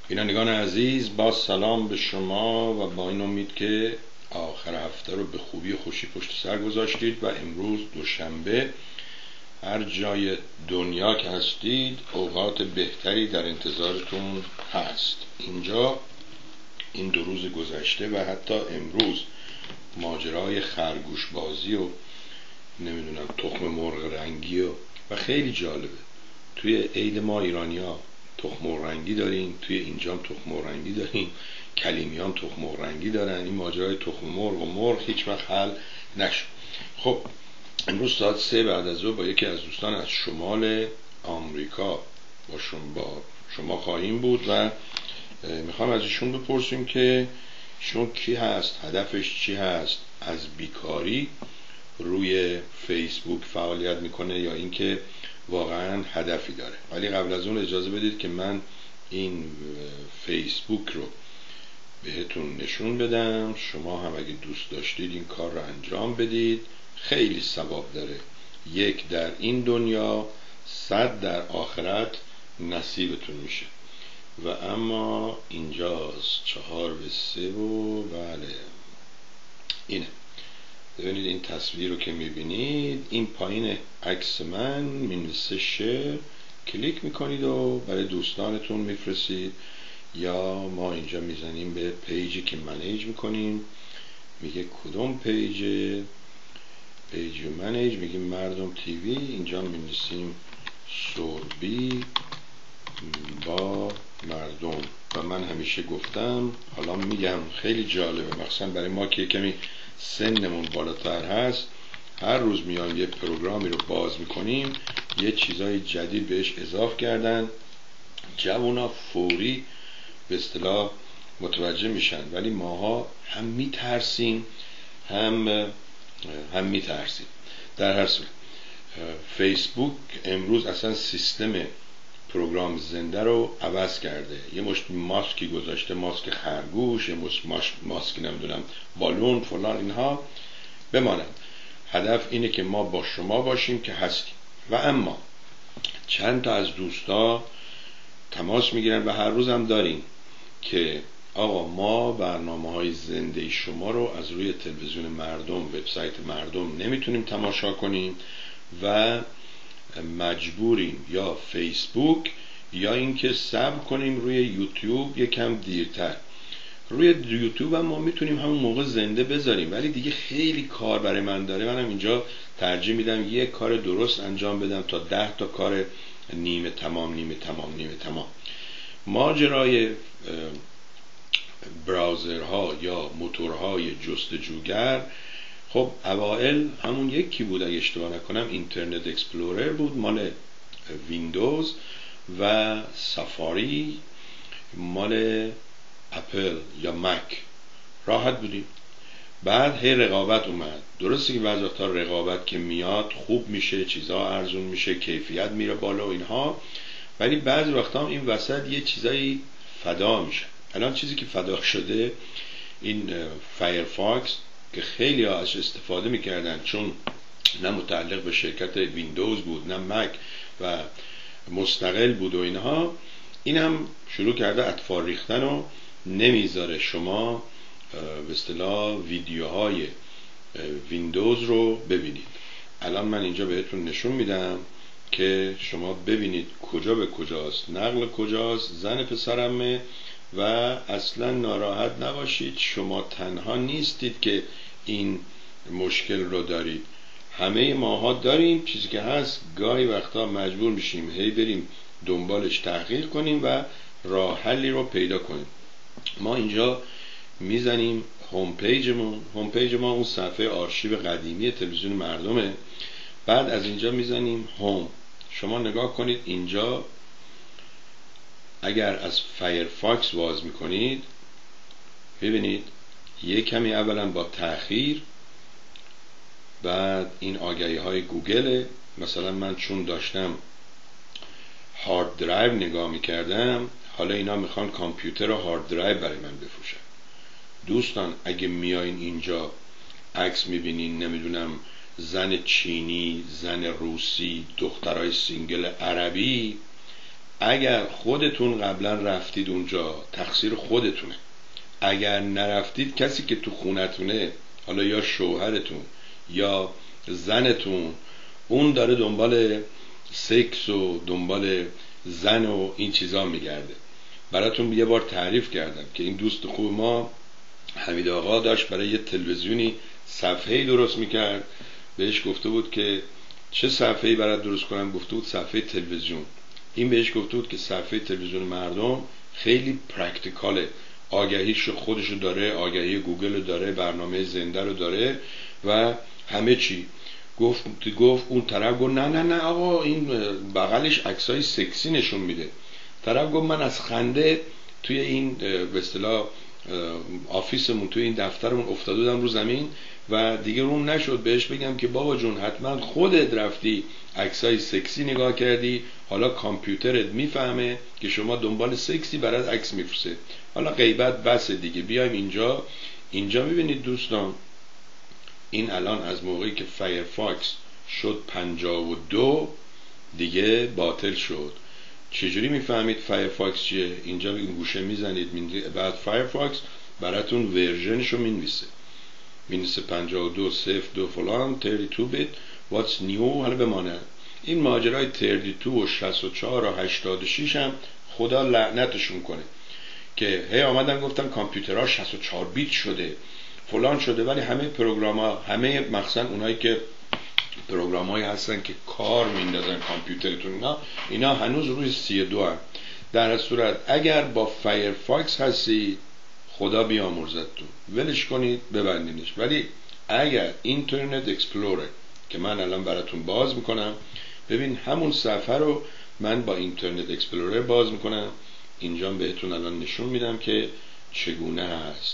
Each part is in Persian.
بینندگان عزیز، با سلام به شما و با این امید که آخر هفته رو به خوبی و خوشی پشت سر گذاشتید و امروز دوشنبه هر جای دنیا که هستید اوقات بهتری در انتظارتون هست. اینجا این 2 روز گذشته و حتی امروز ماجرای خرگوش بازی و نمیدونم تخم مرغ رنگی و خیلی جالبه. توی عید ما ایرانی‌ها تخم مرغ رنگی داریم، توی اینجام تخم مرغ رنگی داریم، کلیمیان تخم مرغ رنگی دارن. این ماجرای تخم مرغ و مرغ هیچ وقت حل نشد. خب امروز ساعت 3 بعد از ظهر با یکی از دوستان از شمال آمریکا با شما خواهیم بود و میخوام از ایشون بپرسیم که ایشون کی هست، هدفش چی هست، از بیکاری روی فیسبوک فعالیت میکنه یا اینکه واقعا هدفی داره. ولی قبل از اون اجازه بدید که من این فیسبوک رو بهتون نشون بدم. شما هم اگه دوست داشتید این کار رو انجام بدید، خیلی ثواب داره. 1 در این دنیا، 100 در آخرت نصیبتون میشه. و اما اینجاست 4 به 3 و بله اینه. ببینید این تصویر رو که میبینید، این پایین عکس من مینویسه شیر، کلیک میکنید و برای دوستانتون میفرستید، یا ما اینجا میزنیم به پیجی که منیج میکنیم، میگه کدوم پیج منیج، میگیم مردم تیوی، اینجا مینویسیم سوربی با مردم. و من همیشه گفتم، حالا میگم خیلی جالبه، مخصوصا برای ما که کمی سنمون بالاتر هست، هر روز میایم یه پروگرامی رو باز میکنیم، یه چیزای جدید بهش اضافه کردن، جوونا فوری به اصطلاح متوجه میشن، ولی ماها هم میترسیم هم میترسیم. در هر صورت فیسبوک امروز اصلا سیستم پروگرام زنده رو عوض کرده. یه مشت ماسکی گذاشته، ماسک خرگوش، یه ماسک نمیدونم بالون فلان، اینها بمانند. هدف اینه که ما با شما باشیم که هستیم. و اما چند تا از دوستا تماس میگیرن و هر روز هم داریم که آقا ما برنامه‌های زنده شما رو از روی تلویزیون مردم، وبسایت مردم نمیتونیم تماشا کنیم و مجبوریم یا فیسبوک یا اینکه صبر کنیم روی یوتیوب یکم دیرتر. روی یوتیوب هم ما میتونیم همون موقع زنده بذاریم، ولی دیگه خیلی کار برای من داره. منم اینجا ترجیح میدم یک کار درست انجام بدم تا 10 تا کار نیمه تمام. ماجرای براوزرها یا موتورهای جستجوگر، خب اوائل همون یکی بود، اگه اشتباه نکنم اینترنت اکسپلورر بود مال ویندوز و سافاری مال اپل یا مک. راحت بودیم. بعد هی رقابت اومد. درسته که بعضی وقتا رقابت که میاد خوب میشه، چیزها ارزون میشه، کیفیت میره بالا و اینها، ولی بعضی وقتا هم این وسط یه چیزایی فدا میشه. الان چیزی که فدا شده این فایرفاکس که خیلی ها ازش استفاده میکردن، چون نه متعلق به شرکت ویندوز بود نه مک و مستقل بود و اینها، این هم شروع کرده اطفال ریختن و نمیذاره شما به اصطلاح ویدیوهای ویندوز رو ببینید. الان من اینجا بهتون نشون میدم که شما ببینید کجا به کجاست، نقل کجاست، زن پسرمه. و اصلا ناراحت نباشید، شما تنها نیستید که این مشکل رو دارید، همه ماها داریم. چیزی که هست گاهی وقتا مجبور میشیم هی بریم دنبالش تحقیق کنیم و راه حلی رو پیدا کنیم. ما اینجا میزنیم هوم پیج ما اون صفحه آرشیو قدیمی تلویزیون مردمه. بعد از اینجا میزنیم هوم. شما نگاه کنید اینجا اگر از فایرفاکس باز میکنید ببینید یک کمی اولا با تأخیر، بعد این آگهی های گوگل. مثلا من چون داشتم هارد درایو نگاه میکردم، حالا اینا میخوان کامپیوتر و هارد درایو برای من بفروشن. دوستان اگه میایین اینجا عکس میبینین، نمیدونم زن چینی، زن روسی، دخترای سینگل عربی، اگر خودتون قبلا رفتید اونجا تقصیر خودتونه. اگر نرفتید کسی که تو خونتونه، حالا یا شوهرتون یا زنتون، اون داره دنبال سکس و دنبال زن و این چیزا میگرده. براتون یه بار تعریف کردم که این دوست خوب ما حمید آقا داشت برای یه تلویزیونی صفحه‌ای درست میکرد. بهش گفته بود که چه صفحه‌ای برات درست کنم؟ گفته بود صفحه تلویزیون. این بهش گفته بود که صفحه تلویزیون مردم خیلی پرکتیکاله، آگهیش خودشو داره، آگهی گوگل رو داره، برنامه زنده رو داره و همه چی. گفت اون طرف گفت نه آقا این بغلش عکسای سکسی نشون میده. طرف گفت من از خنده توی این به اصطلاح آفیسمون، توی این دفترمون افتاده بودم رو زمین و دیگه روم نشد بهش بگم که بابا جون حتما خودت رفتی عکسای سکسی نگاه کردی، حالا کامپیوترت میفهمه که شما دنبال سکسی برات عکس میفرسته. حالا غیبت بس دیگه، بیایم اینجا میبینید دوستان، این الان از موقعی که فایرفاکس شد 52 دیگه باطل شد. چجوری میفهمید فایرفاکس چیه؟ اینجا این گوشه میزنید، بعد فایرفاکس براتون ورژنشو مینویسه 52 02 فلان 32 بیت واتس نیو. حالا بمانه این ماجرای 32 و 64 و 86 هم خدا لعنتشون کنه که هی آمدن گفتن کامپیوترها 64 بیت شده فلان شده، ولی همه پروگرام‌ها، همه مخصوصا اونایی که پروگرام‌هایی هستن که کار میندازن کامپیوترتون، اینا هنوز روی 32 هم. در صورت اگر با فایرفاکس هستی خدا بیامرزتون، ولش کنید ببندینش. ولی اگر اینترنت اکسپلورر که من الان براتون باز میکنم، ببین همون صفحه رو من با اینترنت اکسپلورر باز میکنم، اینجا بهتون الان نشون میدم که چگونه هست.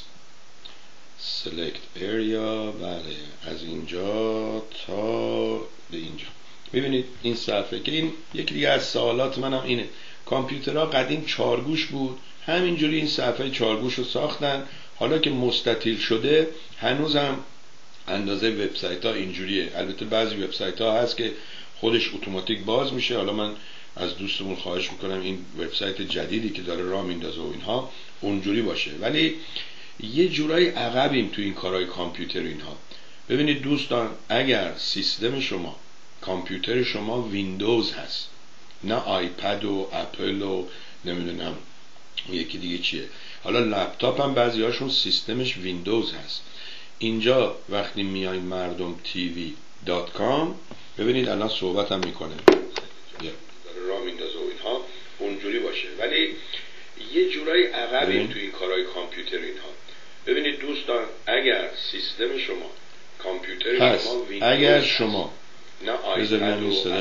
select area، بله از اینجا تا به اینجا ببینید این صفحه که این یکی دیگه از سوالات منم اینه. کامپیوترها قدیم چارگوش بود، همینجوری این صفحه چارگوش رو ساختن، حالا که مستطیل شده هنوزم اندازه وبسایت ها اینجوریه. البته بعضی وبسایت ها هست که خودش اتوماتیک باز میشه. حالا من از دوستمون خواهش میکنم این وبسایت جدیدی که داره راه میندازه و اینها اونجوری باشه، ولی یه جورایی عقبیم تو این کارهای کامپیوتر اینها. ببینید دوستان، اگر سیستم شما، کامپیوتر شما ویندوز هست، نه آیپد و اپل و نمیدونم یکی دیگه چیه، حالا لپتاپ هم بعضی هاشون سیستمش ویندوز هست. اینجا وقتی میایم مردم tv.com ببینید الان صحبت هم میکنه راه میندازه و اینها اونجوری باشه، ولی یه جورایی عقبیم تو این کارهای کامپیوتر اینها. ببینید دوستان، اگر سیستم شما، کامپیوتر هست، شما ویندوز اگر هست، شما نه آیپد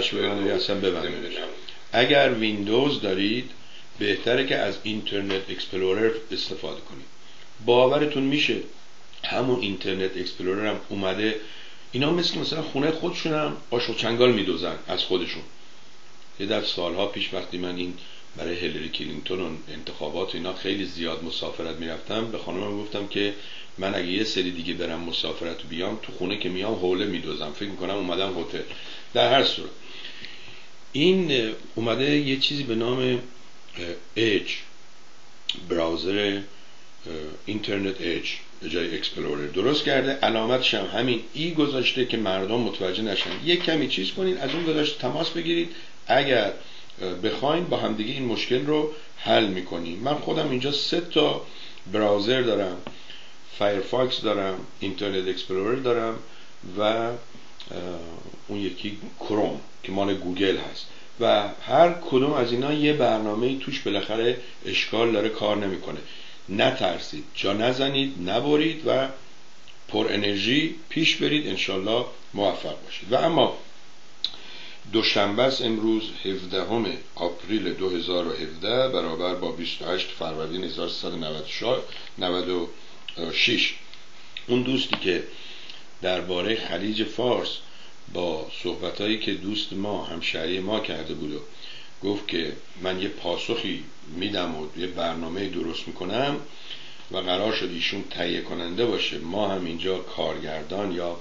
و اگر ویندوز دارید بهتره که از اینترنت اکسپلورر استفاده کنید. باورتون میشه همون اینترنت اکسپلورر هم اومده، اینا مثلا خونه خودشون هم قاشق چنگال میدوزن از خودشون. یه در سالها پیش وقتی من این برای هیلری کلینتون و انتخابات اینا خیلی زیاد مسافرت میرفتم، به خانمم گفتم که من اگه یه سری دیگه برم مسافرت بیام، تو خونه که میام حوله میدوزم، فکر میکنم اومدم هتل. در هر صورت این اومده یه چیزی به نام اج، براوزر اینترنت اج به جای اکسپلورر درست کرده، علامتش هم همین ای گذاشته که مردم متوجه نشن. یک کمی چیز کنین، از اون گذاشته تماس بگیرید، اگر بخواین با همدیگه این مشکل رو حل میکنیم. من خودم اینجا 3 تا براوزر دارم، فایرفاکس دارم، اینترنت اکسپلورر دارم و اون یکی کروم که مال گوگل هست و هر کدوم از اینا یه برنامه توش بالاخره اشکال داره، کار نمیکنه. نترسید، جا نزنید، نبرید و پر انرژی پیش برید، انشالله موفق باشید. و اما دوشنبه است امروز 17 آپریل 2017 برابر با 28 فروردین 1396. اون دوستی که درباره خلیج فارس با صحبتایی که دوست ما همشهری ما کرده بود و گفت که من یه پاسخی میدم و یه برنامه درست میکنم و قرار شد ایشون تهیه کننده باشه، ما هم اینجا کارگردان یا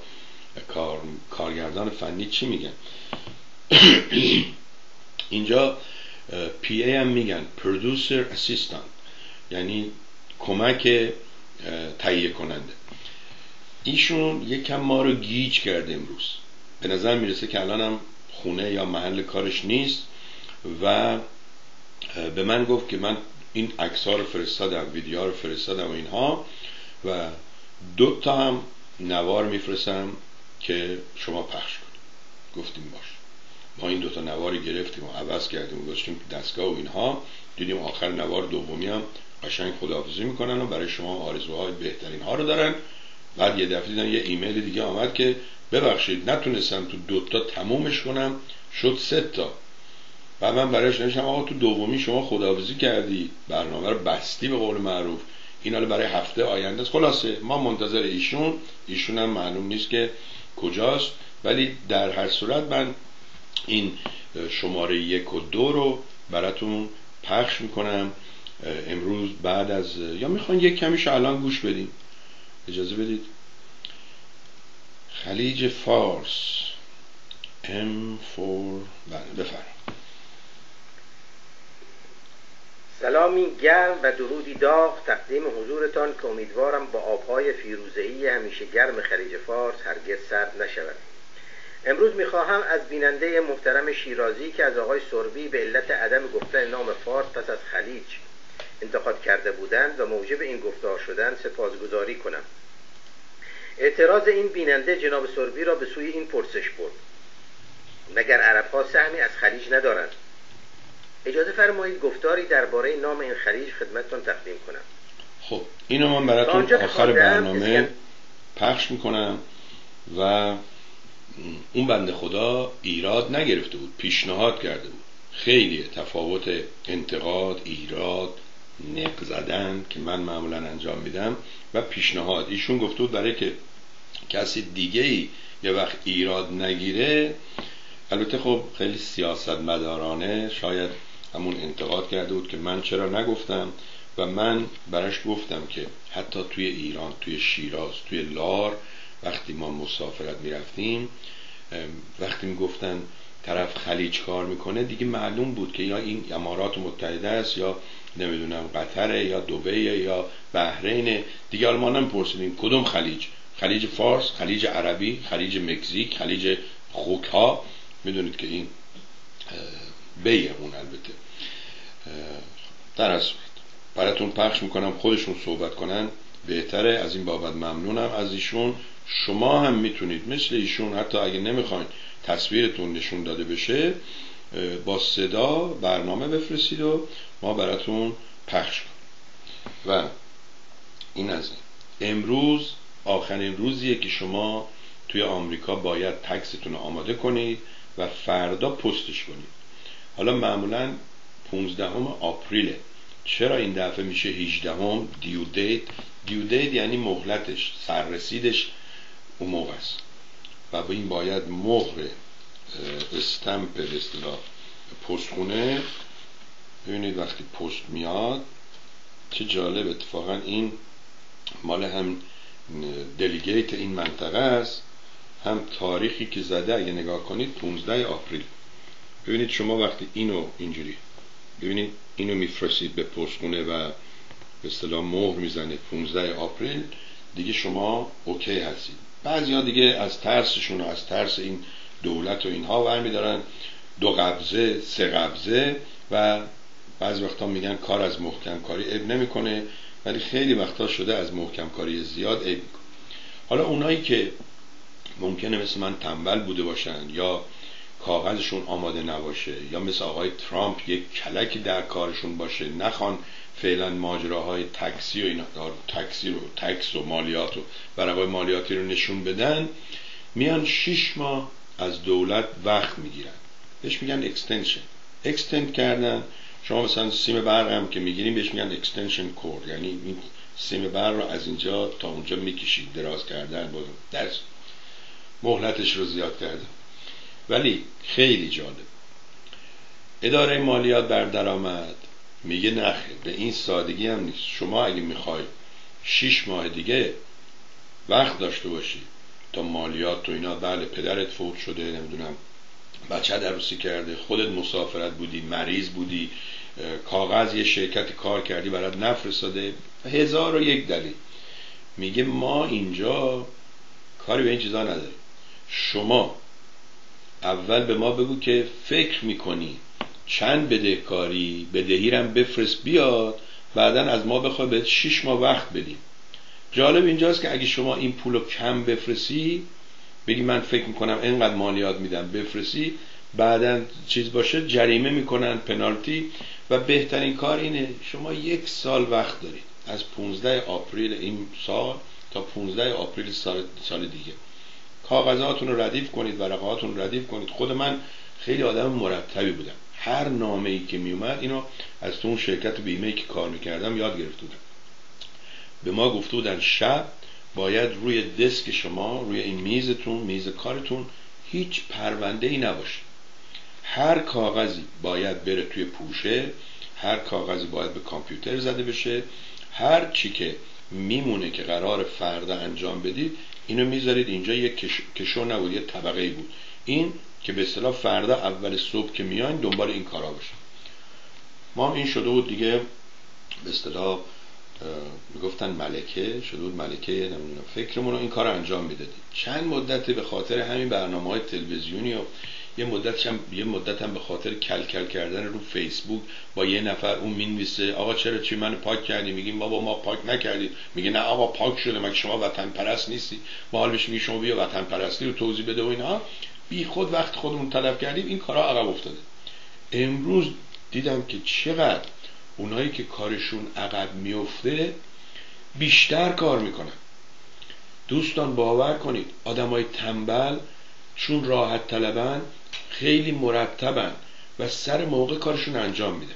کارگردان فنی چی میگن اینجا PA هم میگن Producer Assistant، یعنی کمک تهیه کننده. ایشون یکم ما رو گیج کرده امروز. به نظر میرسه که الان هم خونه یا محل کارش نیست و به من گفت که من این عکس‌ها رو فرستادم، ویدیوها رو فرستادم و اینها، و 2 تا هم نوار میفرستم که شما پخش کنید. گفتیم باش. ما این 2 تا نوار گرفتیم و عوض کردیم و گذاشتیم دستگاه و اینها. دیدیم آخر نوار دومی هم قشنگ خداحافظی میکنن و برای شما آرزوهای بهترین ها رو دارن. بعد یه دفعه دیدن یه ایمیل دیگه آمد که ببخشید نتونستم تو 2 تا تمومش کنم، شد 3 تا. و من برایش نوشتم آقا تو دومی شما خداحافظی کردی، برنامه رو بستی به قول معروف، این حالا برای هفته آینده است. خلاصه ما منتظر ایشون هم معلوم نیست که کجاست، ولی در هر صورت من این شماره 1 و 2 رو براتون پخش میکنم امروز بعد از، یا میخوان یک کمیش الان گوش بدیم؟ اجازه بدید. خلیج فارس M4. بله بفرمایید. سلامی گرم و درودی داغ تقدیم حضورتان که امیدوارم با آبهای فیروزه‌ای همیشه گرم خلیج فارس هرگز سرد نشود. امروز میخواهم از بیننده محترم شیرازی که از آقای سربی به علت عدم گفتن نام فارس پس از خلیج انتقاد کرده بودند و موجب این گفتار شدن سپاسگزاری کنم. اعتراض این بیننده جناب سربی را به سوی این پرسش برد: مگر عرب‌ها سهمی از خلیج ندارند؟ اجازه فرمایید گفتاری درباره نام این خلیج خدمتتان تقدیم کنم. خب اینو من براتون آخر برنامه پخش میکنم و اون بنده خدا ایراد نگرفته بود، پیشنهاد کرده بود. خیلی تفاوت انتقاد، ایراد، نق زدن که من معمولا انجام میدم و پیشنهاد. ایشون گفته بود برای که کسی دیگه‌ای یه وقت ایراد نگیره، البته خب خیلی سیاستمدارانه شاید همون انتقاد کرده بود که من چرا نگفتم، و من براش گفتم که حتی توی ایران، توی شیراز، توی لار وقتی ما مسافرت میرفتیم، وقتی میگفتن طرف خلیج کار میکنه دیگه معلوم بود که یا این امارات متحده است یا نمیدونم قطره یا دبی یا بحرین. دیگه حالا ما نمیپرسیدیم کدوم خلیج، خلیج فارس، خلیج عربی، خلیج مکزیک، خلیج خوکها. میدونید که این بیه اون البته. در اصل براتون پخش میکنم، خودشون صحبت کنن بهتره. از این بابت ممنونم از ایشون. شما هم میتونید مثل ایشون، حتی اگه نمیخواین تصویرتون نشون داده بشه، با صدا برنامه بفرستید و ما براتون پخش کنیم. و این از این. امروز آخرین روزیه که شما توی آمریکا باید تکستون رو آماده کنید و فردا پستش کنید. حالا معمولا 15 آپریله، چرا این دفعه میشه 18 دیو دیت یعنی مهلتش، سررسیدش اون موقع است و به این باید مهر استمپ به اصطلاح پستخونه. ببینید وقتی پست میاد چه جالب، اتفاقا این مال هم دلیگیت این منطقه است، هم تاریخی که زده اگه نگاه کنید 15 آپریل. ببینید شما وقتی اینو اینجوری ببینید اینو میفرستید به پستخونه و به اصطلاح مهر میزنه 15 آپریل، دیگه شما اوکی هستید. بعضیا دیگه از ترسشون و از ترس این دولت و اینها برمی‌دارن 2 قبضه 3 قبضه و بعضی وقتا میگن کار از محکم کاری عیب نمیکنه، ولی خیلی وقتا شده از محکم کاری زیاد عیب میکنه. حالا اونایی که ممکنه مثل من تنبل بوده باشن یا کاغذشون آماده نباشه یا مثل آقای ترامپ یک کلکی در کارشون باشه، نخوان فعلا ماجراهای تاکسی و اینا، تاکسی رو تکس و مالیات و برای مالیاتی رو نشون بدن، میان 6 ماه از دولت وقت میگیرن، بهش میگن اکستند کردن. شما مثلا سیم برق هم که میگیریم بهش میگن اکستنشن کورد، یعنی این سیم برق رو از اینجا تا اونجا میکشید، دراز کردن بود، درس مهلتش رو زیاد کردن. ولی خیلی جالب، اداره مالیات بر درآمد میگه نخیر، به این سادگی هم نیست. شما اگه میخوای 6 ماه دیگه وقت داشته باشی تا مالیات تو اینا، بله پدرت فوت شده، نمیدونم بچه عروسی کرده، خودت مسافرت بودی، مریض بودی، کاغذ یه شرکت کار کردی برات نفرستاده، 1001 دلیل. میگه ما اینجا کاری به این چیزا نداریم. شما اول به ما بگو که فکر میکنی چند بدهکاری، بدهیرم بفرست بیاد، بعدا از ما بخوای به 6 ماه وقت بدیم. جالب اینجاست که اگه شما این پولو کم بفرستی، بگی من فکر میکنم اینقدر مالیات میدم بفرستی، بعدا چیز باشه جریمه میکنن، پنالتی. و بهترین کار اینه شما 1 سال وقت دارید، از 15 آپریل این سال تا 15 آپریل سال دیگه کاغذاتون رو ردیف کنید، ورقهاتون رو ردیف کنید. خود من خیلی آدم مرتبی بودم، هر نامه‌ای که میومد اینو از اون شرکت بیمه‌ای که کار میکردم یاد گرفته بودم. به ما گفته بودن شب باید روی دسک شما، روی این میزتون، میز کارتون، هیچ پرونده‌ای نباشه. هر کاغذی باید بره توی پوشه، هر کاغذی باید به کامپیوتر زده بشه، هر چی که میمونه که قرار فردا انجام بدید اینو میذارید اینجا. یک کشو نبود، یه طبقه‌ای بود، این که به اصطلاح فردا اول صبح که میاین دنبال این کارا باشید. ما این شده بود دیگه، به اصطلاح میگفتن ملکه شده بود، ملکه نمیدونم فکرمون رو این کار انجام میدادیم. چند مدت به خاطر همین برنامه‌های تلویزیونی و یه مدت هم به خاطر کل کردن رو فیسبوک با یه نفر، اون مینویسه آقا چرا چی منو پاک کردی، میگیم بابا ما پاک نکردیم، میگه نه آقا پاک شده، مگه شما وطن پرست نیستی؟ ما حال بهش میگه شما بیا وطن پرستی رو توضیح بده و اینا. بی خود وقت خودمون طلب کردیم، این کارا عقب افتاده. امروز دیدم که چقدر اونایی که کارشون عقب میفته بیشتر کار میکنن. دوستان باور کنید آدمای تنبل چون راحت طلبن خیلی مرتبن و سر موقع کارشون انجام میده.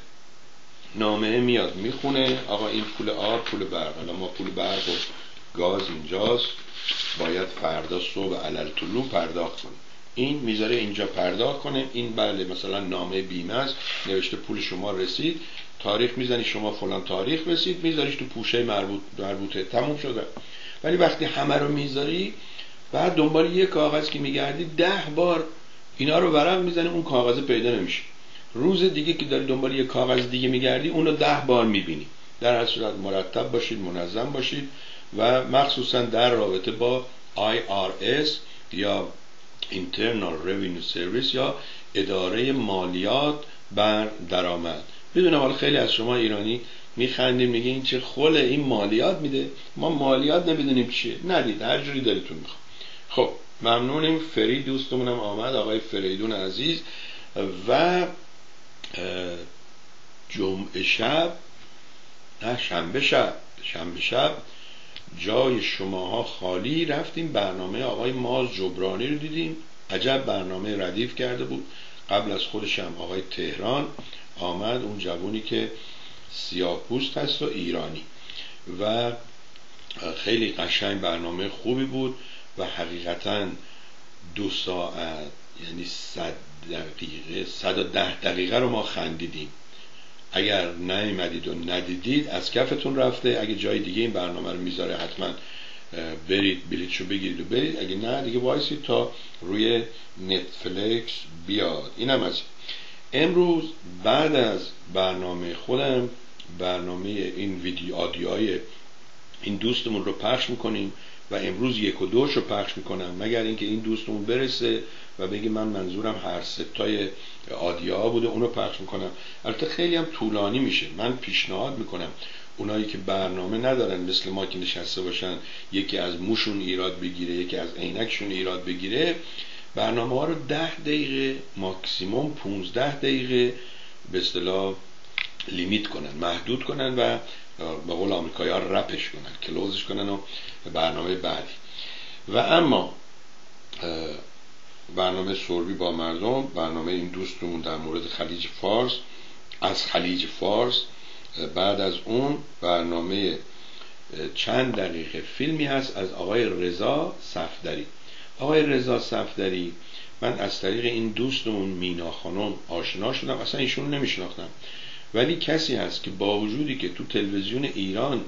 نامه میاد میخونه آقا این پول آب، پول برق، حالا ما پول برق و گاز اینجاست، باید فردا صبح علل طلوع پرداخت کنیم. این میذاره اینجا پرداخت کنه، این بله مثلا نامه بیمه است، نوشته پول شما رسید، تاریخ میزنی شما فلان تاریخ رسید، میذاریش تو پوشه مربوطه، تموم شده. ولی وقتی همه رو میذاری بعد دنبال یه کاغذ که میگردی 10 بار اینا رو ورق میزنی، اون کاغذ پیدا نمیشه. روز دیگه که داری دنبال یه کاغذ دیگه میگردی اونو 10 بار میبینی. در هر صورت مرتب باشید، منظم باشید و مخصوصا در رابطه با IRS یا Internal Revenue Service یا اداره مالیات بر درآمد. میدونم حالا خیلی از شما ایرانی میخندیم، میگه این چه خله، این مالیات میده، ما مالیات نمیدونیم چیه. ندید، هر جوری دلتون میخواد. خب ممنونیم. فری دوستمونم آمد، آقای فریدون عزیز. و جمعه شب، نه شنبه شب جای شماها خالی، رفتیم برنامه آقای ماز جبرانی رو دیدیم. عجب برنامه ردیف کرده بود. قبل از خودش هم آقای تهران آمد، اون جوونی که سیاه پوست هست و ایرانی، و خیلی قشنگ برنامه خوبی بود و حقیقتا 2 ساعت یعنی 110 دقیقه رو ما خندیدیم. اگر نیومدید و ندیدید از کفتون رفته. اگه جای دیگه این برنامه رو میذاره حتما برید بلیطشو بگیرید و برید، اگه نه دیگه وایسید تا روی نتفلیکس بیاد. اینم از امروز. بعد از برنامه خودم برنامه این ویدیو آدیوهای این دوستمون رو پخش میکنیم و امروز 1 و 2 رو پخش میکنم، مگر اینکه این دوستمون برسه و بگه من منظورم هر ستای آدیوها بوده، اونو پخش میکنم. البته خیلی هم طولانی میشه. من پیشنهاد میکنم اونایی که برنامه ندارن مثل ما که نشسته باشن، یکی از موشون ایراد بگیره، یکی از عینکشون ایراد بگیره، برنامه ها رو 10 دقیقه ماکسیموم 15 دقیقه به اصطلاح لیمیت کنن، محدود کنن و به قول آمریکایی ها رپش کنن، کلوزش کنن و برنامه بعدی. و اما برنامه سربی با مردم، برنامه این دوستمون در مورد خلیج فارس، از خلیج فارس، بعد از اون برنامه چند دقیقه فیلمی هست از آقای رضا صفدری. آقای رضا صفدری من از طریق این دوستمون مینا خانم آشنا شدم، اصلا ایشون نمیشناختم، ولی کسی هست که با وجودی که تو تلویزیون ایران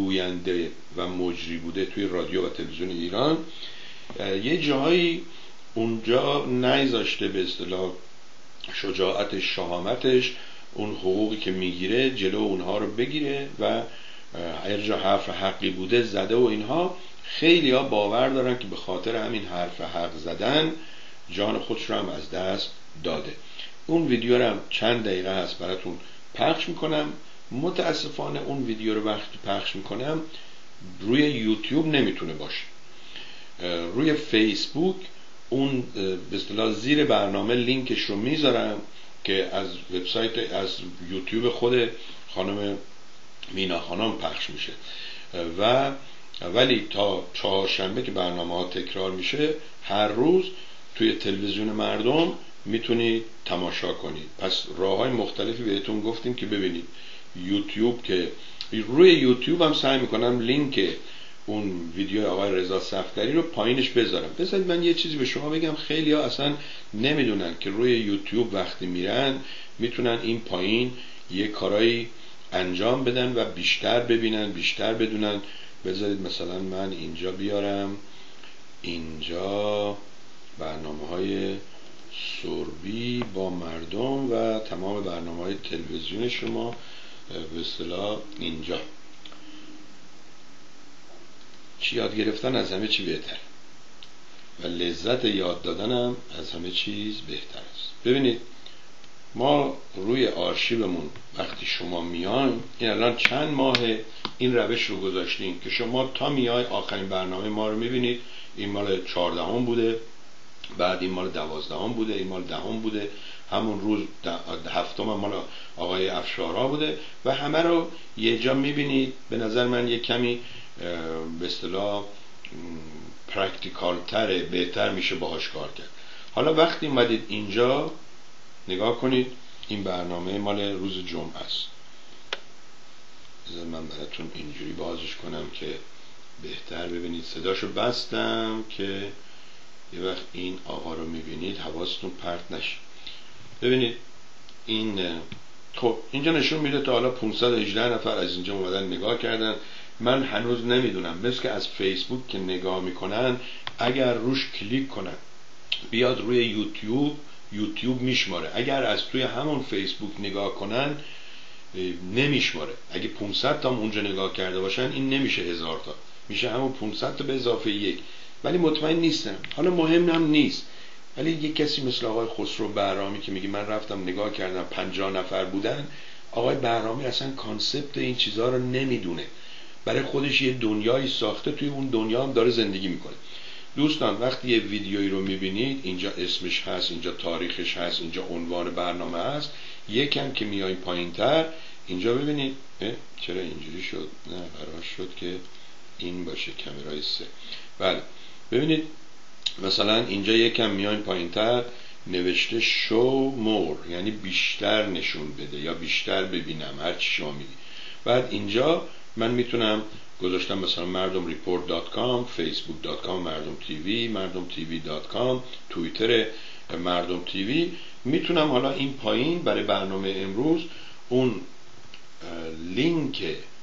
گوینده و مجری بوده، توی رادیو و تلویزیون ایران یه جایی اونجا نیذاشته به اصطلاح شجاعتش، شهامتش، اون حقوقی که میگیره جلو اونها رو بگیره و هر جا حرف حقی بوده زده و اینها. خیلی ها باور دارن که به خاطر همین حرف حق زدن جان خودش رو هم از دست داده. اون ویدیو رو هم چند دقیقه هست براتون پخش میکنم. متاسفانه اون ویدیو رو وقتی پخش میکنم روی یوتیوب نمیتونه باشه. روی فیسبوک اون به اصطلاح زیر برنامه لینکش رو میذارم که از وبسایت، از یوتیوب خود خانم مینا خانم پخش میشه و ولی تا چهارشنبه که برنامه ها تکرار میشه هر روز توی تلویزیون مردم میتونید تماشا کنید. پس راه های مختلفی بهتون گفتیم که ببینید. یوتیوب که روی یوتیوب هم سعی میکنم لینک اون ویدیو آقای رضا صفدری رو پایینش بذارم. بذارید من یه چیزی به شما بگم. خیلی ها اصلا نمیدونن که روی یوتیوب وقتی میرن میتونن این پایین یه کارایی انجام بدن و بیشتر ببینن، بیشتر بدونن. بذارید مثلا من اینجا بیارم، اینجا برنامه‌های سوربی با مردم و تمام برنامه‌های تلویزیون شما به اصطلاح اینجا. چی یاد گرفتن از همه چی بهتر و لذت یاد دادن هم از همه چیز بهتر است. ببینید ما روی آرشیومون وقتی شما میایم، این الان چند ماه این روش رو گذاشتیم که شما تا میای آخرین برنامه ما رو میبینید. این مال 14 بوده، بعد این مال 12 بوده، این مال 10 بوده، همون روز 7 مال آقای افشارا بوده و همه رو یه جا میبینید. به نظر من یه کمی به اصطلاح پرکتیکال تره، بهتر میشه باهاش کار کرد. حالا وقتی اومدید اینجا نگاه کنید، این برنامه مال روز جمعه است. بذار من براتون اینجوری بازش کنم که بهتر ببینید. صداشو بستم که یه وقت این آقا رو میبینید حواستون پرت نشه. ببینید این خب اینجا نشون میده تا حالا 518 نفر از اینجا اومدن نگاه کردن. من هنوز نمیدونم، مثل که از فیسبوک که نگاه میکنن اگر روش کلیک کنن بیاد روی یوتیوب میشماره. اگر از توی همون فیسبوک نگاه کنن نمیشماره. اگه 500 تا اونجا نگاه کرده باشن این نمیشه 1000 تا، میشه همون 500 تا به اضافه 1. ولی مطمئن نیستم، حالا مهم هم نیست. ولی یک کسی مثل آقای خسرو بهرامی که میگه من رفتم نگاه کردم 50 نفر بودن، آقای بهرامی اصلا کانسپت این چیزها رو نمیدونه. برای خودش یه دنیایی ساخته، توی اون دنیا هم داره زندگی میکنه. دوستان وقتی یه ویدیویی رو میبینید اینجا اسمش هست، اینجا تاریخش هست، اینجا عنوان برنامه هست. یکم که میای پایینتر اینجا ببینید چرا اینجوری شد؟ نه قرار شد که این باشه کامرای 3. بله ببینید مثلا اینجا یکم میایم پایینتر نوشته شو مور، یعنی بیشتر نشون بده یا بیشتر ببینم، هر چی شما میگی. بعد اینجا من میتونم گذاشتم مثلا مردم report.com، facebook.com مردم تیوی، مردم tv.com، توییتر مردم تیوی. میتونم حالا این پایین برای برنامه امروز اون لینک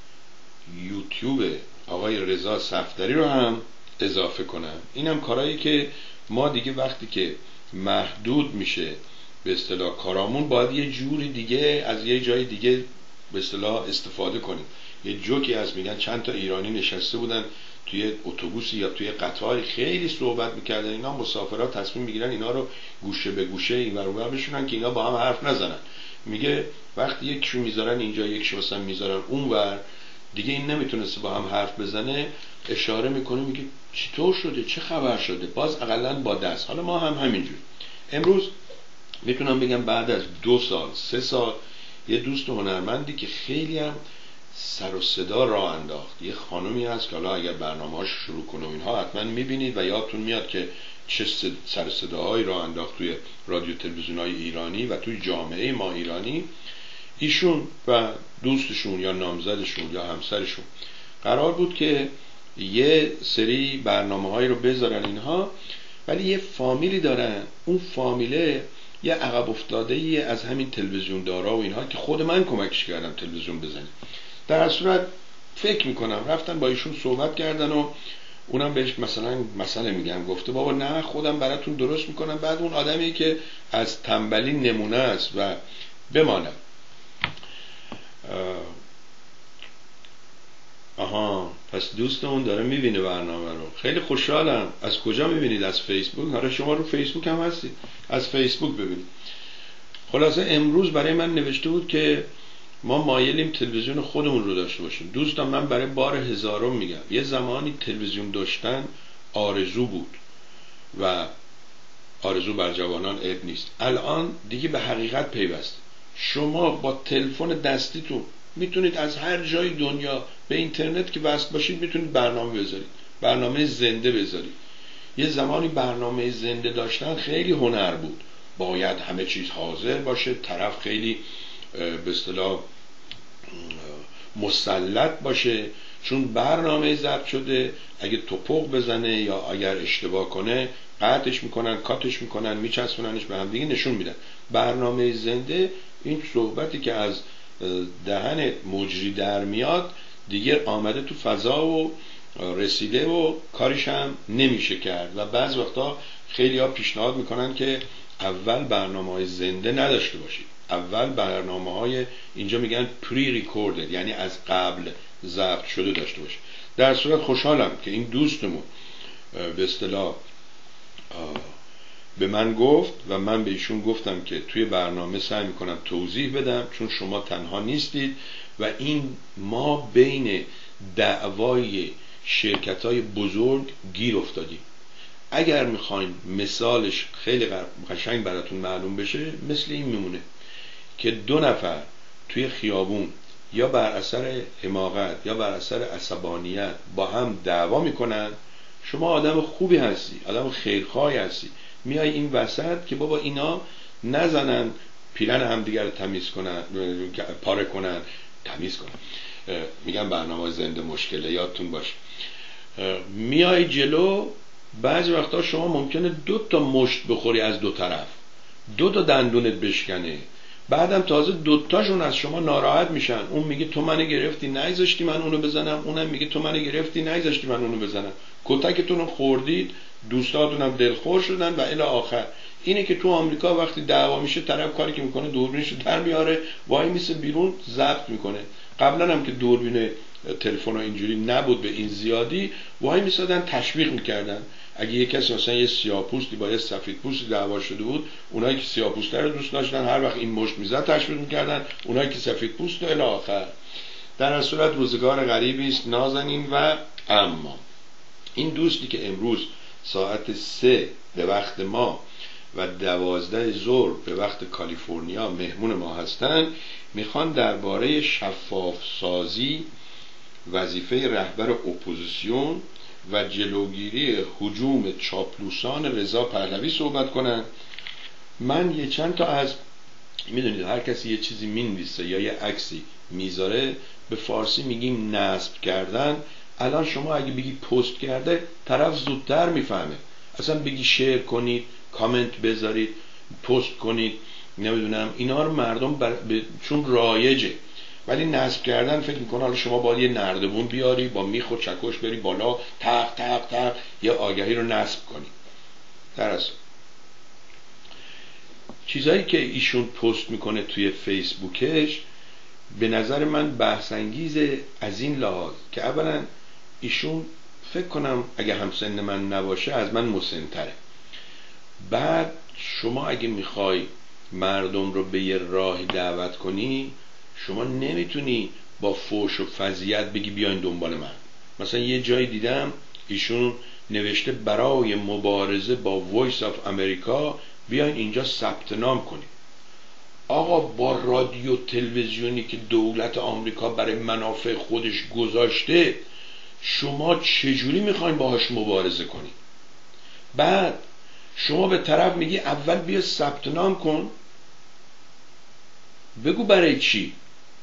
یوتیوب آقای رضا صفدری رو هم اضافه کنم. اینم کارهایی که ما دیگه وقتی که محدود میشه به اصطلاح کارامون باید یه جوری دیگه از یه جای دیگه به اصطلاح استفاده کنیم. یه جوکی از میگن چند تا ایرانی نشسته بودن توی اتوبوسی یا توی قطاری خیلی صحبت میکردن، اینا مسافرها تصمیم میگیرن اینا رو گوشه به گوشه این ور اون ور بشونن که اینا با هم حرف نزنن. میگه وقتی یکیشو میذارن اینجا یکیشو مثلا میذارن اونور، دیگه این نمیتونسته با هم حرف بزنه، اشاره میکنه میگه چطور شده، چه خبر شده، باز اقلا با دست. حالا ما هم همینجوری. امروز میتونم بگم بعد از 2 سال 3 سال یه دوست هنرمندی که خیلی هم سر و صدا راه انداخت، یه خانومی هست که حالا اگر برنامه‌هاش شروع کنه اینها حتما میبینید و یادتون میاد که چه سر صداهایی راه انداخت توی رادیو تلویزیون‌های ایرانی و توی جامعه ما ایرانی. ایشون و دوستشون یا نامزدشون یا همسرشون قرار بود که یه سری برنامه‌هایی رو بذارن اینها، ولی یه فامیلی دارن، اون فامیله یه عقب افتاده‌ای از همین تلویزیون دارا و اینها که خود من کمکش کردم تلویزیون بزنه. در صورت فکر میکنم رفتن با ایشون صحبت کردن و اونم بهش مثلا میگم، گفته بابا نه خودم براتون درست میکنم. بعد اون آدمی که از تنبلی نمونه است و بمانم. آها، پس دوستمون داره میبینه برنامه رو. خیلی خوشحالم. از کجا میبینید؟ از فیسبوک؟ آره شما رو فیسبوک هم هستید، از فیسبوک ببینید. خلاصه امروز برای من نوشته بود که ما مایلیم تلویزیون خودمون رو داشته باشیم. دوستان من برای بار هزارم میگم، یه زمانی تلویزیون داشتن آرزو بود و آرزو بر جوانان عیب نیست. الان دیگه به حقیقت پیوسته. شما با تلفن دستیتون میتونید از هر جای دنیا به اینترنت که وصل باشید میتونید برنامه بذارید، برنامه زنده بذارید. یه زمانی برنامه زنده داشتن خیلی هنر بود، باید همه چیز حاضر باشه، طرف خیلی به اصطلاح مسلط باشه، چون برنامه ضبط شده اگه توپق بزنه یا اگر اشتباه کنه قطعش میکنن، کاتش میکنن، میچسبوننش به هم دیگه نشون میدن. برنامه زنده این صحبتی که از دهن مجری در میاد دیگه آمده تو فضا و رسیده و کارش هم نمیشه کرد. و بعض وقتا خیلی ها پیشنهاد میکنن که اول برنامه‌های زنده نداشته باشید، اول برنامه‌های اینجا میگن پری ریکوردد، یعنی از قبل ضبط شده داشته باشید. در صورت خوشحالم که این دوستمون به اصطلاح به من گفت و من به ایشون گفتم که توی برنامه سعی میکنم توضیح بدم، چون شما تنها نیستید و این ما بین دعوای شرکت‌های بزرگ گیر افتادیم. اگر میخواین مثالش خیلی قشنگ براتون معلوم بشه، مثل این میمونه که دو نفر توی خیابون یا بر اثر حماقت یا بر اثر عصبانیت با هم دعوا میکنن. شما آدم خوبی هستی، آدم خیرخواهی هستی، میای این وسط که بابا اینا نزنن پیرن همدیگر رو تمیز کنن، پاره کنن، تمیز کنن. میگن برنامه زنده مشکله، یادتون باشه. میای جلو، بعضی وقتا شما ممکنه 2 تا مشت بخوری از 2 طرف، 2 تا دندونت بشکنه، بعدم تازه 2 تاشون از شما ناراحت میشن. اون میگه تو منو گرفتی نگذاشتی من اونو بزنم، اونم میگه تو منو گرفتی نگذاشتی من اونو بزنم، کتکتون رو خوردید، دوستاتونم دلخور شدن و الی آخر. اینه که تو آمریکا وقتی دعوا میشه طرف کاری که میکنه دوربینشو در میاره، وای میسه بیرون ضبط میکنه. قبلا هم که دوربین تلفن اینجوری نبود به این زیادی، وای میسادن تشویق میکردن. اگه یه کسی مثلا یه سیاه‌پوستی با یه سفیدپوستی دعوا شده بود، اونایی که سیاه‌پوسته رو دوست داشتن هر وقت این مشت میزد تشویق میکردن، اونایی که سفیدپوست و الی آخر. در اصل صورت روزگار غریبی است نازنین. و اما این دوستی که امروز ساعت 3 به وقت ما و 12 ظهر به وقت کالیفرنیا مهمون ما هستن، میخوان درباره شفاف سازی، وظیفه رهبر اپوزیسیون و جلوگیری هجوم چاپلوسان رضا پهلوی صحبت کنن. من یه چند تا از، میدونید هر کسی یه چیزی مینویسه یا یه عکسی میذاره، به فارسی میگیم نصب کردن. الان شما اگه بگی پست کرده، طرف زودتر میفهمه. اصلا بگی شیر کنید، کامنت بذارید، پست کنید، نمیدونم اینا رو مردم چون رایجه. ولی نصب کردن فکر میکنه حالا شما باید یه نردبون بیاری با میخ و چکش بری بالا تق تق تق یه آگهی رو نصب کنی. در اصل چیزایی که ایشون پست میکنه توی فیسبوکش به نظر من بحث انگیزه از این لحاظ که اولا ایشون فکر کنم اگه همسن من نباشه از من مسن‌تره. بعد شما اگه میخوای مردم رو به یه راهی دعوت کنی، شما نمیتونی با فوش و فضیحت بگی بیاین دنبال من. مثلا یه جایی دیدم ایشون نوشته برای مبارزه با وایس آف امریکا بیاین اینجا ثبت نام کنید. آقا با رادیو تلویزیونی که دولت آمریکا برای منافع خودش گذاشته، شما چجوری میخواین باهاش مبارزه کنید؟ بعد شما به طرف میگی اول بیا ثبت نام کن. بگو برای چی؟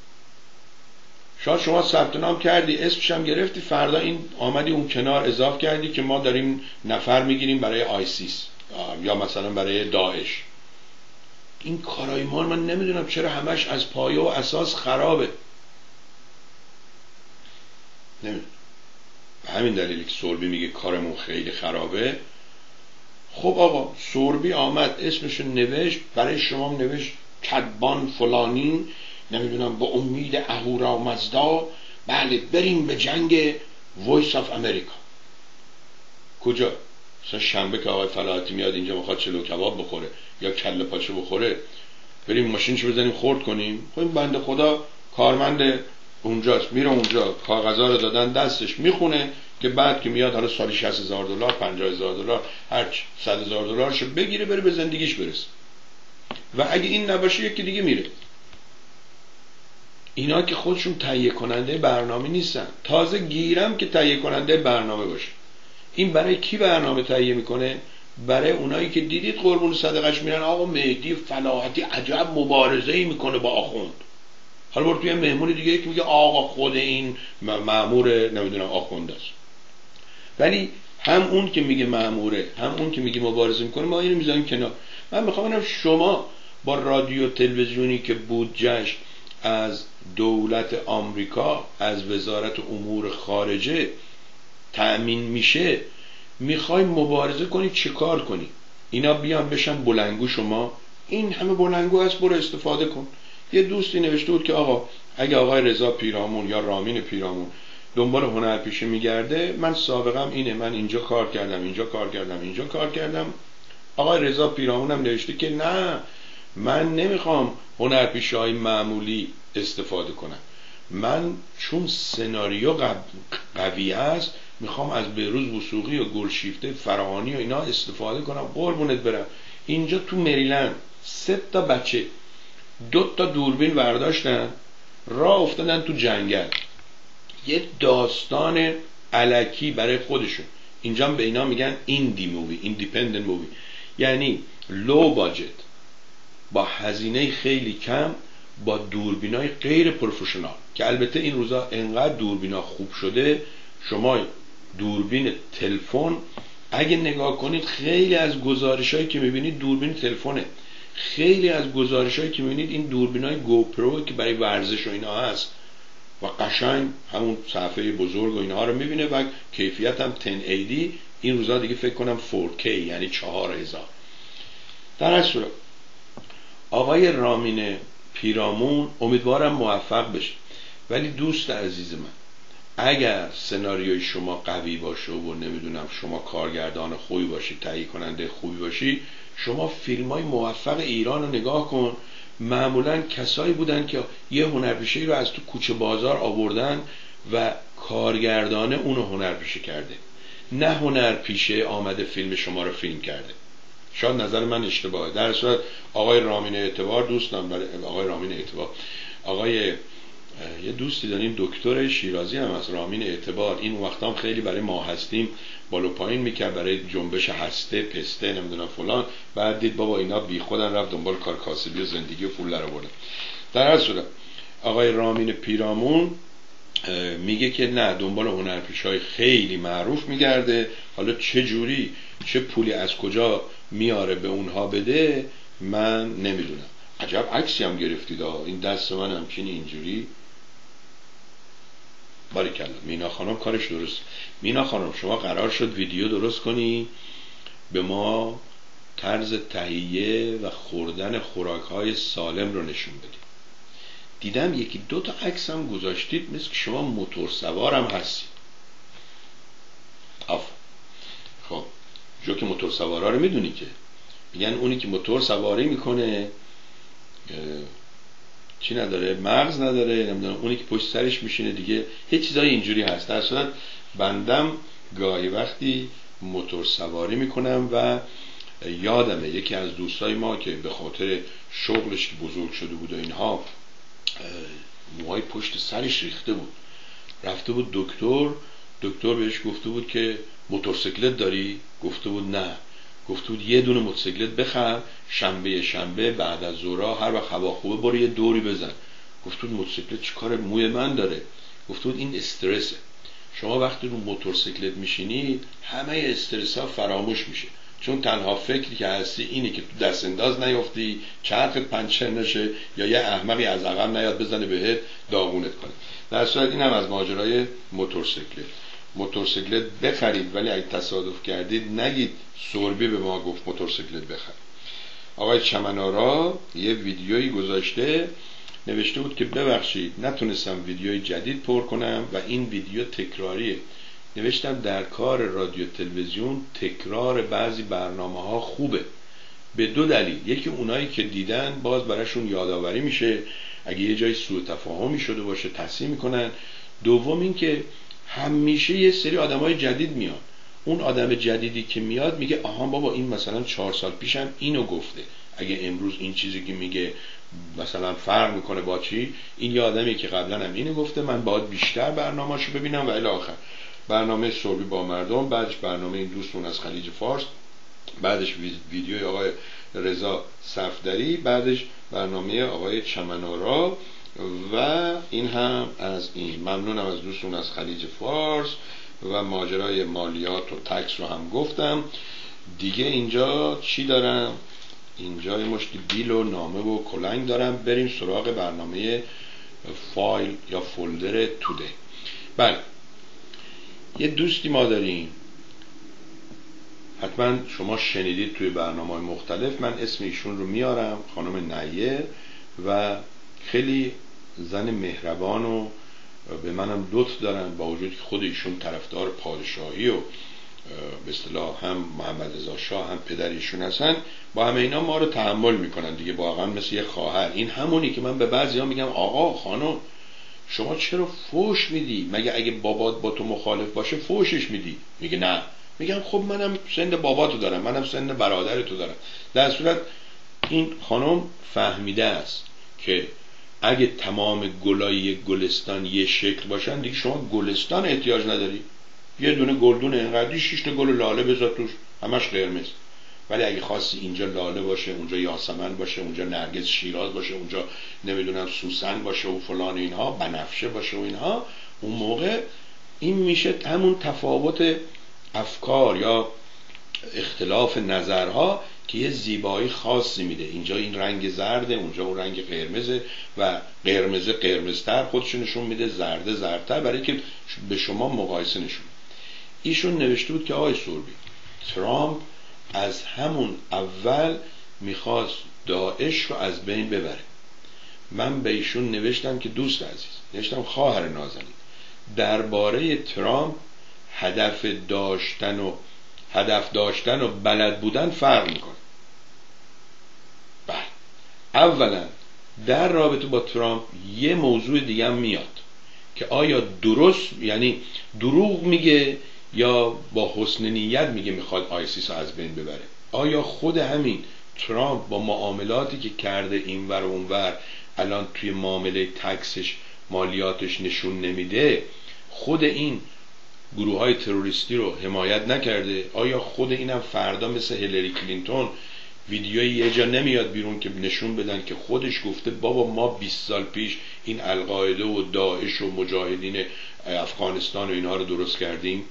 شاید شما ثبت نام کردی، اسمش هم گرفتی، فردا این آمدی اون کنار اضافه کردی که ما داریم نفر میگیریم برای آیسیس یا مثلا برای داعش. این کارای ما من نمیدونم چرا همش از پایه و اساس خرابه. نمیدونم. همین دلیلی که سوربی میگه کارمون خیلی خرابه. خب آقا سوربی آمد اسمشو نوشت، برای شما نوشت کدبان فلانی، نمیدونم با امید اهورا مزدا، بله بریم به جنگ وایس آف امریکا. کجا؟ مثلا شنبه که آقای فلاحتی میاد اینجا میخواد چلو کباب بخوره یا کله پاچه بخوره، بریم ماشینشو بزنیم خورد کنیم؟ خب این بنده خدا کارمند اونجاست، میره اونجا کاغذا رو دادن دستش میخونه که بعد که میاد حالا سالی $60,000 $50,000 هر $100,000 بگیره بره به زندگیش برسه. و اگه این نباشه یکی دیگه میره. اینا که خودشون تهیه کننده برنامه نیستن، تازه گیرم که تهیه کننده برنامه باشه. این برای کی برنامه تهیه میکنه؟ برای اونایی که دیدید قربون صدقش میرن آقا مهدی فلاحتی عجب مبارزه‌ای میکنه با آخوند. حالا برو توی مهمونی دیگه یکی میگه آقا خود این مأمور نمیدونم آخوند است. ولی هم اون که میگه مأموره هم اون که میگه مبارزه میکنه ما اینو میذاریم کنار. من میخوام ببینم شما با رادیو تلویزیونی که بودجهش از دولت آمریکا از وزارت امور خارجه تأمین میشه میخوای مبارزه کنی چه کار کنی؟ اینا بیان بشن بلنگو، شما این همه بلنگو هست برو استفاده کن. یه دوستی نوشته بود که آقا اگه آقای رضا پیرامون یا رامین پیرامون دنبال هنرپیشه میگرده، من سابقم اینه، من اینجا کار کردم اینجا کار کردم. آقای رضا پیرامون هم نوشته که نه من نمیخوام هنرپیشه های معمولی استفاده کنم، من چون سناریو قوی است میخوام از بهروز وثوقی و گلشیفته فراهانی و اینا استفاده کنم. قربونت برم اینجا تو مریلند 3 تا بچه 2 تا دوربین برداشتن راه افتادن تو جنگل، یه داستان الکی برای خودشون. اینجا به اینا میگن ایندی مووی، ایندیپندنت مووی، یعنی لو باجت با هزینه خیلی کم با دوربینای غیر پروفشنال، که البته این روزا انقدر دوربینا خوب شده شما دوربین تلفن اگه نگاه کنید خیلی از گزارشایی که میبینید دوربین تلفنه، خیلی از گزارشایی که میبینید این دوربینای گوپرو که برای ورزش و اینا هست و قشنگ همون صفحه بزرگ و اینها رو میبینه و کیفیت هم 1080. این روزا دیگه فکر کنم 4K یعنی 4000. در هر صورت آقای رامین پیرامون امیدوارم موفق بشه. ولی دوست عزیز من اگر سناریوی شما قوی باشه و نمیدونم شما کارگردان خوبی باشی، تهیه کننده خوبی باشی، شما فیلم‌های موفق ایران رو نگاه کن، معمولاً کسایی بودن که یه هنرپیشه‌ای رو از تو کوچه بازار آوردن و کارگردانه اونو هنرپیشه کرده، نه هنرپیشه آمده فیلم شما رو فیلم کرده. شاید نظر من اشتباهه. در صورت آقای رامین اعتبار دوستم، برای آقای رامین اعتبار یه دوستی داریم دکتر شیرازی هم از رامین اعتبار، این وقتا هم خیلی برای ما هستیم بالا پایین میکرد، برای جنبش هسته پسته نمیدونم فلان، بعد دید بابا اینا بی خودن رفت دنبال کار کاسبی و زندگی و پول در آوردن. در هر صورت آقای رامین پیرامون میگه که نه دنبال هنرپیشه‌های خیلی معروف میگرده، حالا چه جوری چه پولی از کجا میاره به اونها بده من نمیدونم. عجب عکسی هم گرفتید این دست من همچینی اینجوری. باریکلا مینا خانم کارش درست. مینا خانم شما قرار شد ویدیو درست کنی به ما طرز تهیه و خوردن خوراک‌های سالم رو نشون بدی. دیدم 1-2 تا عکس هم گذاشتید مثل که شما موتور سوارم هستید. خب جو که موتور سوارا رو میدونی که میگن اونی که موتور سواری میکنه چی نداره، مغز نداره، نمیدونم اونی که پشت سرش میشینه دیگه یه چیزای اینجوری هست. در صورت بندم گاهی وقتی موتور سواری میکنم و یادمه یکی از دوستای ما که به خاطر شغلش که بزرگ شده بود و اینها موهای پشت سرش ریخته بود، رفته بود دکتر بهش گفته بود که موتورسیکلت داری؟ گفته بود نه. گفته بود یه دونه موتورسیکلت بخر، شنبه بعد از ظهر هر وقت هوا خوبه برو یه دوری بزن. گفته بود موتورسیکلت چیکار موی من داره؟ گفته بود این استرسه. شما وقتی رو موتورسیکلت میشینید همه استرس ها فراموش میشه، چون تنها فکری که هستی اینه که تو دست انداز نیفتی، چرخت پنچر نشه یا یه احمقی از عقب نیاد بزنه بهت داغونت کنه. در صورت این هم از ماجرای موتورسیکلت. موتورسیکلت بخرید، ولی اگه تصادف کردید نگید سوربی به ما گفت موتورسیکلت بخر. آقای چمنارا یه ویدیویی گذاشته، نوشته بود که ببخشید نتونستم ویدیوی جدید پر کنم و این ویدیو تکراریه. نوشتم در کار رادیو تلویزیون تکرار بعضی برنامه ها خوبه به دو دلیل. یکی اونایی که دیدن باز براشون یادآوری میشه، اگه یه جای سوء تفاهمی شده باشه تصحیح میکنن. دوم این که همیشه یه سری آدمای جدید میاد، اون آدم جدیدی که میاد میگه آها بابا این مثلا 4 سال پیشم اینو گفته، اگه امروز این چیزی که میگه مثلا فرق میکنه با چی، این یه آدمی که قبلا هم اینو گفته، من باید بیشتر برنامه‌اشو ببینم و الی آخر. برنامه صبحی با مردم، بعدش برنامه این دوستون از خلیج فارس، بعدش ویدیوی آقای رضا صفدری، بعدش برنامه آقای چمنارا و این هم از این. ممنونم از دوستون از خلیج فارس و ماجرای مالیات و تکس رو هم گفتم دیگه. اینجا چی دارم؟ اینجا یه مشتی بیل و نامه و کلنگ دارم. بریم سراغ برنامه فایل یا فولدر توده. بله، یه دوستی ما داریم، حتما شما شنیدید توی برنامه مختلف، من اسم ایشون رو میارم، خانم نیر، و خیلی زن مهربان و به منم لطف دارن، با وجود که خود ایشون طرفدار پادشاهی و به اصطلاح هم محمد رضا شاه هم پدر ایشون هستن، با همه اینا ما رو تحمل میکنن دیگه، واقعا مثل یه خواهر. این همونی که من به بعضیا میگم آقا خانم شما چرا فوش میدی؟ مگه اگه بابات با تو مخالف باشه فوشش میدی؟ میگه نه. میگم خب منم سن باباتو دارم، منم سن برادرتو دارم. در صورت این خانم فهمیده است که اگه تمام گلای گلستان یه شکل باشن دیگه شما گلستان احتیاج نداری. یه دونه گلدون اینقدری 6 تا گل لاله بذار توش، همش قرمز. ولی اگه خواستی اینجا لاله باشه، اونجا یاسمن باشه، اونجا نرگس شیراز باشه، اونجا نمیدونم سوسن باشه و فلان اینها، بنفشه باشه و اینها، اون موقع این میشه همون تفاوت افکار یا اختلاف نظرها که یه زیبایی خاصی میده. اینجا این رنگ زرده، اونجا اون رنگ قرمزه و قرمزتر خودش نشون میده، زرده زردتر، برای که به شما مقایسه نشون. ایشون نوشته بود که آقای سوربی، ترامپ از همون اول میخواست داعش رو از بین ببره. من به ایشون نوشتم که دوست عزیز، نوشتم خواهر نازنین، درباره ترامپ هدف داشتن و بلد بودن فرق میکنه. بله، اولا در رابطه با ترامپ یه موضوع دیگه هم میاد که آیا درست، یعنی دروغ میگه یا با حسن نیت میگه میخواد آیسیس رو از بین ببره. آیا خود همین ترامپ با معاملاتی که کرده اینور و اونور الان توی معامله تکسش مالیاتش نشون نمیده، خود این گروه های تروریستی رو حمایت نکرده؟ آیا خود اینم فردا مثل هیلاری کلینتون ویدیوی یه جا نمیاد بیرون که نشون بدن که خودش گفته بابا ما 20 سال پیش این القاعده و داعش و مجاهدین افغانستان و اینها رو درست کردیم؟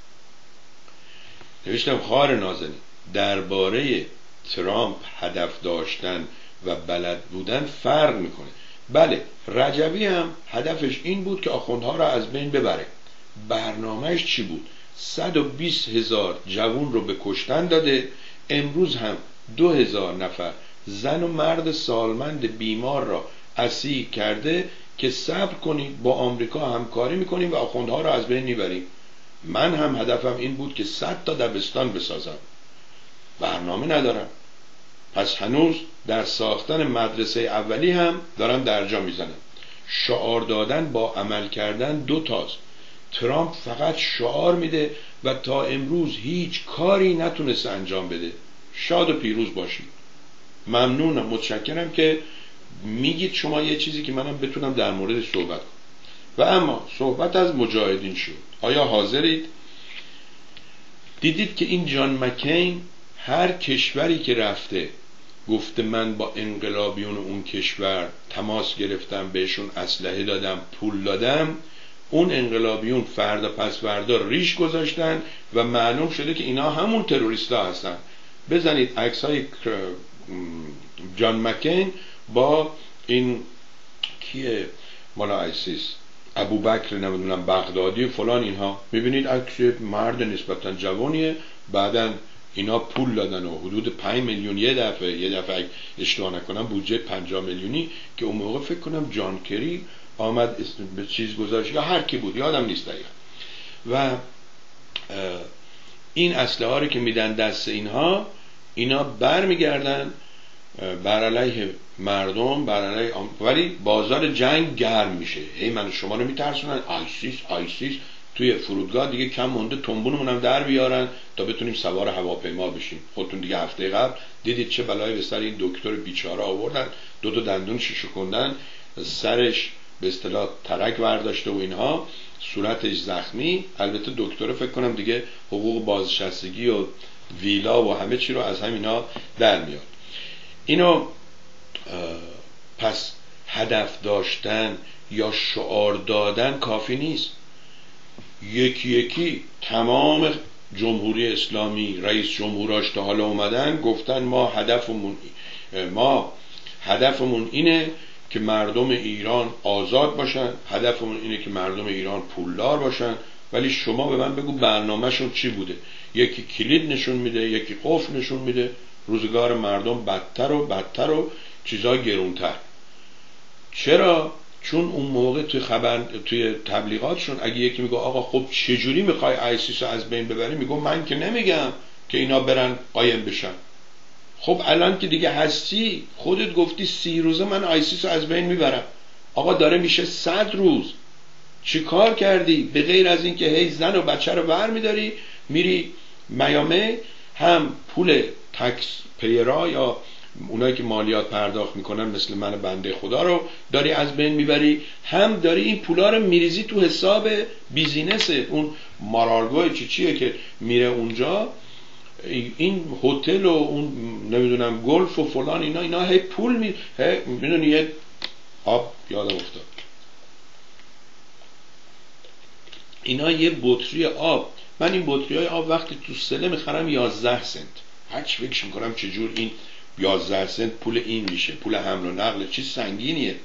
نوشتم خواهر نازنین، درباره ترامپ هدف داشتن و بلد بودن فرق میکنه. بله، رجبی هم هدفش این بود که آخوندها رو از بین ببره. برنامهش چی بود؟ 120,000 جوان رو به کشتن داده. امروز هم 2,000 نفر زن و مرد سالمند بیمار را اسیر کرده که صبر کنید با آمریکا همکاری میکنیم و آخوندها رو از بین میبریم. من هم هدفم این بود که 100 تا دبستان بسازم. برنامه ندارم. پس هنوز در ساختن مدرسه اولی هم دارم درجا میزنم. شعار دادن با عمل کردن دو تاست. ترامپ فقط شعار میده و تا امروز هیچ کاری نتونسته انجام بده. شاد و پیروز باشید. ممنونم، متشکرم که میگید شما یه چیزی که منم بتونم در مورد صحبت کنم. و اما صحبت از مجاهدین شد. آیا حاضرید؟ دیدید که این جان مکین هر کشوری که رفته گفته من با انقلابیون اون کشور تماس گرفتم، بهشون اسلحه دادم، پول دادم، اون انقلابیون فردا پس فردا ریش گذاشتن و معلوم شده که اینا همون تروریستا هستن. بزنید عکسای جان مکین با این کیه مالا آیسیس، ابوبکر نمیدونم بغدادی فلان، اینها میبینید عکس مرد نسبتا جوانیه، بعدن اینا پول دادن و حدود 5 میلیون یه دفعه اشتباه نکنم بودجه 50 میلیونی که اون موقع فکر کنم جان کری آمد به چیز گذاشت یا هر کی بود یادم نیست دقیقا، و این اسلحه ها رو که میدن دست اینا برمیگردن بر علیه مردم، بر علیه ولی بازار جنگ گرم میشه. هی من شما رو میترسونن آیسیس توی فرودگاه دیگه کم مونده تنبونمون هم در بیارن تا بتونیم سوار هواپیما بشیم. خودتون دیگه هفته قبل دیدید چه بلایی به سر این دکتر بیچاره آوردن، 2 دندون شکوندن، سرش به اصطلاح ترک برداشته و اینها، صورتش زخمی. البته دکتر فکر کنم دیگه حقوق بازنشستگی و ویلا و همه چی رو از همینا در میاد. اینو پس هدف داشتن یا شعار دادن کافی نیست. یکی تمام جمهوری اسلامی رئیس جمهوراش تا حالا اومدن گفتن ما هدفمون اینه که مردم ایران آزاد باشن، هدفمون اینه که مردم ایران پولدار باشن، ولی شما به من بگو برنامه‌شون چی بوده؟ یکی کلید نشون میده، یکی قفل نشون میده، روزگار مردم بدتر و بدتر و چیزا گرونتر. چرا؟ چون اون موقع توی تبلیغاتشون اگه یکی میگه آقا خب چجوری میخوای آیسیس رو از بین ببری، میگه من که نمیگم که اینا برن قایم بشن. خب الان که دیگه هستی، خودت گفتی 30 روزه من آیسیس رو از بین میبرم. آقا داره میشه 100 روز. چی کار کردی؟ به غیر از این که هی زن و بچه رو برمیداری میری میامه، هم پول تکس پیرا یا اونایی که مالیات پرداخت میکنن مثل من بنده خدا رو داری از بین میبری، هم داری این پولا رو میریزی تو حساب بیزینس اون مارالگوی چیه که میره اونجا، این هتل و اون نمیدونم گلف و فلان، اینا هی پول میدونی. یه آب یادم افتاد، اینا یه بطری آب، من این بطری های آب وقتی تو سله میخرم 11 سنت، هرچی فکر میکنم چجور این 11 سنت پول این میشه، پول حمل و نقل، چیز سنگینیه.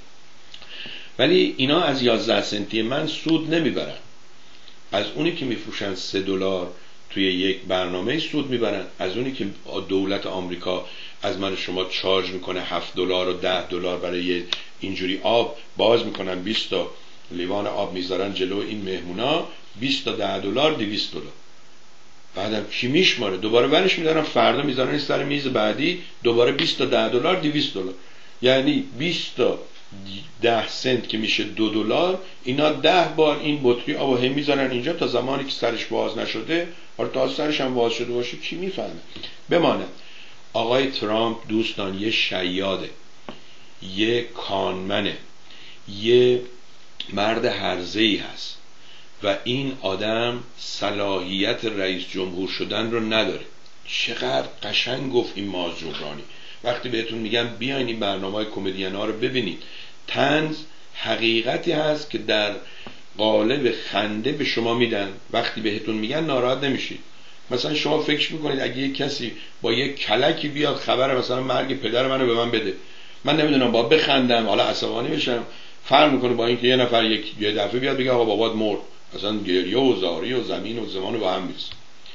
ولی اینا از 11 سنتی من سود نمیبرن، از اونی که میفروشن $3 توی یک برنامه سود میبرن، از اونی که دولت آمریکا از من شما چارج میکنه $7 و $10 برای اینجوری آب باز میکنن، 20 تا لیوان آب میذارن جلو این مهمونا، 20 تا $10 $200. بعدم کی میشماره؟ دوباره برش میدارن، فردا میذارن سر میز بعدی دوباره 20 تا $10 $200. یعنی 20 تا 10 سنت که میشه $2، اینا 10 بار این بطری آب هم میذارن اینجا تا زمانی که سرش باز نشده. حالا تا سرش هم باز شده باشه کی میفهمه؟ بمانه آقای ترامپ دوستان یه شیاده، یه کانمنه، یه مرد هرزه‌ای هست و این آدم صلاحیت رئیس جمهور شدن رو نداره. چقدر قشنگ گفت این ماز جبرانی وقتی بهتون میگم بیاین این برنامه‌های کمدین ها رو ببینید. طنز حقیقتی هست که در قالب خنده به شما میدن، وقتی بهتون میگن ناراحت نمیشید. مثلا شما فکر میکنید اگه یک کسی با یک کلکی بیاد خبر مثلا مرگ پدر منو به من بده، من نمیدونم با بخندم حالا عصبانی بشم، فرق میکنه با اینکه یه نفر یه دفعه بیاد بگه آقا بابات مرد، اصلا گریه و زاری و زمین و زمان رو با هم میرسه.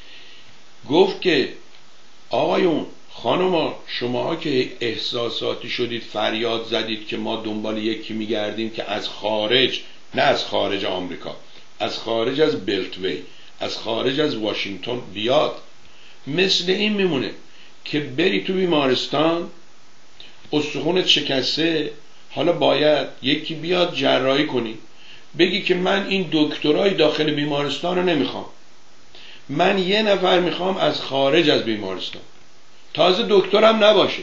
گفت که آقایون خانوما شماها که احساساتی شدید فریاد زدید که ما دنبال یکی میگردیم که از خارج، نه از خارج آمریکا، از خارج از بلتوی، از خارج از واشنگتن بیاد، مثل این میمونه که بری تو بیمارستان استخونت شکسته، حالا باید یکی بیاد جراحی کنی، بگی که من این دکترای داخل بیمارستان رو نمیخوام، من یه نفر میخوام از خارج از بیمارستان، تازه دکترم نباشه.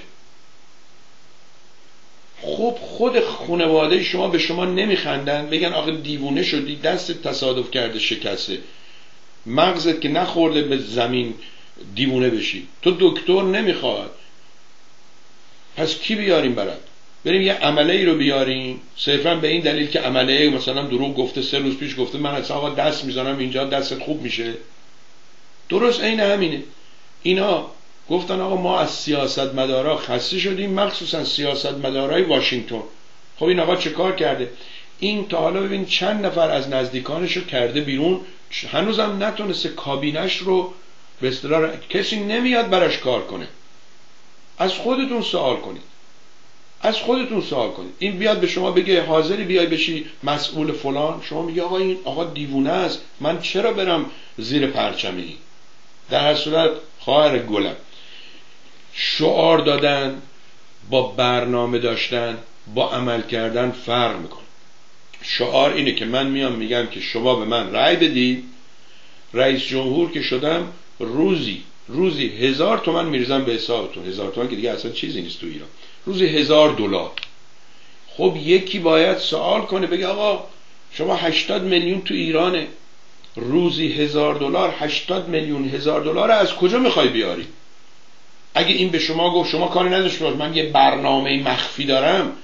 خب خود خانواده شما به شما نمیخندن، بگن آقا دیوونه شدی، دست تصادف کرده شکسته، مغزت که نخورده به زمین دیوونه بشی، تو دکتر نمیخواد، پس کی بیاریم برات؟ بریم یه عمله ای رو بیاریم صرفا به این دلیل که عمله مثلا دروغ گفته، 3 روز پیش گفته من اصلا آقا دست میزنم اینجا دستت خوب میشه. درست عین همینه. اینا گفتن آقا ما از سیاستمدارا خسته شدیم، مخصوصا سیاستمدارای واشنگتن. خب این آقا چه کار کرده؟ این تا حالا ببین چند نفر از نزدیکانش رو کرده بیرون، هنوزم نتونسته کابینش رو به اصطلاح کسی نمیاد براش کار کنه. از خودتون سوال کنید، از خودتون سوال کنید. این بیاد به شما بگه حاضری بیای بشی مسئول فلان، شما میگه آقا این آقا دیوونه است، من چرا برم زیر پرچمی؟ در هر صورت خواهر گلم، شعار دادن با برنامه داشتن با عمل کردن فرق میکنه. شعار اینه که من میام میگم که شما به من رأی بدید، رئیس جمهور که شدم روزی 1000 تومان میریزم به حسابتون. 1000 تومان که دیگه اصلا چیزی نیست تو ایران، روزی $1000. خب یکی باید سوال کنه بگه آقا شما 80 میلیون تو ایرانه، روزی $1000، 80 میلیون $1000 از کجا میخوای بیاری؟ اگه این به شما گفت شما کاری نداشته باش، من یه برنامه مخفی دارم،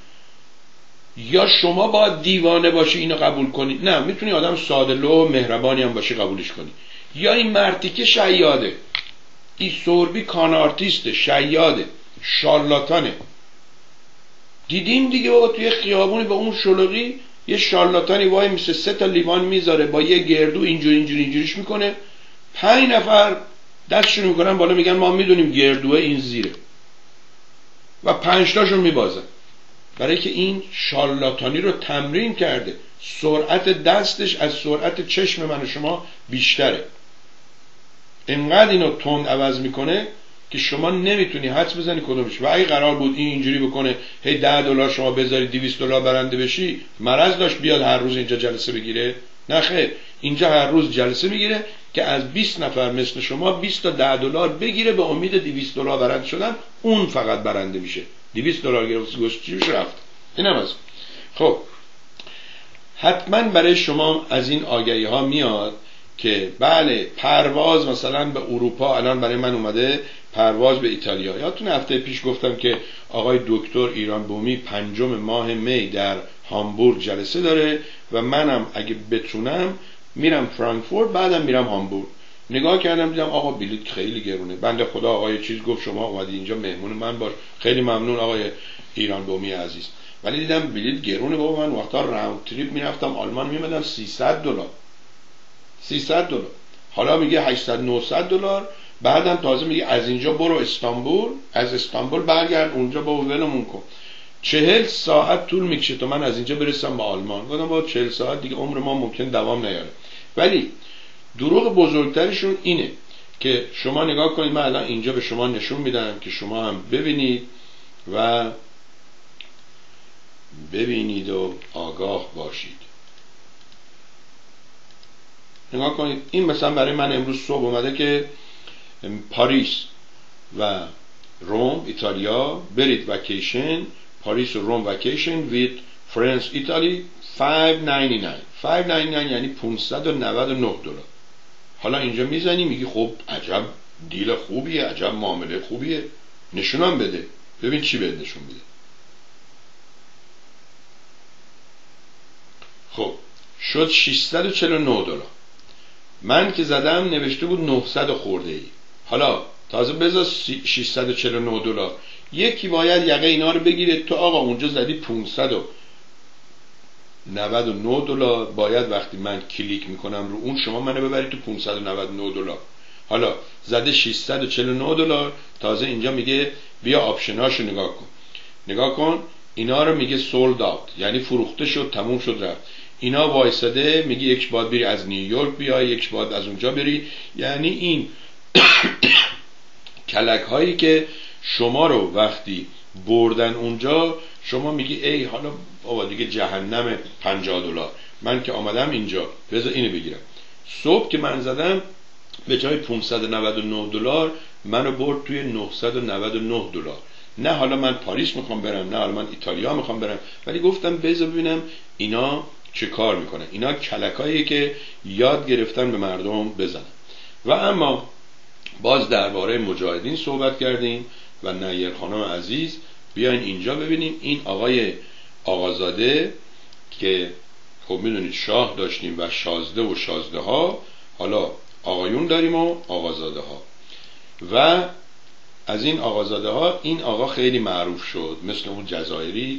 یا شما باید دیوانه باشی اینو قبول کنی، نه میتونی آدم ساده لوح مهربانی هم باشی قبولش کنی، یا این مرتی که شیاده، این سوربی کان آرتیسته، شیاده، شارلاتانه. دیدیم دیگه بابا توی خیابونی با اون شلوغی یه شارلاتانی وای میشه 3 تا لیوان میذاره با یه گردو اینجوریش میکنه، 5 نفر دستشون میکنن بالا میگن ما میدونیم گردوه این زیره و 5 تاشون میبازن، برای که این شارلاتانی رو تمرین کرده. سرعت دستش از سرعت چشم من و شما بیشتره، اینقدر اینو تند عوض میکنه که شما نمیتونی حدس بزنی کدومش. و اگه قرار بود این اینجوری بکنه هی $10 شما بذاری $200 برنده بشی، مرض داشت بیاد هر روز اینجا جلسه بگیره؟ نه خیر، اینجا هر روز جلسه میگیره که از 20 نفر مثل شما 20 تا $10 بگیره به امید $200 برنده شدن، اون فقط برنده میشه. $200 گرفت گوشتیش رفت. اینم از. خب حتما برای شما از این آگهی ها میاد که بله پرواز مثلا به اروپا الان برای من اومده، پرواز به ایتالیا. یادتونه هفته پیش گفتم که آقای دکتر ایران بومی 5 ماه می در هامبورگ جلسه داره و منم اگه بتونم میرم فرانکفورت، بعدم میرم هامبورگ. نگاه کردم دیدم آقا بلیط خیلی گرونه. بنده خدا آقای چیز گفت شما اومدی اینجا مهمون من باش، خیلی ممنون آقای ایران بومی عزیز، ولی دیدم بلیط گرونه. بابا من وقتا راوند تریپ میرفتم آلمان میمدم $300، حالا میگه $800-900. بعدم تازه میگه از اینجا برو استانبول، از استانبول برگرد اونجا با ولمون کن. 40 ساعت طول میکشه تا من از اینجا برسم به آلمان. گفتم با 40 ساعت دیگه عمر ما ممکن دوام نیاره. ولی دروغ بزرگترشون اینه که شما نگاه کنید، من الان اینجا به شما نشون میدم که شما هم ببینید و آگاه باشید. نگاه کنید، این مثلا برای من امروز صبح اومده که پاریس و روم ایتالیا برید وکیشن، پاریس و روم وکیشن with France Italy $599 یعنی $599. حالا اینجا میزنی میگی خب عجب دیل خوبیه، عجب معامله خوبیه، نشونم بده ببین چی بهت نشون میده. خب شد $649. من که زدم نوشته بود 900 خورده ای. حالا تازه بذار $649. یکی باید یقه اینا رو بگیره. تو آقا اونجا زدی $599، باید وقتی من کلیک میکنم رو اون شما منو ببری تو $599. حالا زده $649، تازه اینجا میگه بیا آپشناشو نگاه کن. اینا رو میگه سولد آوت، یعنی فروخته شد، تموم شد، رفت. اینا وایساده میگه یک باید بری از نیویورک بیای، یک باید از اونجا بری. یعنی این کلک هایی که شما رو وقتی بردن اونجا شما میگی ای حالا بابا دیگه جهنم $50، من که آمدم اینجا بذار اینو بگیرم. صبح که من زدم به جای $599 منو برد توی $999. نه حالا من پاریس میخوام برم، نه حالا من ایتالیا میخوام برم، ولی گفتم بذار ببینم اینا چه کار میکنن. اینا کلکاییه که یاد گرفتن به مردم بزنن. و اما باز درباره مجاهدین صحبت کردیم و نیر خانم عزیز بیاین اینجا ببینیم. این آقای آقازاده که خب میدونید شاه داشتیم و شازده و شازده ها، حالا آقایون داریم و آقازاده ها. و از این آقازاده ها این آقا خیلی معروف شد، مثل اون جزایری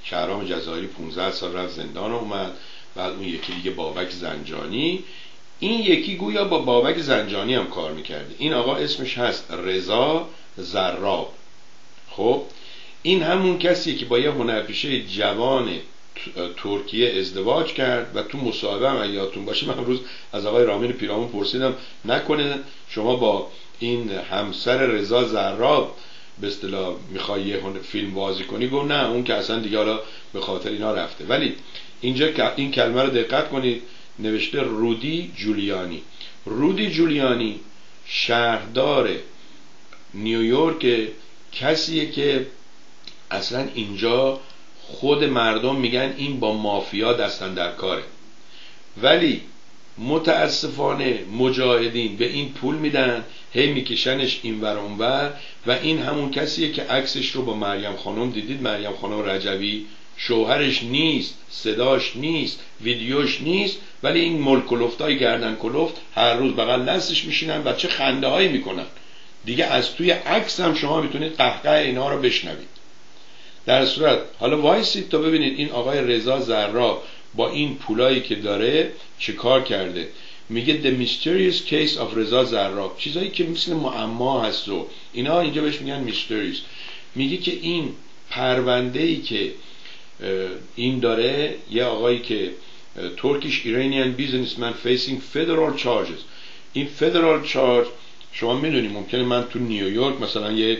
شهرام جزایری 15 سال رفت زندان اومد. بعد اون یکی دیگه بابک زنجانی، این یکی گویا با بابک زنجانی هم کار میکرده. این آقا اسمش هست رضا زراب. خب این همون کسیه که با یه هنرپیشه جوان ترکیه ازدواج کرد و تو مصاحبه هم یادتون باشه من امروز از آقای رامین پیرامون پرسیدم نکنه شما با این همسر رضا زراب به اصطلاح میخوای یه فیلم بازی کنی؟ گفت نه اون که اصلا دیگه حالا به خاطر اینا رفته. ولی اینجا این کلمه رو دقت کنید، نوشته رودی جولیانی. رودی جولیانی شهردار نیویورک، کسیه که اصلا اینجا خود مردم میگن این با مافیا دستن در کاره، ولی متاسفانه مجاهدین به این پول میدن، هی میکشنش اینور اونور. و این همون کسیه که عکسش رو با مریم خانم دیدید، مریم خانم رجوی، شوهرش نیست، صداش نیست، ویدیوش نیست، ولی این ملک کلفتای گردن کلفت هر روز بغل دستش میشینن و چه خنده هایی میکنن دیگه. از توی عکس هم شما میتونید قهقه اینا رو بشنوید. در صورت حالا وایسید تا ببینید این آقای رضا زراب با این پولایی که داره چه کار کرده. میگه The Mysterious Case of رضا زراب، چیزایی که مثل معما هست و اینا اینجا بهش میگن Mysterious. میگه که این پرونده‌ای که این داره، یه آقایی که Turkish Iranian businessman facing federal charges. این federal charge شما میدونید ممکنه من تو نیویورک مثلا یه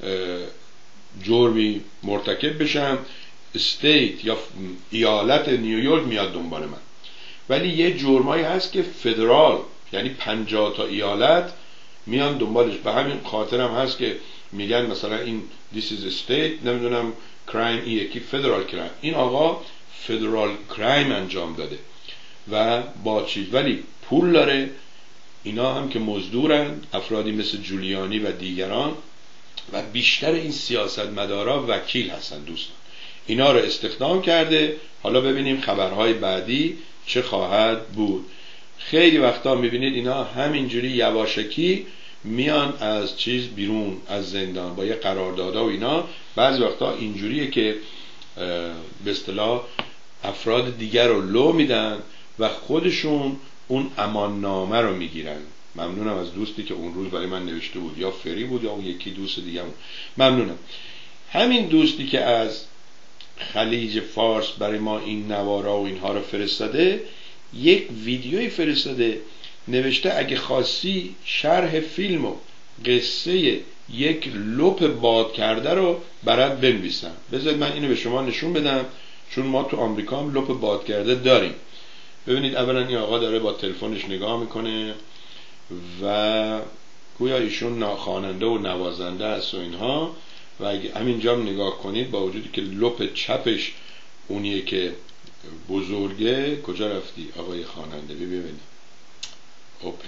جرمی مرتکب بشم، استیت یا ایالت نیویورک میاد دنبال من، ولی یه جرمایی هست که فدرال یعنی 50 تا ایالت میان دنبالش. به همین خاطر هم هست که میگن مثلا این this is a state نمیدونم کرایم، این یکی فدرال کرایم. این آقا فدرال کرایم انجام داده و با چیز، ولی پول داره. اینا هم که مزدورن، افرادی مثل جولیانی و دیگران، و بیشتر این سیاستمدارا وکیل هستن دوستان. اینا رو استخدام کرده. حالا ببینیم خبرهای بعدی چه خواهد بود. خیلی وقتا میبینید اینا همینجوری یواشکی میان از چیز بیرون، از زندان با یه قراردادها و اینا. بعضی وقتا اینجوریه که به اصطلاح افراد دیگر رو لو میدن و خودشون اون اماننامه رو میگیرن. ممنونم از دوستی که اون روز برای من نوشته بود، یا فری بود یا اون یکی دوست دیگه بود. ممنونم. همین دوستی که از خلیج فارس برای ما این نوارا و اینها رو فرستاده، یک ویدیوی فرستاده، نوشته اگه خواستی شرح فیلم و قصه یک لپ باد کرده رو برات بنویسم. بذارید من اینو به شما نشون بدم، چون ما تو آمریکا هم لپ باد کرده داریم. ببینید اولا این آقا داره با تلفنش نگاه میکنه و گویا ایشون خواننده و نوازنده است و اینها. و اگه همینجا هم نگاه کنید با وجودی که لپ چپش اونیه که بزرگه، کجا رفتی آقای خواننده؟ ببینید اوپن،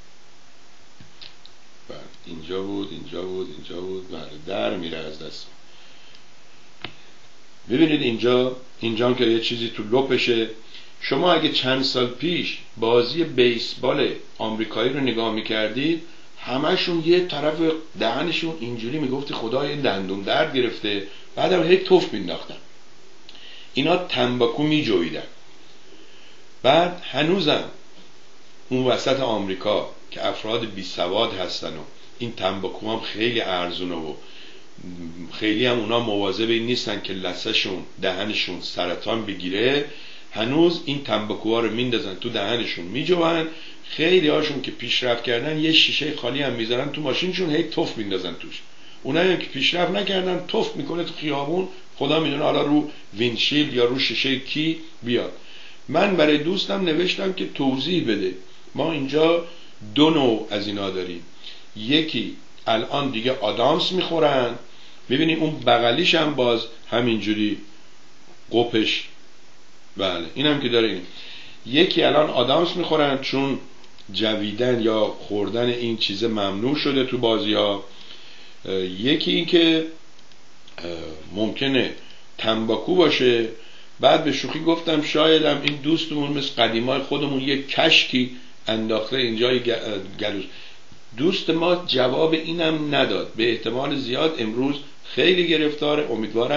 بله اینجا بود، اینجا بود، اینجا بود، بله در میره از دست. ببینید اینجا که یه چیزی تو لپشه. شما اگه چند سال پیش بازی بیسبال آمریکایی رو نگاه میکردید، همشون یه طرف دهنشون اینجوری میگفتی خدای دندون درد گرفته، بعدم هی توف مینداختن. اینا تنباکو میجویدن. بعد هنوزم اون وسط آمریکا که افراد بی سواد هستن و این تنباکو هم خیلی ارزونه و خیلی هم اونا مواظب این نیستن که لثه‌شون دهنشون سرطان بگیره، هنوز این تنباکوها رو میندازن تو دهنشون میجوون. خیلی هاشون که پیشرفت کردن یه شیشه خالی هم میذارن تو ماشینشون، هی توف میندازن توش. اونایی که پیشرفت نکردن توف میکنه تو خیابون، خدا میدونه حالا رو وینشیلد یا رو شیشه کی بیاد. من برای دوستم نوشتم که توضیح بده. ما اینجا دو نوع از اینا داریم. یکی الان دیگه آدامس میخورن، میبینی اون بغلیش هم باز همینجوری قپش، بله این هم که داره این. یکی الان آدامس میخورن چون جویدن یا خوردن این چیزه ممنوع شده تو بازی ها. یکی این که ممکنه تنباکو باشه. بعد به شوخی گفتم شایدم این دوستمون مثل قدیمای خودمون یک کشکی انداخته اینجای گلوش. دوست ما جواب اینم نداد. به احتمال زیاد امروز خیلی گرفتاره. امیدوارم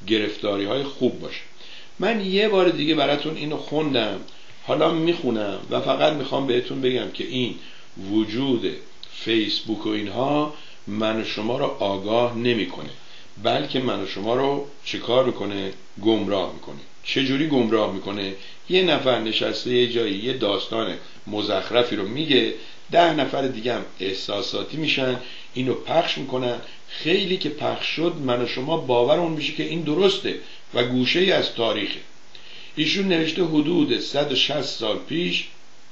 گرفتاری های خوب باشه. من یه بار دیگه براتون اینو خوندم، حالا میخونم و فقط میخوام بهتون بگم که این وجود فیسبوک و اینها من و شما رو آگاه نمیکنه، بلکه من و شما رو چیکار میکنه؟ گمراه میکنه. چه جوری گمراه میکنه؟ یه نفر نشسته یه جایی یه داستان مزخرفی رو میگه، 10 نفر دیگه هم احساساتی میشن، اینو پخش میکنن. خیلی که پخش شد من و شما باورمون میشه که این درسته و گوشه ای از تاریخه. ایشون نوشته حدود 160 سال پیش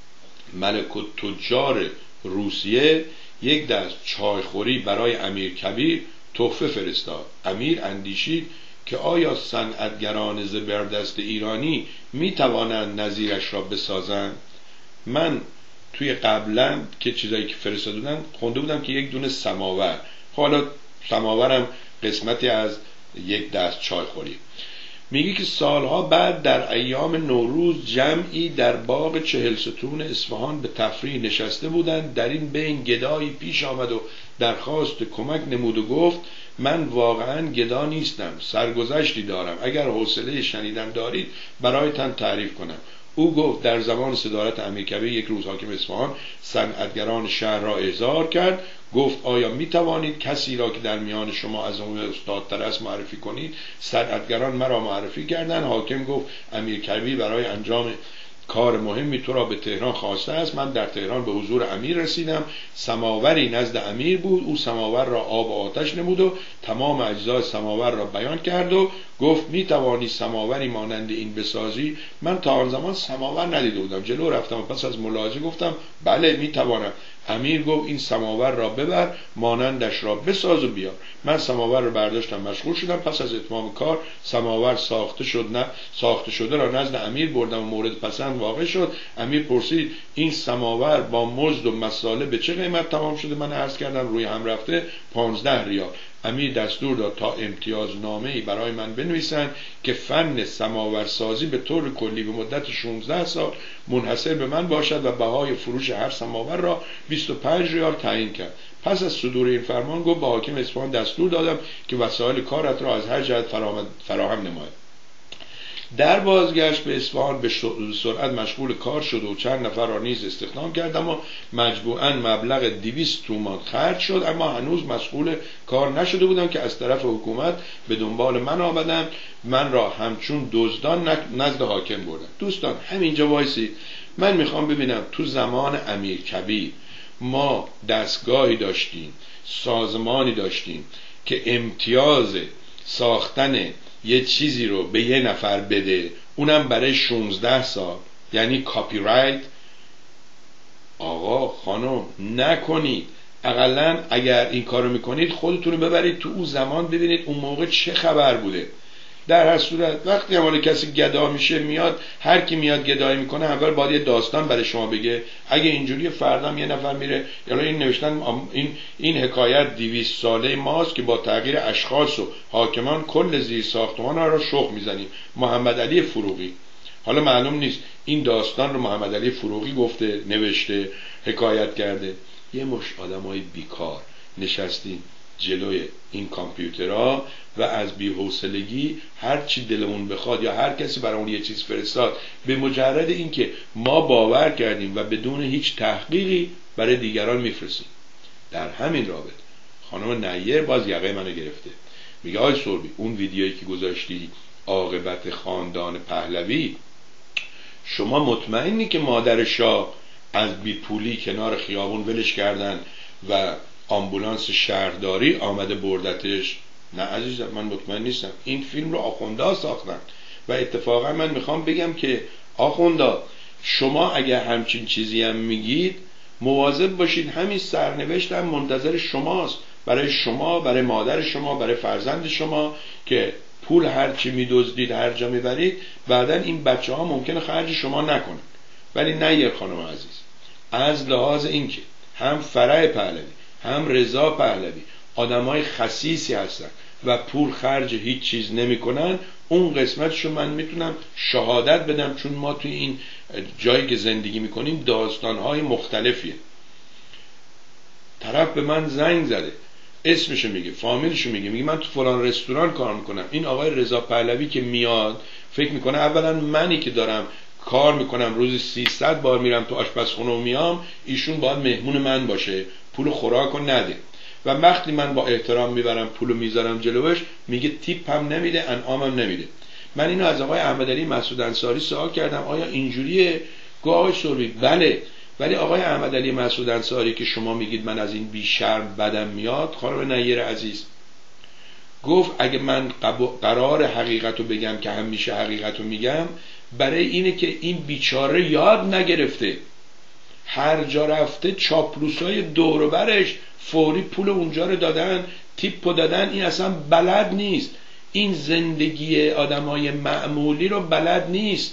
ملک التجار روسیه یک دست چایخوری برای امیر کبیر تحفه فرستاد. امیر اندیشید که آیا صنعتگران زبردست ایرانی می توانند نظیرش را بسازند؟ من توی قبلا که چیزایی که فرستاده بودن خونده بودم که یک دونه سماور، حالا سماورم قسمتی از یک دست چایخوری. میگه که سالها بعد در ایام نوروز جمعی در باغ 40 ستون اصفهان به تفریح نشسته بودند. در این بین گدایی پیش آمد و درخواست کمک نمود و گفت من واقعا گدا نیستم، سرگذشتی دارم، اگر حوصله شنیدن دارید برایتان تعریف کنم. او گفت در زمان صدارت امیرکبیر یک روز حاکم اصفهان صنعتگران شهر را احضار کرد. گفت آیا می توانید کسی را که در میان شما از اون استادتر است معرفی کنید؟ صنعتگران مرا معرفی کردند. حاکم گفت امیرکبیر برای انجام کار مهمی تو را به تهران خواسته است. من در تهران به حضور امیر رسیدم. سماوری نزد امیر بود. او سماور را آب و آتش نمود و تمام اجزای سماور را بیان کرد و گفت می توانی سماوری مانند این بسازی؟ من تا آن زمان سماور ندیده بودم. جلو رفتم و پس از ملاحظه گفتم بله می توانم. امیر گفت این سماور را ببر، مانندش را بساز و بیار. من سماور را برداشتم، مشغول شدم. پس از اتمام کار سماور ساخته شده را نزد امیر بردم و مورد پسند واقع شد. امیر پرسید این سماور با مزد و مساله به چه قیمت تمام شده؟ من عرض کردم روی هم رفته 15 ریال. امیر دستور داد تا امتیازنامه‌ای برای من بنویسند که فن سماورسازی به طور کلی به مدت 16 سال منحصر به من باشد و بهای فروش هر سماور را 25 ریال تعیین کرد. پس از صدور این فرمان گفت به حاکم اصفهان دستور دادم که وسایل کارت را از هر جهت فراهم نماید. در بازگشت به اصفهان به سرعت مشغول کار شد و چند نفر را نیز استخدام کردم و مجموعاً مبلغ 200 تومان خرج شد، اما هنوز مشغول کار نشده بودم که از طرف حکومت به دنبال من آمدند. من را همچون دزدان نزد حاکم بردند. دوستان همینجا وایسید، من میخوام ببینم تو زمان امیرکبیر ما دستگاهی داشتیم، سازمانی داشتیم که امتیاز ساختن یه چیزی رو به یه نفر بده، اونم برای 16 سال، یعنی کاپی رایت. آقا خانم نکنید. اقلن اگر این کارو میکنید خودتون رو ببرید تو اون زمان، ببینید اون موقع چه خبر بوده. در هر صورت وقتی هماله کسی گدا میشه، میاد هر کی میاد گدایی میکنه اول باید یه داستان برای شما بگه. اگه اینجوری فردام یه نفر میره، یعنی این نوشتن این حکایت 200 ساله ماست که با تغییر اشخاص و حاکمان کل زیر ساختمان را شخ میزنیم. محمد علی فروغی، حالا معلوم نیست این داستان رو محمد علی فروغی گفته، نوشته، حکایت کرده. یه مش آدمای بیکار نشستیم جلوی این کامپیوترها و از بی‌حوصلگی هر چی دلمون بخواد یا هر کسی برامون یه چیز فرستاد، به مجرد اینکه ما باور کردیم و بدون هیچ تحقیقی برای دیگران میفرستیم. در همین رابطه خانم نیر باز یقه منو گرفته، میگه آی سربی اون ویدیویی که گذاشتی عاقبت خاندان پهلوی، شما مطمئنی که مادر شاه از بیپولی کنار خیابون ولش کردن و آمبولانس شهرداری آمده بردتش؟ نه عزیزم من مطمئن نیستم. این فیلم رو آخوندا ساختن و اتفاقا من میخوام بگم که آخوندا شما اگه همچین چیزی هم میگید مواظب باشید، همین سرنوشت هم منتظر شماست، برای شما، برای مادر شما، برای فرزند شما، که پول هرچی میدزدید هر جا میبرید بعدا این بچه ها ممکنه خرج شما نکنن. ولی نه یه خانم عزیز، از لحاظ اینکه هم فرع پهلوی هم رضا پهلوی آدمای خسیسی هستن و پول خرج هیچ چیز نمی کنن، اون قسمتشو من میتونم شهادت بدم، چون ما توی این جایی که زندگی میکنیم داستانهای مختلفیه. طرف به من زنگ زده اسمشو میگه، فامیلشو میگه، میگه من تو فلان رستوران کار میکنم. این آقای رضا پهلوی که میاد فکر میکنه اولا منی که دارم کار میکنم روزی 300 بار میرم تو آشپزخونه و میام، ایشون باید مهمون من باشه، پول خوراک رو نده. و وقتی من با احترام میبرم پولو میذارم جلوش، میگه تیپ هم نمیده، انعامم نمیده. من اینو از آقای احمدعلی مسعود انصاری سوال کردم آیا اینجوریه؟ گفت آقای سربی بله، ولی آقای احمدعلی مسعود انصاری که شما میگید من از این بی شرم بدم میاد، خانم نیر عزیز، گفت اگه من قرار حقیقتو بگم که همیشه حقیقتو میگم، برای اینه که این بیچاره یاد نگرفته، هر جا رفته چاپلوسای دور و برش فوری پول اونجا رو دادن، تیپو دادن، این اصلا بلد نیست، این زندگی آدمای معمولی رو بلد نیست.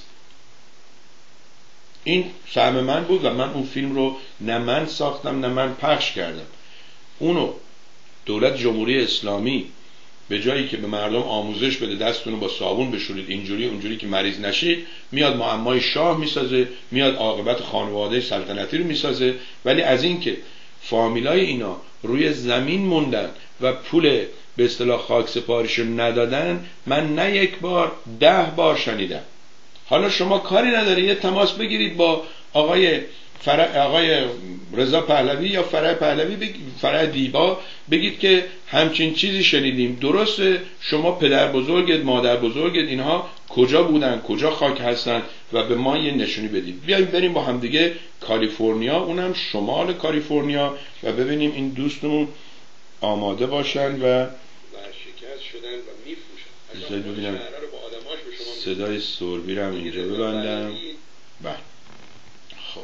این سهم من بود و من اون فیلم رو نه من ساختم نه من پخش کردم. اونو دولت جمهوری اسلامی به جایی که به مردم آموزش بده دستونو با صابون بشورید اینجوری اونجوری که مریض نشید، میاد معمای شاه میسازه، میاد عاقبت خانواده سلطنتی رو میسازه. ولی از این که فامیلای اینا روی زمین موندن و پول به اصطلاح خاک سپاریشو ندادن، من نه یک بار 10 بار شنیدم. حالا شما کاری نداره یه تماس بگیرید با آقای رضا پهلوی یا فرح پهلوی، فرح دیبا، بگید که همچین چیزی شنیدیم. درسته شما پدر بزرگت، مادر بزرگت، اینها کجا بودن، کجا خاک هستن و به ما یه نشونی بدید. بیایم بریم با همدیگه کالیفرنیا، اونم شمال کالیفرنیا، و ببینیم این دوستمون آماده باشن و ورشکست شدن و میفروشن. ببینم صدای سربی رو هم اینجا ببندم. بله خب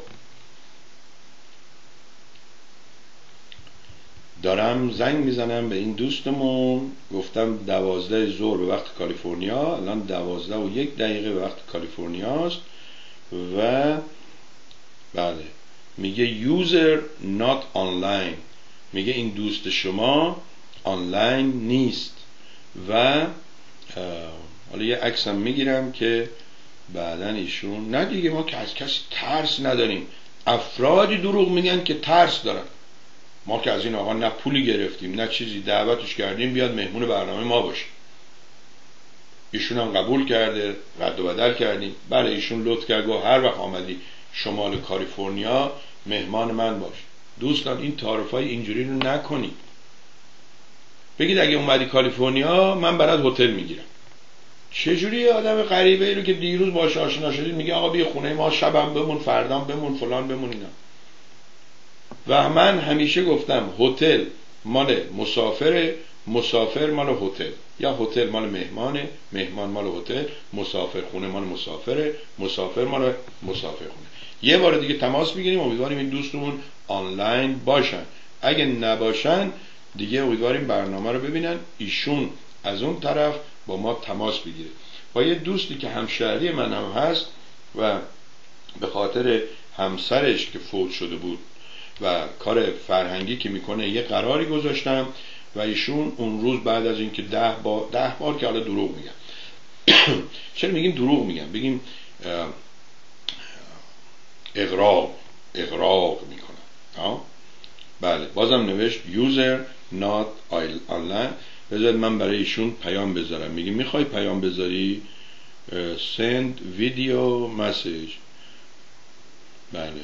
دارم زنگ میزنم به این دوستمون، گفتم 12 ظهر به وقت کالیفرنیا، الان 12:01 به وقت کالیفرنیاست و بله میگه user not online، میگه این دوست شما آنلاین نیست. و حالا یه عکسم میگیرم که بعدن ایشون، نه دیگه ما که از کسی ترس نداریم، افرادی دروغ میگن که ترس دارن. ما که از این آقا نه پولی گرفتیم نه چیزی، دعوتش کردیم بیاد مهمون برنامه ما باشه، ایشون هم قبول کرده، رد و بدل کردیم. بله ایشون لطف کرد گفت هر وقت آمدی شمال کالیفرنیا مهمان من باش. دوستان این تعارفای اینجوری رو نکنید. بگید اگه اومدی کالیفرنیا من برات هتل میگیرم. چجوری آدم غریبه ای رو که دیروز باهاش آشنا شدید میگه آقا بیا خونه ما شبم بمون، فردام بمون، فلان بمون اینا. و من همیشه گفتم هتل مال مسافره، مسافر مال هتل، یا هتل مال مهمانه، مهمان مال هتل، مسافر خونه مال مسافره، مسافر مال مسافر خونه. یه بار دیگه تماس میگیریم، امیدواریم این دوستمون آنلاین باشن. اگه نباشن دیگه امیدواریم برنامه رو ببینن، ایشون از اون طرف با ما تماس بگیره. با یه دوستی که همشهری من هم هست و به خاطر همسرش که فوت شده بود و کار فرهنگی که میکنه یه قراری گذاشتم و ایشون اون روز بعد از اینکه 10 بار که حالا دروغ میگم چرا میگیم دروغ میگم، بگیم اغراق میکنم. بله بازم نوشت user not online. بذارید من برای ایشون پیام بذارم. میگه میخوای پیام بذاری؟ send video message. بله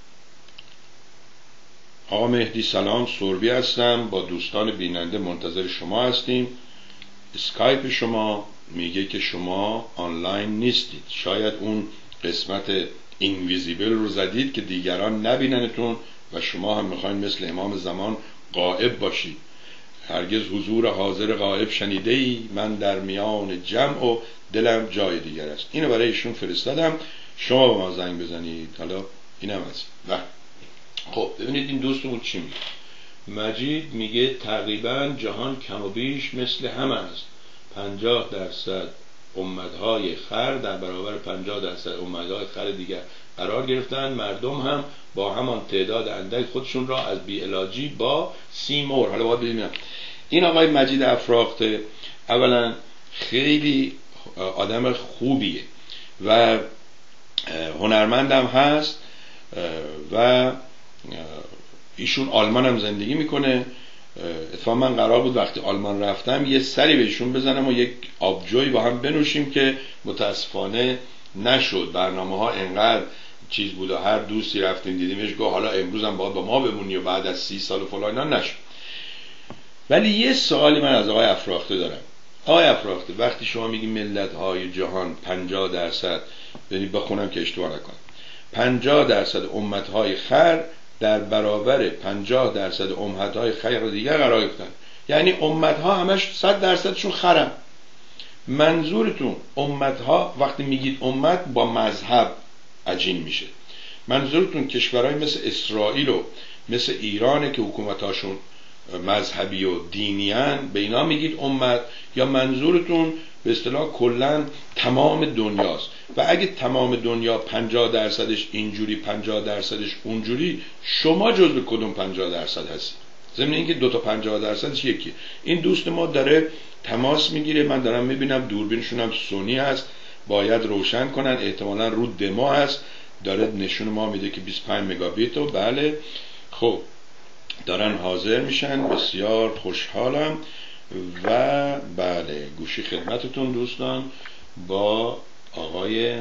آقا مهدی سلام، سربی هستم، با دوستان بیننده منتظر شما هستیم. اسکایپ شما میگه که شما آنلاین نیستید، شاید اون قسمت اینویزیبل رو زدید که دیگران نبیننتون و شما هم میخواین مثل امام زمان غائب باشید. هرگز حضور حاضر غائب شنیده ای؟ من در میان جمع و دلم جای دیگر است. اینو برای ایشون فرستادم، شما به ما زنگ بزنید. حالا اینم هست. خب ببینید این دوستمون چی میگه. مجید میگه تقریبا جهان کم و بیش مثل همه است. 50% امتهای خر در برابر 50% امتهای خر دیگر قرار گرفتن. مردم هم با همان تعداد اندک خودشون را از بی‌علاجی با سیمور. حالا باید ببینیم این آقای مجید افراخته اولا خیلی آدم خوبیه و هنرمندم هست و ایشون آلمان هم زندگی میکنه اتفاقا من قرار بود وقتی آلمان رفتم یه سری بهشون بزنم و یک آبجوی با هم بنوشیم که متاسفانه نشد. برنامه ها انقدر چیز بود و هر دوستی رفتیم دیدیمش گفت حالا امروز هم باید با ما بمونی و بعد از 30 سال و فلان، اینا نشد. ولی یه سوالی من از آقای افراخته دارم. آقای افراخته، وقتی شما میگی ملت های جهان 50%، یعنی بخونم که اشتباه نکنم، 50% امت های خر در برابر 50% امت های خیر دیگر قرار گرفتن، یعنی امت ها همش 100%شون خرن. منظورتون امت ها وقتی میگید امت با مذهب عجین میشه، منظورتون کشورهای مثل اسرائیل و مثل ایرانه که حکومتاشون مذهبی و دینیان به اینا میگید امت، یا منظورتون به اصطلاح کلا تمام دنیاست؟ و اگه تمام دنیا 50%ش اینجوری 50%ش اونجوری، شما جزو کدوم 50% هستی؟ ضمن اینکه 2 تا 50%ش یکی. این دوست ما داره تماس میگیره، من دارم میبینم دوربینشون هم سونی هست، باید روشن کنن، احتمالا رو دمو هست، داره نشون ما میده که 25 مگابیت. و بله خب دارن حاضر میشن، بسیار خوشحالم. و بله گوشی خدمتتون دوستان با آقای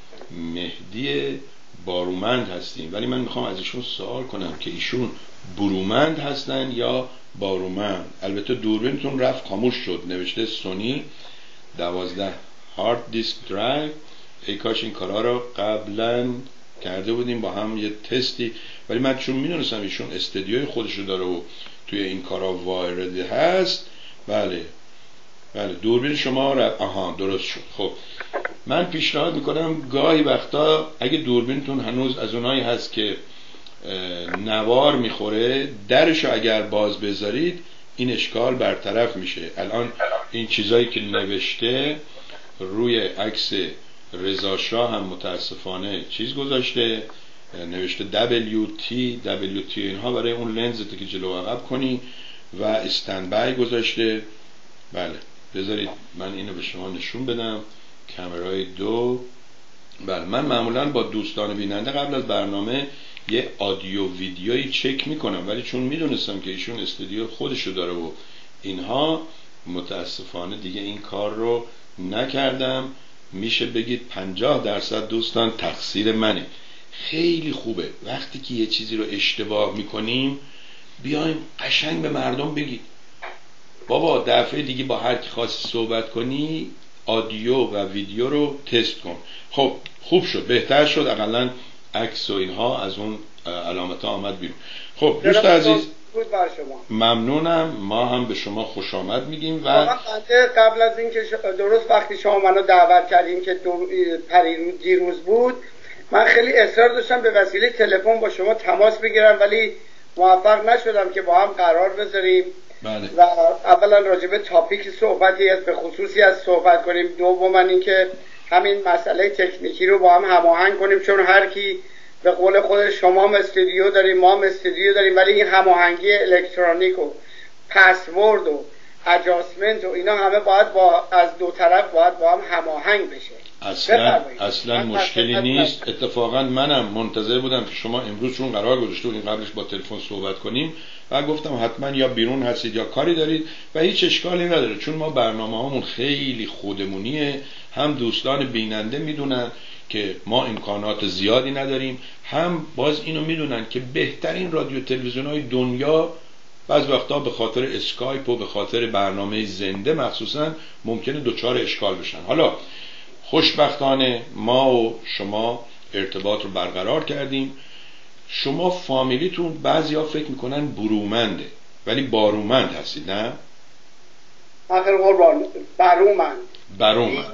مهدی بارومند هستیم، ولی من میخوام از ایشون سوال کنم که ایشون برومند هستن یا بارومند. البته دوربینتون رفت خاموش شد، نوشته سونی 12 هارد دیسک درایو. ای کاش این کارا رو قبلا کرده بودیم با هم یه تستی، ولی من چون میدونستم ایشون استدیوی خودشو داره و توی این کارا وارد هست. بله دوربین شما آها درست شد. خب من پیشنهاد میکنم گاهی وقتا اگه دوربینتون هنوز از اونایی هست که نوار میخوره، درشو اگر باز بذارید این اشکال برطرف میشه. الان این چیزایی که نوشته روی عکس رضا شاه هم متاسفانه چیز گذاشته، نوشته WT اینها برای اون لنزته که جلو عقب کنی، و استندبای گذاشته. بله بذارید من اینو به شما نشون بدم، کامرای 2. بله من معمولا با دوستان بیننده قبل از برنامه یه آدیو ویدیویی چک میکنم، ولی چون میدونستم که ایشون استودیو خودشو داره و اینها، متاسفانه دیگه این کار رو نکردم. میشه بگید 50% دوستان تقصیر منه. خیلی خوبه وقتی که یه چیزی رو اشتباه میکنیم بیایم قشنگ به مردم بگید بابا دفعه دیگه با هر کی خواستی صحبت کنی آدیو و ویدیو رو تست کن. خب خوب شد، بهتر شد، اقلا عکس و اینها از اون علامت ها آمد بیرون. خب دوست عزیز ممنونم، ما هم به شما خوش آمد میگیم. و قبل از اینکه درست وقتی شما منو دعوت کردین که دیروز بود، من خیلی اصرار داشتم به وسیله تلفن با شما تماس بگیرم، ولی موفق نشدم که با هم قرار بذاریم. بله. و اولا راجب تاپیک صحبتی از به خصوصی از صحبت کنیم، دوما اینکه همین مسئله تکنیکی رو با هم هماهنگ کنیم، چون هر کی به قول خود شما هم استودیو داریم ما هم استودیو داریم، ولی این هماهنگی الکترونیک و پسورد و اجاسمنت و اینا همه باید از دو طرف باید با هم هماهنگ بشه. اصلا مشکلی نیست. اتفاقا منم منتظر بودم که شما امروز چون قرار گذاشته بودیم قبلش با تلفن صحبت کنیم و گفتم حتما یا بیرون هستید یا کاری دارید، و هیچ اشکالی نداره چون ما برنامه هامون خیلی خودمونیه. هم دوستان بیننده میدونن که ما امکانات زیادی نداریم، هم باز اینو میدونن که بهترین رادیو تلویزیون های دنیا بعض وقتا به خاطر اسکایپ و به خاطر برنامه زنده مخصوصا ممکنه دچار اشکال بشن. حالا خوشبختانه ما و شما ارتباط رو برقرار کردیم. شما فامیلیتون بعضی ها فکر میکنن برومنده ولی بارومند هستید، نه؟ آخر قربان بارومند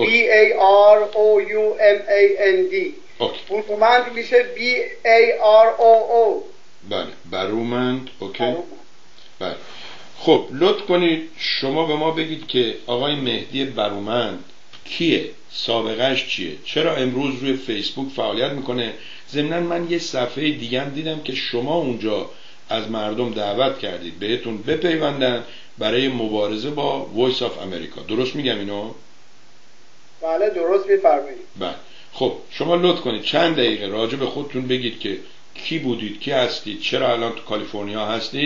B-A-R-O-U-M-A-N-D. برومند میشه B-A-R-O-O. بله بارومند. اوکی بله. خب لطف کنید شما به ما بگید که آقای مهدی بارومند کیه؟ سابقهش چیه؟ چرا امروز روی فیسبوک فعالیت میکنه؟ ضمناً من یه صفحه دیگه هم دیدم که شما اونجا از مردم دعوت کردید بهتون بپیوندن برای مبارزه با وایس آف امریکا. درست میگم اینو؟ بله درست میفرمایید. بله خب شما لطف کنید چند دقیقه راجع به خودتون بگید که کی بودید، کی هستید، چرا الان تو کالیفرنیا هستید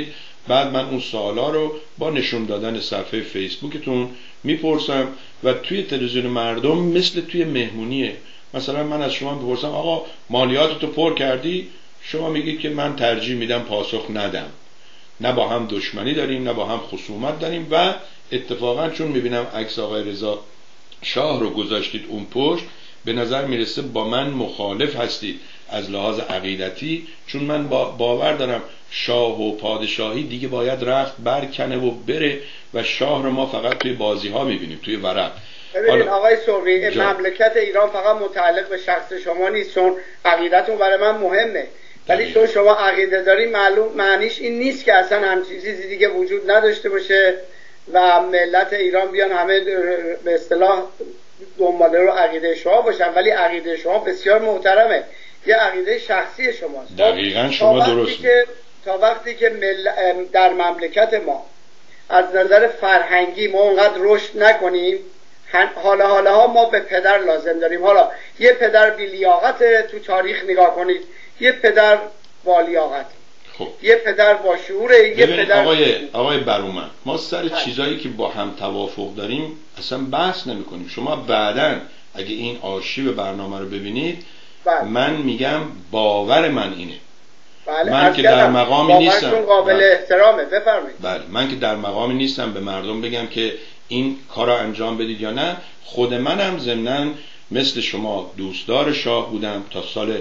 بعد من اون سوالا رو با نشون دادن صفحه فیسبوکتون میپرسم و توی تلویزیون مردم مثل توی مهمونیه. مثلا من از شما بپرسم آقا مالیاتتو پر کردی؟ شما میگید که من ترجیح میدم پاسخ ندم. نه با هم دشمنی داریم نه با هم خصومت داریم و اتفاقا چون میبینم عکس آقای رضا شاه رو گذاشتید اون پشت، به نظر میرسه با من مخالف هستید از لحاظ عقیدتی، چون من باور دارم شاه و پادشاهی دیگه باید رخت برکنه و بره و شاه رو ما فقط توی بازی ها میبینیم، توی ورق. ببینید آقای صبحی، مملکت ایران فقط متعلق به شخص شما نیست، چون عقیدتون برای من مهمه، ولی چون شما عقیده داری معنیش این نیست که اصلا هم چیزی دیگه وجود نداشته باشه و ملت ایران بیان همه به اصطلاح دنباله رو عقیده شما باشن، ولی عقیده شما بسیار محترمه، یه عقیده شخصی شماست. دقیقاً شما درست تا وقتی که در مملکت ما از نظر فرهنگی ما اونقدر رشد نکنیم، حالا ما به پدر لازم داریم. حالا یه پدر بی‌لیاقت تو تاریخ نگاه کنید، یه پدر با لیاقت، خب. یه پدر با شعوره، یه پدر آقای برومند، ما سر چیزایی که با هم توافق داریم اصلا بحث نمی کنیم. شما بعداً اگه این آرشیو برنامه رو ببینید من میگم باور من اینه. من که در مقامی نیستم، قابل احترامه، بفرمایید. بله، من که در مقامی نیستم به مردم بگم که این کار رو انجام بدید یا نه. خود منم ضمناً مثل شما دوستدار شاه بودم تا سال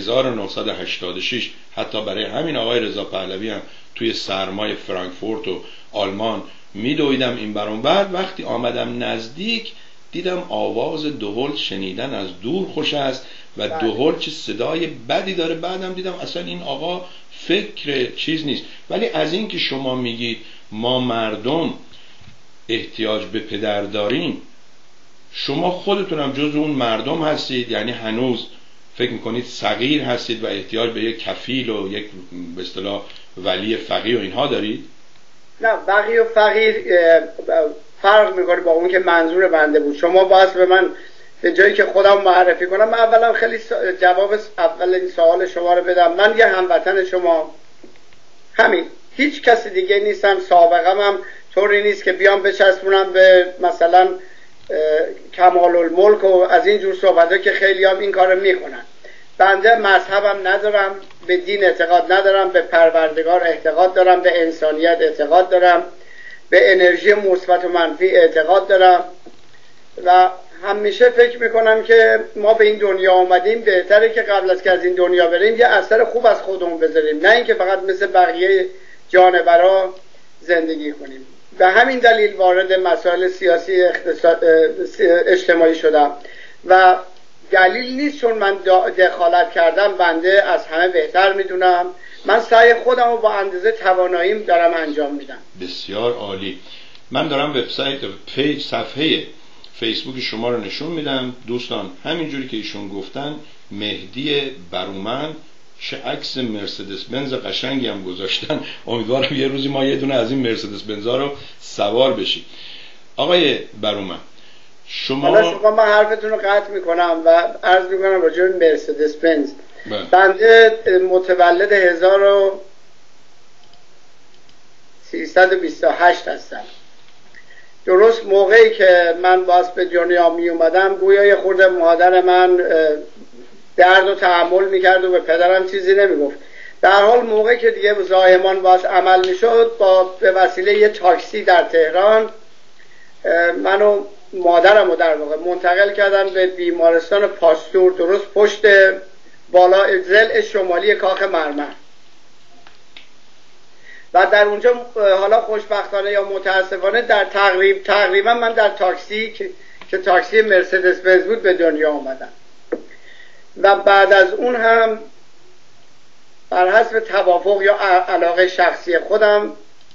1986، حتی برای همین آقای رضا پهلوی هم توی سرمای فرانکفورت و آلمان میدویدم این برون. بعد وقتی آمدم نزدیک دیدم آواز دهل شنیدن از دور خوش است و دهل چه صدای بدی داره. بعدم دیدم اصلا این آقا فکر چیز نیست. ولی از این که شما میگید ما مردم احتیاج به پدر داریم، شما خودتونم جز اون مردم هستید، یعنی هنوز فکر میکنید صغیر هستید و احتیاج به یک کفیل و یک به اصطلاح ولی فقیه و اینها دارید؟ نه، ولی و فقیر فرق میکنه با اون که منظور بنده بود. شما باید به من به جایی که خودم معرفی کنم، من اولا خیلی جواب اول این سوال شما رو بدم. من یه هموطن شما، همین، هیچ کسی دیگه نیستم. سابقم هم طوری نیست که بیام بچسبونم به مثلا کمال الملک و از این جور صحبت که خیلی هم این کار میکنن. بنده مذهبم ندارم، به دین اعتقاد ندارم، به پروردگار اعتقاد دارم، به انسانیت اعتقاد دارم، به انرژی مثبت و منفی اعتقاد دارم و همیشه فکر میکنم که ما به این دنیا آمدیم بهتره که قبل از که از این دنیا بریم یه اثر خوب از خودمون بذاریم، نه اینکه فقط مثل بقیه جانورا زندگی کنیم. به همین دلیل وارد مسائل سیاسی اجتماعی شدم و دلیل نیست چون من دخالت کردم بنده از همه بهتر میدونم. من سعی خودم رو با اندازه تواناییم دارم انجام میدم. بسیار عالی. من دارم وبسایت صفحه فیسبوک شما رو نشون میدم دوستان. همینجوری که ایشون گفتن مهدی برومند، چه عکس مرسدس بنز قشنگی هم گذاشتن. امیدوارم یه روزی ما یه دونه از این مرسدس بنزا رو سوار بشیم. آقای برومند شما من حرفتون رو قطع میکنم و عرض میکنم راجع به مرسدس بنز. بنده متولد 1328 هستم. درست موقعی که من باز به دنیا می اومدم گویا یه خورده مادر من درد و تحمل میکرد و به پدرم چیزی نمیگفت. در حال موقعی که دیگه زایمان باز عمل میشد، به وسیله یه تاکسی در تهران منو مادرم رو در واقع منتقل کردن به بیمارستان پاستور، درست پشت بالا ضلع شمالی کاخ مرمر. و در اونجا حالا خوشبختانه یا متاسفانه در تقریبا من در تاکسی که تاکسی مرسدس بنز بود به دنیا آمدم و بعد از اون هم بر حسب توافق یا علاقه شخصی خودم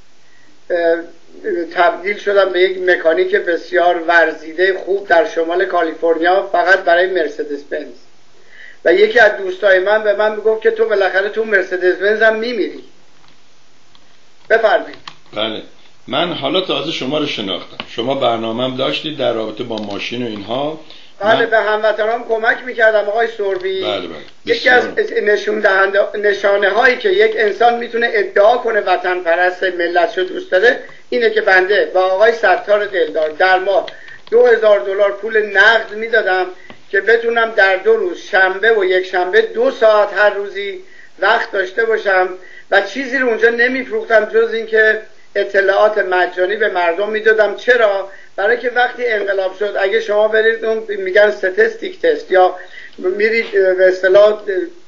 تبدیل شدم به یک مکانیک بسیار ورزیده خوب در شمال کالیفرنیا فقط برای مرسدس بنز. و یکی از دوستای من به من میگفت که تو بالاخره تو مرسدس بنز هم میمیری. بفرمایید. بله، من حالا تازه شما رو شناختم. شما برنامه‌ام داشتید در رابطه با ماشین و اینها بله به هموطنان کمک میکردم آقای سربی. بله. یکی از نشانه هایی که یک انسان میتونه ادعا کنه وطن پرست ملتشو دوست داره اینه که بنده با آقای ستار دلدار در ماه $2000 پول نقد میدادم که بتونم در 2 روز شنبه و یک شنبه 2 ساعت هر روزی وقت داشته باشم و چیزی رو اونجا نمیفروختم جز اینکه اطلاعات مجانی به مردم میدادم. چرا؟ برای که وقتی انقلاب شد اگه شما برید اون میگن استاتستیک تست یا میرید به اصطلاح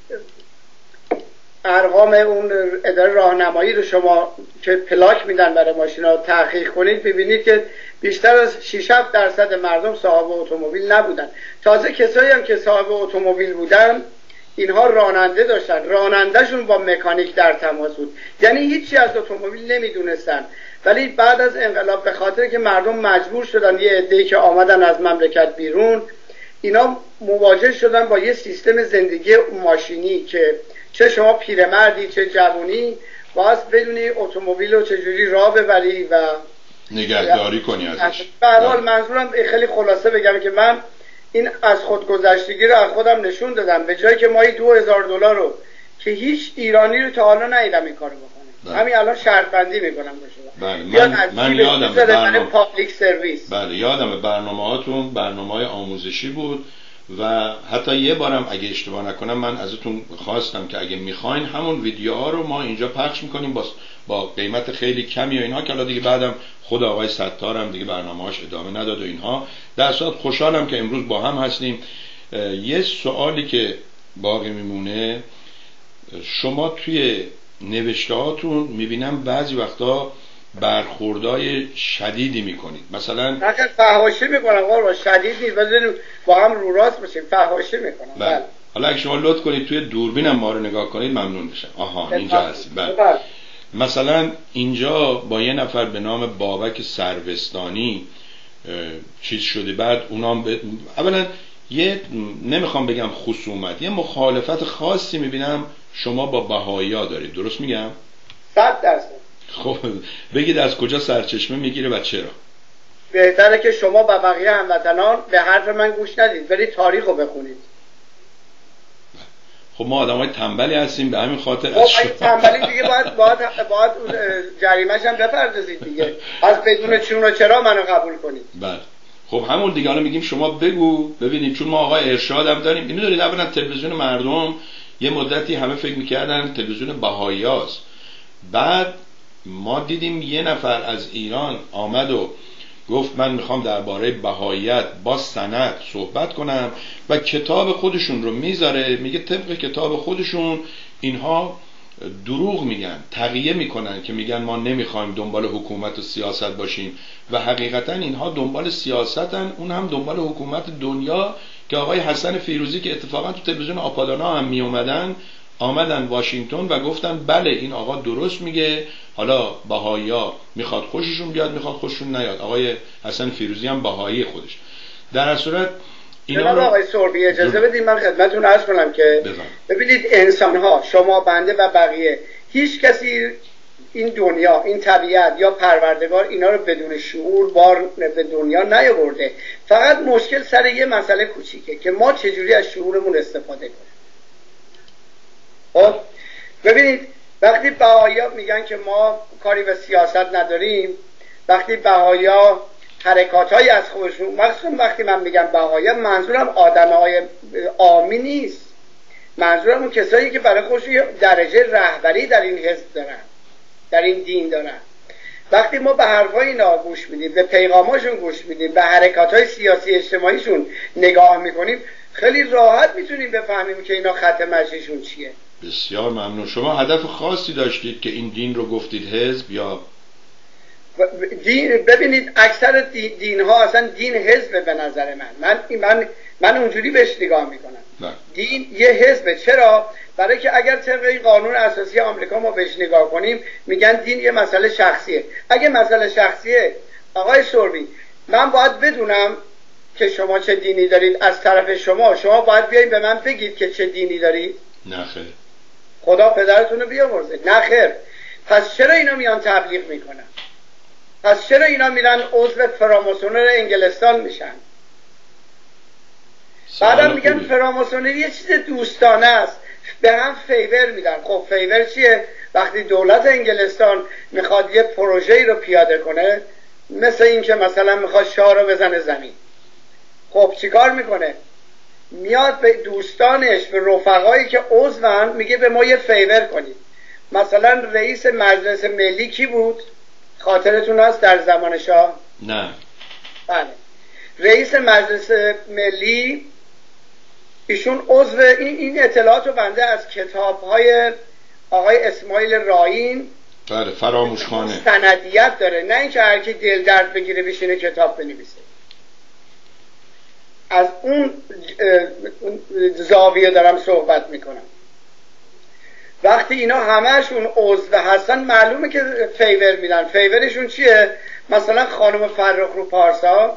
ارقام اون اداره راهنمایی رو شما که پلاک میدن برای ماشینا تحقیق کنید ببینید که بیشتر از 6-7% مردم صاحب اتومبیل نبودن. تازه کسایی هم که صاحب اتومبیل بودن اینها راننده داشتن، رانندهشون با مکانیک در تماس بود، یعنی هیچی از اتومبیل نمیدونستن. ولی بعد از انقلاب به خاطر که مردم مجبور شدن یه عده‌ای که آمدن از مملکت بیرون اینا مواجه شدن با یه سیستم زندگی ماشینی که چه شما پیرمردی چه جوانی باید بدونی اتومبیل رو چجوری راه ببری و نگهداری کنی ازش. به هر حال منظورم خیلی خلاصه بگم که من این از خودگذشتگی رو از خودم نشون دادم به جایی که ما $2000 رو که هیچ ایرانی رو تا حالا ندیدم این کارو بکنه. همین الان شرط بندی میکنم باشه. من یادم برنامه پابلیک سرویس. بله یادم برنامه‌هاتون برنامه‌های آموزشی بود و حتی یه بارم اگه اشتباه نکنم من ازتون خواستم که اگه میخواین همون ویدیوها رو ما اینجا پخش میکنیم با قیمت خیلی کمی و اینها که الان دیگه بعدم خود آقای ستار هم دیگه برنامه‌اش ادامه نداد و اینها. در صورت خوشحالم که امروز با هم هستیم. یه سوالی که باقی میمونه، شما توی نوشته هاتون میبینم بعضی وقتا برخوردای شدیدی میکنید، مثلا نخیر فحاشی میکنم قربان، شدید نیست، بذاریم با هم رو راست باشیم، فحاشی میکنم. بله. حالا اگه شما لطف کنید توی دوربینم ما رو نگاه کنید ممنون میشم. آها اینجا هستید. بله. مثلا اینجا با یه نفر به نام بابک سروستانی چیز شده، بعد اونام اولا یه نمیخوام بگم خصومت، یه مخالفت خاصی میبینم شما با بهائی‌ها دارید، درست میگم؟ 100%. خب بگید از کجا سرچشمه میگیره و چرا؟ بهتره که شما و بقیه هموطنان به حرف من گوش ندید، برید تاریخ رو بخونید. خب ما آدمای تنبلی هستیم، به همین خاطر خب اگه تنبلی دیگه باید جریمه‌ش هم بپردازید دیگه، از بدون چون و چرا منو قبول کنید. بله خب همون دیگه. حالا میگیم شما بگو ببینید، چون ما آقای ارشاد هم داریم. اینو دارید اولا تلویزیون مردم یه مدتی همه فکر میکردن تلویزیون بهائیاست، بعد ما دیدیم یه نفر از ایران آمد و گفت من میخوام درباره بهائیت با سند صحبت کنم و کتاب خودشون رو میذاره، میگه طبق کتاب خودشون اینها دروغ میگن، تقیه میکنن که میگن ما نمیخوایم دنبال حکومت و سیاست باشیم و حقیقتا اینها دنبال سیاستن، اون هم دنبال حکومت دنیا که آقای حسن فیروزی که اتفاقا تو تلویزیون آپادانا هم آمدن واشنگتن و گفتن بله این آقا درست میگه، حالا بهائی‌ها میخواد خوششون بیاد میخواد خوششون نیاد. آقای حسن فیروزی هم بهایی خودش. در صورت جناب آقای سربی اجازه بدید من خدمتتون عرض کنم که ببینید انسان‌ها، شما بنده و بقیه، هیچ کسی این دنیا، این طبیعت یا پروردگار اینا رو بدون شعور بار به دنیا نیاورده. فقط مشکل سر یه مسئله کوچیکه که ما چجوری از شعورمون استفاده کنیم. خب ببینید وقتی بهائی‌ها میگن که ما کاری به سیاست نداریم، وقتی بهائی‌ها حرکات‌هایی از خودشون، مثلا وقتی من میگم بهائی‌ها منظورم آدم‌های عامی نیست، منظورم اون کسایی که برای خودشون درجه رهبری در این حزب دارن، در این دین دارن. وقتی ما به حرفای اینا گوش میدیم، به پیغاماشون گوش میدیم، به حرکات‌های سیاسی اجتماعیشون نگاه میکنیم، خیلی راحت میتونیم بفهمیم که اینا خط مشیشون چیه. بسیار ممنون. شما هدف خاصی داشتید که این دین رو گفتید حزب یا دین؟ ببینید اکثر دین ها اصلا دین حزب به نظر من اونجوری بهش نگاه میکنم. دین یه حزبه. چرا؟ برای که اگر طبق این قانون اساسی آمریکا ما بهش نگاه کنیم میگن دین یه مسئله شخصیه. اگه مسئله شخصیه آقای سربی، من باید بدونم که شما چه دینی دارید. از طرف شما باید بیایید به من بگید که چه دینی دارید. نه خیر. خدا پدرتون رو بیامرزه. نه خیر. پس چرا اینا میان تبلیغ میکنن؟ پس چرا اینا میرن عضو فراماسونر انگلستان میشن؟ بعدم میگن فراماسونری یه چیز دوستانه است، به هم فیور میدن. خب فیور چیه؟ وقتی دولت انگلستان میخواد یه پروژه‌ای رو پیاده کنه، مثل این که مثلا میخواد شاه رو بزنه زمین، خب چیکار میکنه؟ میاد به دوستانش، به رفقایی که عضون، میگه به ما یه فیور کنید. مثلا رئیس مجلس ملی کی بود؟ خاطرتون هست در زمان شاه؟ نه. بله. رئیس مجلس ملی ایشون عضو این اطلاعات رو بنده از کتاب‌های آقای اسماعیل راین، بله، فراموشخانه، سندیت داره، نه اینکه هر کی دل درد بگیره بشینه کتاب بنویسه. از اون زاویه دارم صحبت میکنم. وقتی اینا همهشون عضو هستن معلومه که فیور میدن. فیورشون چیه؟ مثلا خانم فرخرو پارسا،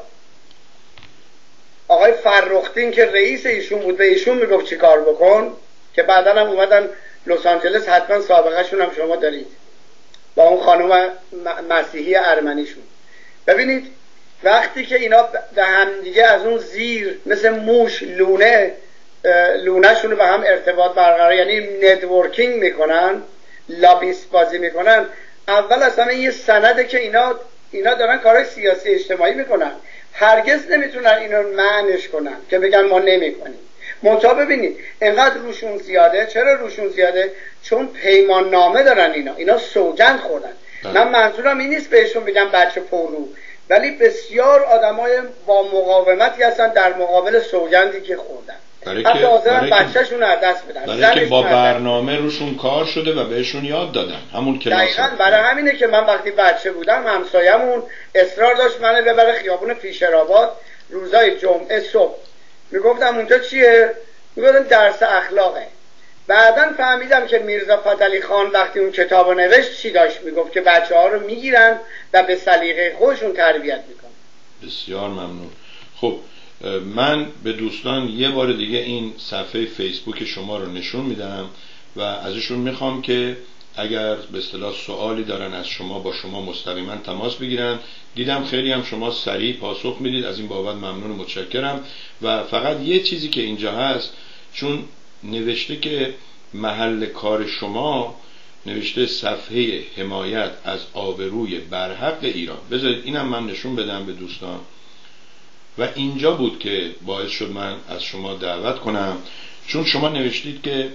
آقای فرخدین که رئیس ایشون بود، به ایشون میگفت چی کار بکن، که بعدا هم اومدن لس آنجلس، حتما سابقه شون هم شما دارید با اون خانم مسیحی ارمنیشون. ببینید وقتی که اینا به هم دیگه از اون زیر مثل موش لونه شون رو به هم ارتباط برقرار، یعنی نتورکینگ میکنن، لابیست بازی میکنن، اول اصلا یه سنده که اینا دارن کارهای سیاسی اجتماعی میکنن، هرگز نمیتونن اینو معنیش کنن که بگن ما نمیکنیم. منتها ببینید اینقدر روشون زیاده. چرا روشون زیاده؟ چون پیمان نامه دارن. اینا سوگند خوردن. من منظورم این نیست بهشون بگم بچه پررو، ولی بسیار آدمای با مقاومتی هستن در مقابل سوگندی که خوردن، حتی حاضرن بچه‌شون رو از دست بدن. برای که با برنامه روشون کار شده و بهشون یاد دادن همون کلاس. دقیقاً برای همینه که من وقتی بچه بودم همسایه‌مون اصرار داشت منو ببره خیابون پیشرآباد روزای جمعه صبح. میگفتم اونجا چیه؟ میگفتم درس اخلاقه. بعداً فهمیدم که میرزا فتحعلی خان وقتی اون کتابو نوشت چی داشت میگفت، که بچه‌ها رو میگیرن و به سلیقه خودشون تربیت میکنن. بسیار ممنون. خب من به دوستان یه بار دیگه این صفحه فیسبوک شما رو نشون میدم و ازشون میخوام که اگر به اصطلاح سوالی دارن از شما با شما مستقیما تماس بگیرن. دیدم خیلی هم شما سریع پاسخ میدید، از این بابت ممنون و متشکرم. و فقط یه چیزی که اینجا هست، چون نوشته که محل کار شما، نوشته صفحه حمایت از آبروی برحق ایران. بذارید اینم من نشون بدم به دوستان. و اینجا بود که باعث شد من از شما دعوت کنم، چون شما نوشتید که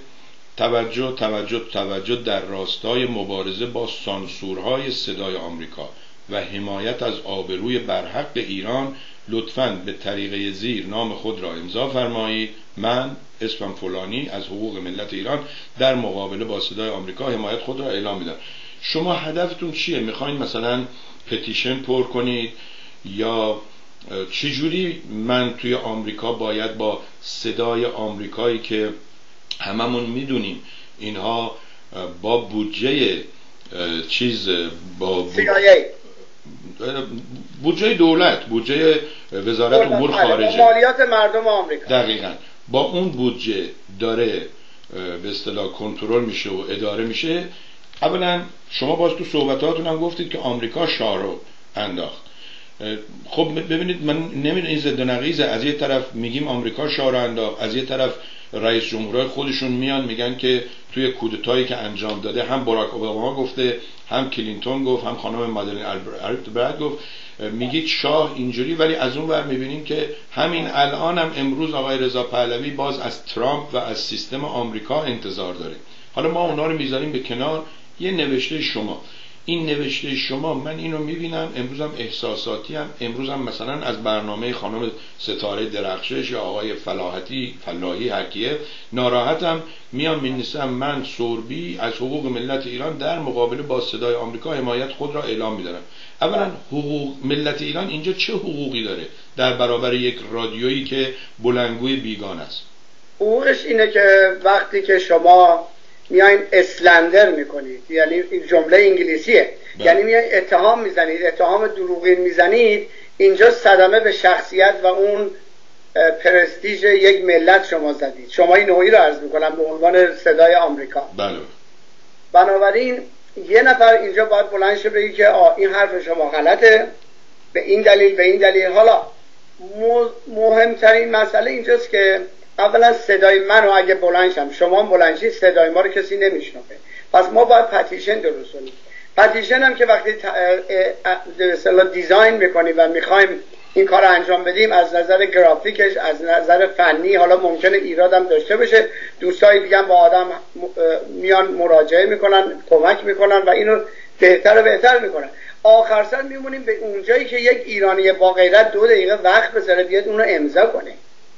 توجه در راستای مبارزه با سانسورهای صدای آمریکا و حمایت از آبروی برحق ایران، لطفاً به طریقه زیر نام خود را امضا فرمایید. من اسمم فلانی از حقوق ملت ایران در مقابله با صدای آمریکا حمایت خود را اعلام میدم. شما هدفتون چیه؟ میخواین مثلا پتیشن پر کنید یا چجوری من توی آمریکا باید با صدای آمریکایی که هممون میدونیم اینها با بودجه بودجه دولت، بودجه وزارت امور خارجه، مالیات مردم آمریکا، دقیقاً با اون بودجه داره به اصطلاح کنترل میشه و اداره میشه. اولا شما باز تو صحبتاتون هم گفتید که آمریکا شاه رو انداخت. خب ببینید من نمیدونم این ضد و نقیضه. از یه طرف میگیم آمریکا شاه رو انداخت، از یه طرف رئیس جمهورای خودشون میان میگن که توی کودتایی که انجام داده هم باراک اوباما گفته، هم کلینتون گفت، هم خانم مادلین البرت گفت. میگید شاه اینجوری، ولی از اون ور میبینیم که همین الان هم امروز آقای رضا پهلوی باز از ترامپ و از سیستم آمریکا انتظار داره. حالا ما اونا رو میذاریم به کنار. یه نوشته شما، این نوشته شما من اینو میبینم امروزم احساساتی هم، امروزم مثلا از برنامه خانم ستاره درخشش یا آقای فلاحی حکیه ناراحتم، میام مینویسم من سوربی از حقوق ملت ایران در مقابله با صدای آمریکا حمایت خود را اعلام میدارم. اولا حقوق ملت ایران اینجا چه حقوقی داره در برابر یک رادیویی که بلندگوی بیگان است؟ حقوقش اینه که وقتی که شما میایین اسلندر میکنید، یعنی این جمله انگلیسیه، یعنی میایین اتهام میزنید، اتهام دروغین میزنید، اینجا صدمه به شخصیت و اون پرستیژ یک ملت شما زدید. شما این نوعی رو عرض میکنم به عنوان صدای آمریکا. بله. بنابراین یه نفر اینجا باید بلند شه بگه که این حرف شما غلطه، به این دلیل به این دلیل. حالا مهمترین مسئله اینجاست که اولا صدای منو اگه بلندشم شما بلندشی صدای ما رو کسی نمیشنوه، پس ما باید پتیشن درست کنیم. پتیشن هم که وقتی دیزاین میکنیم و میخوایم این کار رو انجام بدیم از نظر گرافیکش، از نظر فنی، حالا ممکنه ایرادم داشته باشه، دوستای دیگه هم با آدم میان مراجعه میکنن، کمک میکنن و اینو بهتر و بهتر میکنن. آخر سر میمونیم به اونجایی که یک ایرانی با غیرت 2 دقیقه وقت بذاره بیاد اونو امضا کنه.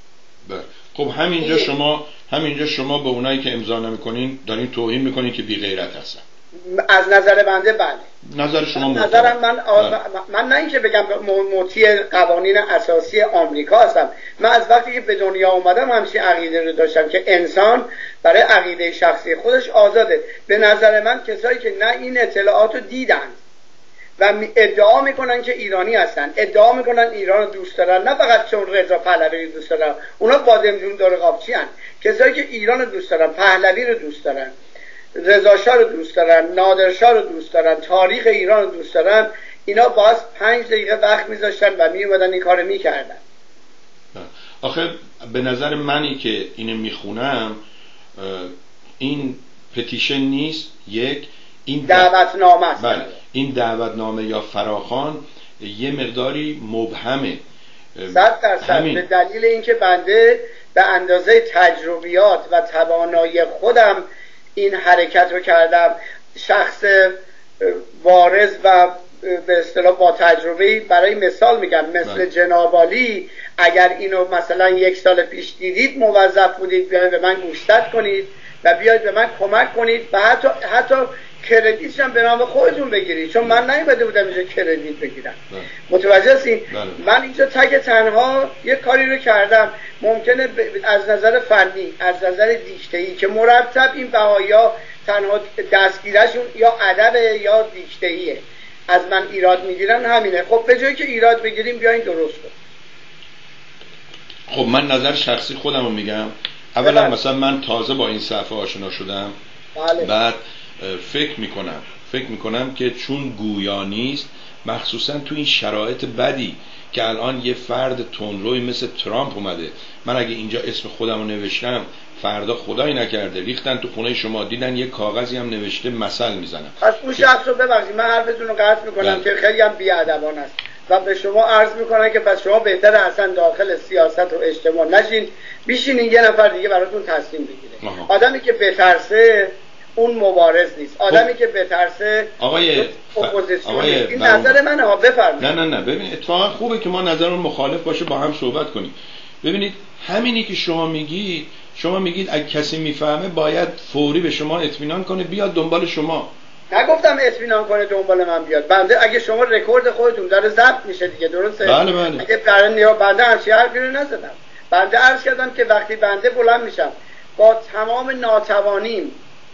خب همینجا شما به اونایی که امضا نمیکنین دارین توهین میکنین که بی غیرت هستن. از نظر بنده بله. نظر شما نظرم من نه اینکه بگم مطیع قوانین اساسی آمریکا هستم. من از وقتی که به دنیا اومدم همچین عقیده رو داشتم که انسان برای عقیده شخصی خودش آزاده. به نظر من کسایی که نه این اطلاعات رو دیدن و ادعا میکنن که ایرانی هستن، ادعا میکنن ایران رو دوست دارن، نه فقط چون رضا پهلوی رو دوست دارن، اونا بادمجون داره قابچی هن. کسایی که ایران رو دوست دارن، پهلوی رو دوست دارن، رضا شاه رو دوست دارن، نادر شاه رو دوست دارن، تاریخ ایران رو دوست دارن، اینا باز 5 دقیقه وقت میذاشتن و میومدن این کارو میکردن. آخه به نظر منی که اینو میخونم این پتیشن نیست، این دعوتنامه است. بله، این دعوتنامه یا فراخوان یه مقداری مبهمه 100%. به دلیل اینکه بنده به اندازه تجربیات و توانایی خودم این حرکت رو کردم، شخص وارث و به اصطلاح با تجربه، برای مثال میگم مثل جناب عالی، اگر اینو مثلا 1 سال پیش دیدید موظف بودید بیاید به من گوشزد کنید و بیاید به من کمک کنید و حتی کردیتش هم به نام خودتون بگیرید، چون من نیومده بودم اینجا کردیت بگیرم. متوجه هستین؟ من اینجا تک تنها یه کاری رو کردم ممکنه از نظر فنی، از نظر دیکته‌ای که مرتب این بهایا تنها دستگیرشون یا ادب یا دیکته‌ایه، از من ایراد میگیرن. همینه. خب به جایی که ایراد بگیریم بیاین درست کن. خب من نظر شخصی خودم رو میگم. اولا مثلا من تازه با این صفحه آشنا شدم. بله. بعد فکر میکنم که چون گویا نیست، مخصوصا تو این شرایط بدی که الان یه فرد تندروی مثل ترامپ اومده، من اگه اینجا اسم خودم رو نوشتم فردا خدایی نکرده ریختن تو خونه شما دیدن یه کاغذی هم نوشته مثل میزنم. پس اون شخص رو ببخشید من حرفتون رو قطع میکنم که خیلی هم بی‌ادبانه است و به شما عرض میکنم که پس شما بهتره اصلا داخل سیاست و اجتماع نشین، بشینین یه نفر دیگه براتون تصمیم بگیره. آدمی که بترسه اون مبارز نیست، آدمی که بترسه اپوزیسیون نیست. این نظر منه ها، بفرمایید. نه ببین اتفاقا خوبه که ما نظرمون مخالف باشه با هم صحبت کنیم. ببینید همینی که شما میگید اگه کسی میفهمه باید فوری به شما اطمینان کنه بیاد دنبال شما. نگفتم اطمینان کنه دنبال من بیاد. بنده اگه شما رکورد خودتون داره ضبط میشه دیگه، درسته؟ بله. اگه بنده همچی حرفی رو نزدم. بنده عرض کردم که وقتی بنده بلند میشم با تمام ناتوانیم،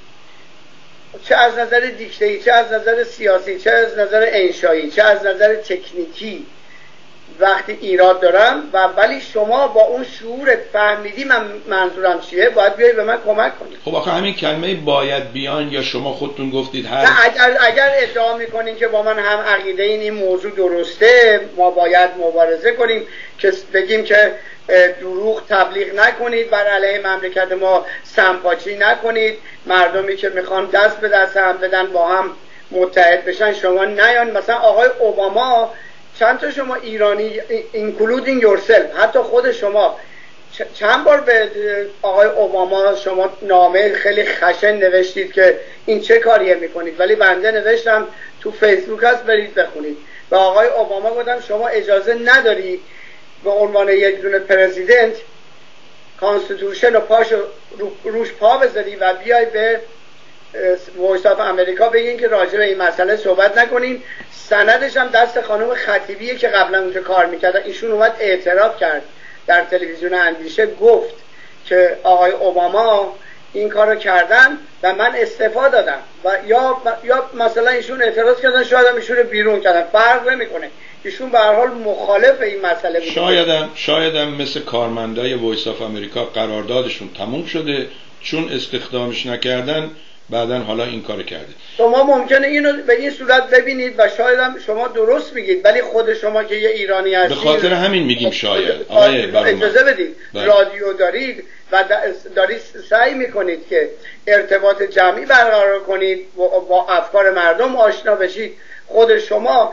چه از نظر دیکته‌ای، چه از نظر سیاسی، چه از نظر انشایی، چه از نظر تکنیکی، وقتی ایراد دارم و ولی شما با اون شعورت فهمیدی من منظورم چیه، باید بیایی به من کمک کنید. خب آخه همین کلمه باید بیان یا شما خودتون گفتید اگر ادعا میکنین که با من هم عقیده این موضوع درسته، ما باید مبارزه کنیم که بگیم که دروغ تبلیغ نکنید، بر علیه مملکت ما سمپاچی نکنید، مردمی که میخوان دست به دست هم بدن با هم متحد بشن شما نیان. مثلا آقای اوباما چند تا شما ایرانی including yourself، حتی خود شما چند بار به آقای اوباما شما نامه خیلی خشن نوشتید که این چه کاریه میکنید، ولی بنده نوشتم تو فیسبوک هست برید بخونید و آقای اوباما گفتم شما اجازه نداری به عنوان یک دونه پرزیدنت کانستیتوشن و روش پا بذاری و بیای به وایس آف امریکا بگین که راجع به این مسئله صحبت نکنین. سندش هم دست خانم خطیبیه که قبلا اونجا کار میکرد، ایشون اومد اعتراف کرد در تلویزیون اندیشه، گفت که آقای اوباما این کارو کردن و من استعفا دادم و یا مثلا ایشون اعتراض کردن، شاید هم ایشون رو بیرون کردن، فرق نمیکنه، ایشون به هر حال مخالف این مسئله بود. شایدم مثل کارمندای وایس آف امریکا قراردادشون تموم شده، چون استخدامش نکردن بعدن حالا این کار کرده. شما ممکنه اینو به این صورت ببینید و شاید هم شما درست میگید، ولی خود شما که یه ایرانی هستید، به خاطر همین میگیم شاید. اجازه بدید، رادیو دارید و دارید سعی میکنید که ارتباط جمعی برقرار کنید، با افکار مردم آشنا بشید. خود شما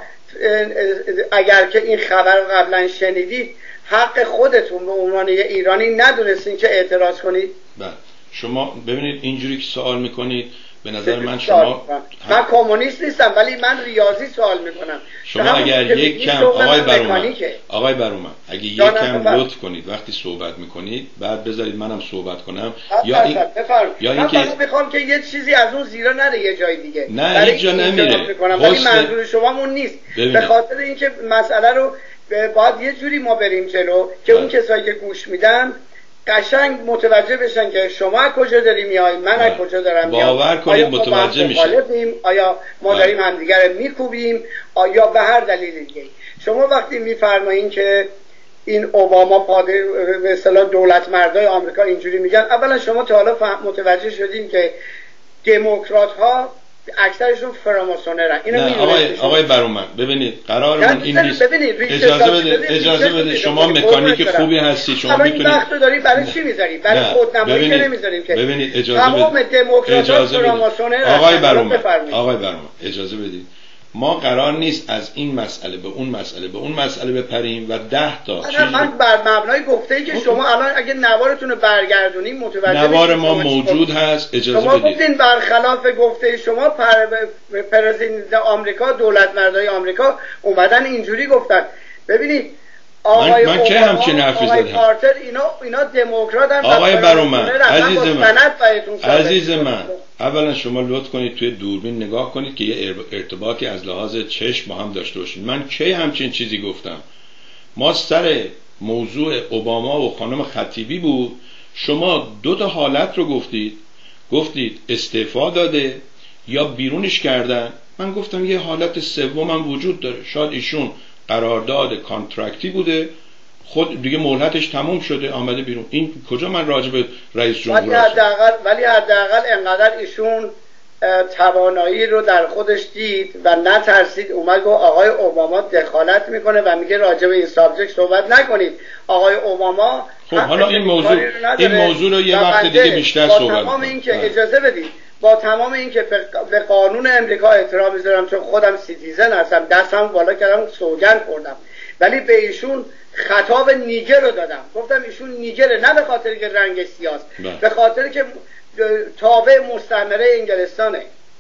اگر که این خبر قبلا شنیدید، حق خودتون به عنوان یه ایرانی ندونستین که اعتراض کنید؟ بله. شما ببینید اینجوری که سوال میکنید، به نظر من شما من کمونیست نیستم، ولی من ریاضی سوال میکنم. شما اگر یک کم آقای برومند اگه یک کم لطف کنید وقتی صحبت میکنید بعد بذارید منم صحبت کنم، یا اینکه من میخوام که یه چیزی از اون زیرا نره یه جای دیگه، نه هیچ جا نمیره، ولی منظور شما اون نیست. به خاطر اینکه مسئله رو باید یه جوری ما بریم جلو که اون کسایی که گوش میدن قشنگ متوجه بشن که شما از کجا داری میای، من از کجا دارم میام، باور کنید متوجه میشن، آیا ما داریم همدیگر رو میکوبیم، آیا به هر دلیل دیگه. شما وقتی میفرمایین که این اوباما به اصطلاح دولت مردای آمریکا اینجوری میگن، اولا شما تا حالا متوجه شدین که دموکرات ها اکثرشون فراماسونرن؟ آقای برومند ببینید قرارمون این نیست. اجازه بده شما مکانیک خوبی هستی، شما میتونید وقتو داری برای چی میذاری؟ برای خودنمایی که نمیذاریم که. ببینید تمام دموکرات‌ها فراماسونرن. آقای برومند اجازه بدید، ما قرار نیست از این مسئله به اون مسئله بپریم و 10 تا من بر مبنای گفته‌ای که شما الان اگه نوارتون رو برگردونید متوجه نوار ما موجود هست. اجازه شما بدید. گفتین برخلاف گفته شما پرزیدنت آمریکا، دولت مردای آمریکا اومدن اینجوری گفتن. ببینید من که همچین حرفی زدم. کارتر اینا دموکراتن. آقای برومند عزیز من اولا شما لطف کنید توی دوربین نگاه کنید که یه ارتباطی از لحاظ چشم با هم داشته باشید. من کی همچین چیزی گفتم؟ ما سر موضوع اوباما و خانم خطیبی بود، شما 2 تا حالت رو گفتید استعفا داده یا بیرونش کردن. من گفتم یه حالت سوم هم وجود داره، شاید ایشون قرارداد کانترکتی بوده، خود دیگه مهلتش تموم شده آمده بیرون. این کجا من راجع به رئیس جمهور ولی حداقل انقدر ایشون توانایی رو در خودش دید و نترسید، اومد گفت آقای اوباما دخالت میکنه و میگه راجع به این سابجکت صحبت نکنید. آقای اوباما خب حالا این موضوع رو یه وقت دیگه بیشتر صحبت کنیم. تمام این که اجازه بدید، با تمام این که به قانون امریکا احترام میذارم، چون خودم سیتیزن هستم، دستم بالا کردم، سوگند خوردم، ولی به ایشون خطاب نیگر رو دادم. گفتم ایشون نیگره، نه به خاطر که رنگ سیاست، به خاطر که تابع مستعمره انگلستانه.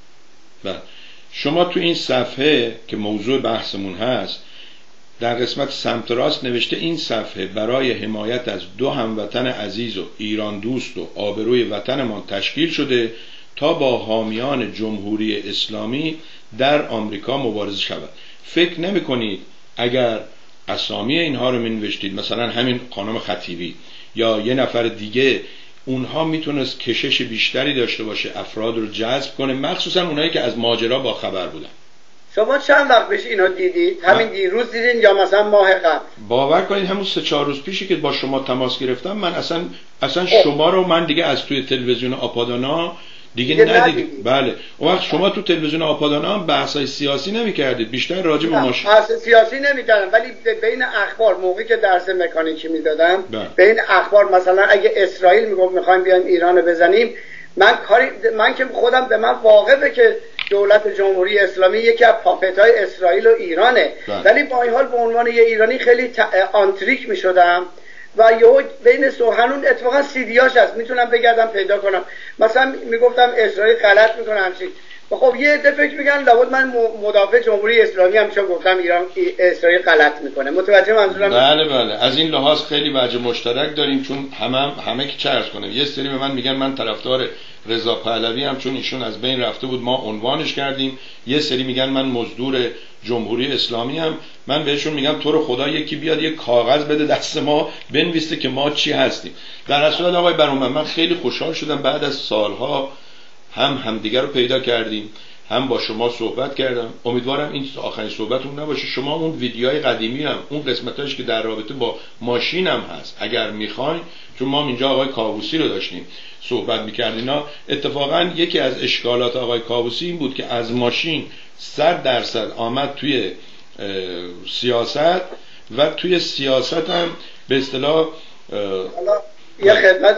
شما تو این صفحه که موضوع بحثمون هست در قسمت سمت راست نوشته این صفحه برای حمایت از 2 هموطن عزیز و ایران دوست و آبروی وطنمان تشکیل شده تا با حامیان جمهوری اسلامی در آمریکا مبارزه شود. فکر نمی کنید اگر اسامی اینها رو نوشتید، مثلا همین خانم خطیبی یا یه نفر دیگه، اونها میتونست کشش بیشتری داشته باشه، افراد رو جذب کنه، مخصوصا اونایی که از ماجرا با خبر بودن. شما چند وقت پیش اینو دیدید؟ همین دیروز دیدین یا مثلا ماه قبل؟ باور کنید همون 3-4 روز پیشی که با شما تماس گرفتم، من اصلا شما رو من دیگه از توی تلویزیون آپادانا دیگه ندیدید. بله اون وقت شما تو تلویزیون آپادانا هم بحثای سیاسی نمی‌کردید، بیشتر راجع به ماشین. بحث سیاسی نمی‌کردم، ولی بین اخبار موقعی که درس مکانیکی میدادم بین اخبار مثلا اگه اسرائیل میگفت می‌خوایم بیایم ایرانو بزنیم، من که خودم به من واقعه که دولت جمهوری اسلامی یکی از پاپت‌های اسرائیل و ایرانه، ولی با این حال به عنوان یه ایرانی خیلی آنتریک می‌شدم و یهو بین سوهنون اتفاقا سیدیاش هست، میتونم بگردم پیدا کنم. مثلا میگفتم اسرائیل غلط میکنه همچین، خب یه عده فکر میگن لابد من مدافع جمهوری اسلامی هم چون گفتم اسرائیل غلط میکنه. متوجه منظورم؟ بله از این لحاظ خیلی وجه مشترک داریم، چون همه که چرخ کنه. یه سری به من میگن من طرفدار رضا پهلوی هم چون ایشون از بین رفته بود ما عنوانش کردیم، یه سری میگن من مزدور جمهوری اسلامی هم. من بهشون میگم تو رو خدا یکی بیاد یه کاغذ بده دست ما بنویسه که ما چی هستیم. در اصل آقای برومند من خیلی خوشحال شدم بعد از سالها همدیگر رو پیدا کردیم هم با شما صحبت کردم. امیدوارم این آخرین صحبتون نباشه. شما اون ویدیوهای قدیمی هم، اون قسمتاش که در رابطه با ماشین هم هست، اگر میخواین، چون ما اینجا آقای کاووسی رو داشتیم صحبت میکردیم، اینا اتفاقا یکی از اشکالات آقای کاووسی این بود که از ماشین 100% آمد توی سیاست و توی سیاست هم به اصطلاح یه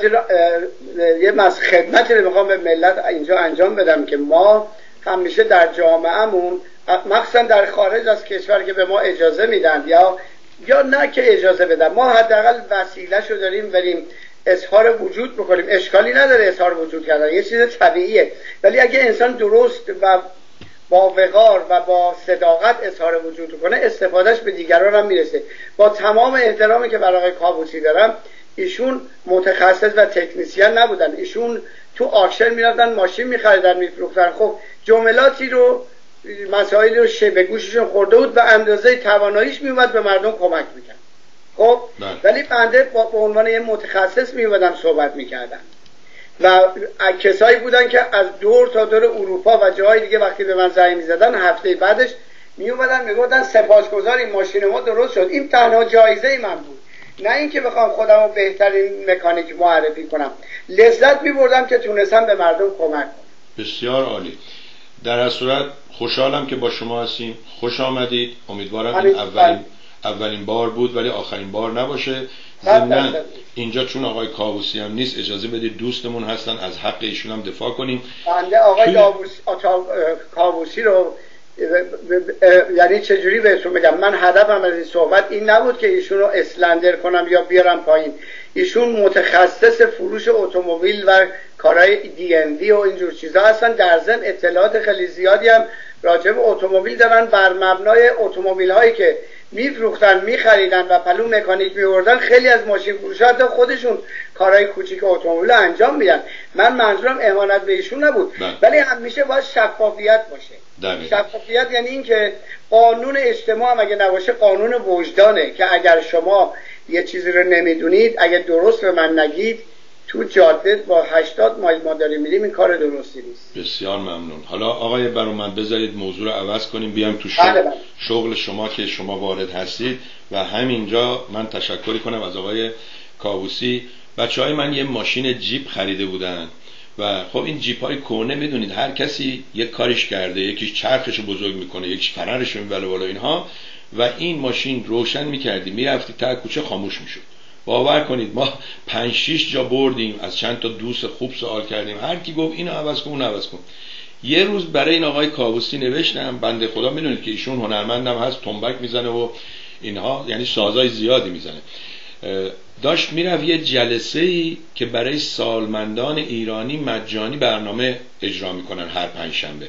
خدمتی رو میخوام به ملت اینجا انجام بدم که ما همیشه در جامعهمون، مخصوصا در خارج از کشور که به ما اجازه میدن یا نه که اجازه بدن، ما حداقل وسیله‌شو داریم بریم اظهار وجود بکنیم. اشکالی نداره اظهار وجود کردن، یه چیز طبیعیه. ولی اگه انسان درست و با وقار و با صداقت اظهار وجود کنه، استفادهش به دیگران هم میرسه. با تمام احترامی که برای آقای کاووسی دارم، ایشون متخصص و تکنیسیان نبودن. ایشون تو آکشن میرفتن ماشین میخریدن میفروختن. خب جملاتی رو، مسائلی رو به گوششون خورده بود و اندازه تواناییش میومد به مردم کمک میکرد. خب ولی بنده به عنوان یه متخصص میومدم صحبت میکردم و کسایی بودن که از دور تا دور اروپا و جاهای دیگه وقتی به من زنگ میزدن، هفته بعدش میومدن میگفتن سپاسگزاریم ماشین ما درست شد. این تنها جایزه من بود، نه اینکه بخوام خودم رو بهترین مکانیک معرفی کنم. لذت میبردم که تونستم به مردم کمک کنم. بسیار عالی. در هر صورت خوشحالم که با شما هستیم. خوش آمدید. امیدوارم این اولین بار بود ولی آخرین بار نباشه. ضمن اینجا چون آقای کاووسی هم نیست، اجازه بدید دوستمون هستن، از حق ایشون هم دفاع کنیم. بنده آقای کاووسی رو یعنی چجوری بهتون بگم، من هدفم از این صحبت این نبود که ایشون رو اسلندر کنم یا بیارم پایین. ایشون متخصص فروش اتومبیل و کارهای DND و اینجور چیزا هستن. در ضمن اطلاعات خیلی زیادی هم راجع به اتومبیل دارن. بر مبنای اتومبیل هایی که میفروختن، میخریدن و پلو مکانیک میوردن، خیلی از ماشین فروشات خودشون کارهای کوچیک اتومبیل انجام میدن. من منظورم اهانت به ایشون نبود، ولی همیشه باید شفافیت باشه. شفافیت یعنی این که قانون اجتماع هم اگه نباشه، قانون وجدانه که اگر شما یه چیزی رو نمیدونید، اگه درست به من نگید، تو جاده با 80 مایل ما داریم میریم، این کار درستی نیست. بسیار ممنون. حالا آقای برومند بذارید موضوع رو عوض کنیم، بیام تو شغل شما که شما وارد هستید و همینجا من تشکری کنم از آقای کاووسی. بچهای من یه ماشین جیپ خریده بودن و خب این جیپ های کهنه میدونید هر کسی یک کاریش کرده، یکیش چرخشو بزرگ میکنه، یکیش فررشو میبره بالا اینها، و این ماشین روشن میکردی میرفتی تا کوچه خاموش میشد. باور کنید ما 5-6 جا بردیم، از چند تا دوست خوب سوال کردیم، هر کی گفت اینو عوض کن اون عوض کن. یه روز برای این آقای کاووسی نوشتم، بنده خدا میدونید که ایشون هنرمندم هست، تنبک میزنه و اینها، یعنی سازای زیادی میزنه. داشت میرفت یه جلسه‌ای که برای سالمندان ایرانی مجانی برنامه اجرا میکنن هر پنجشنبه.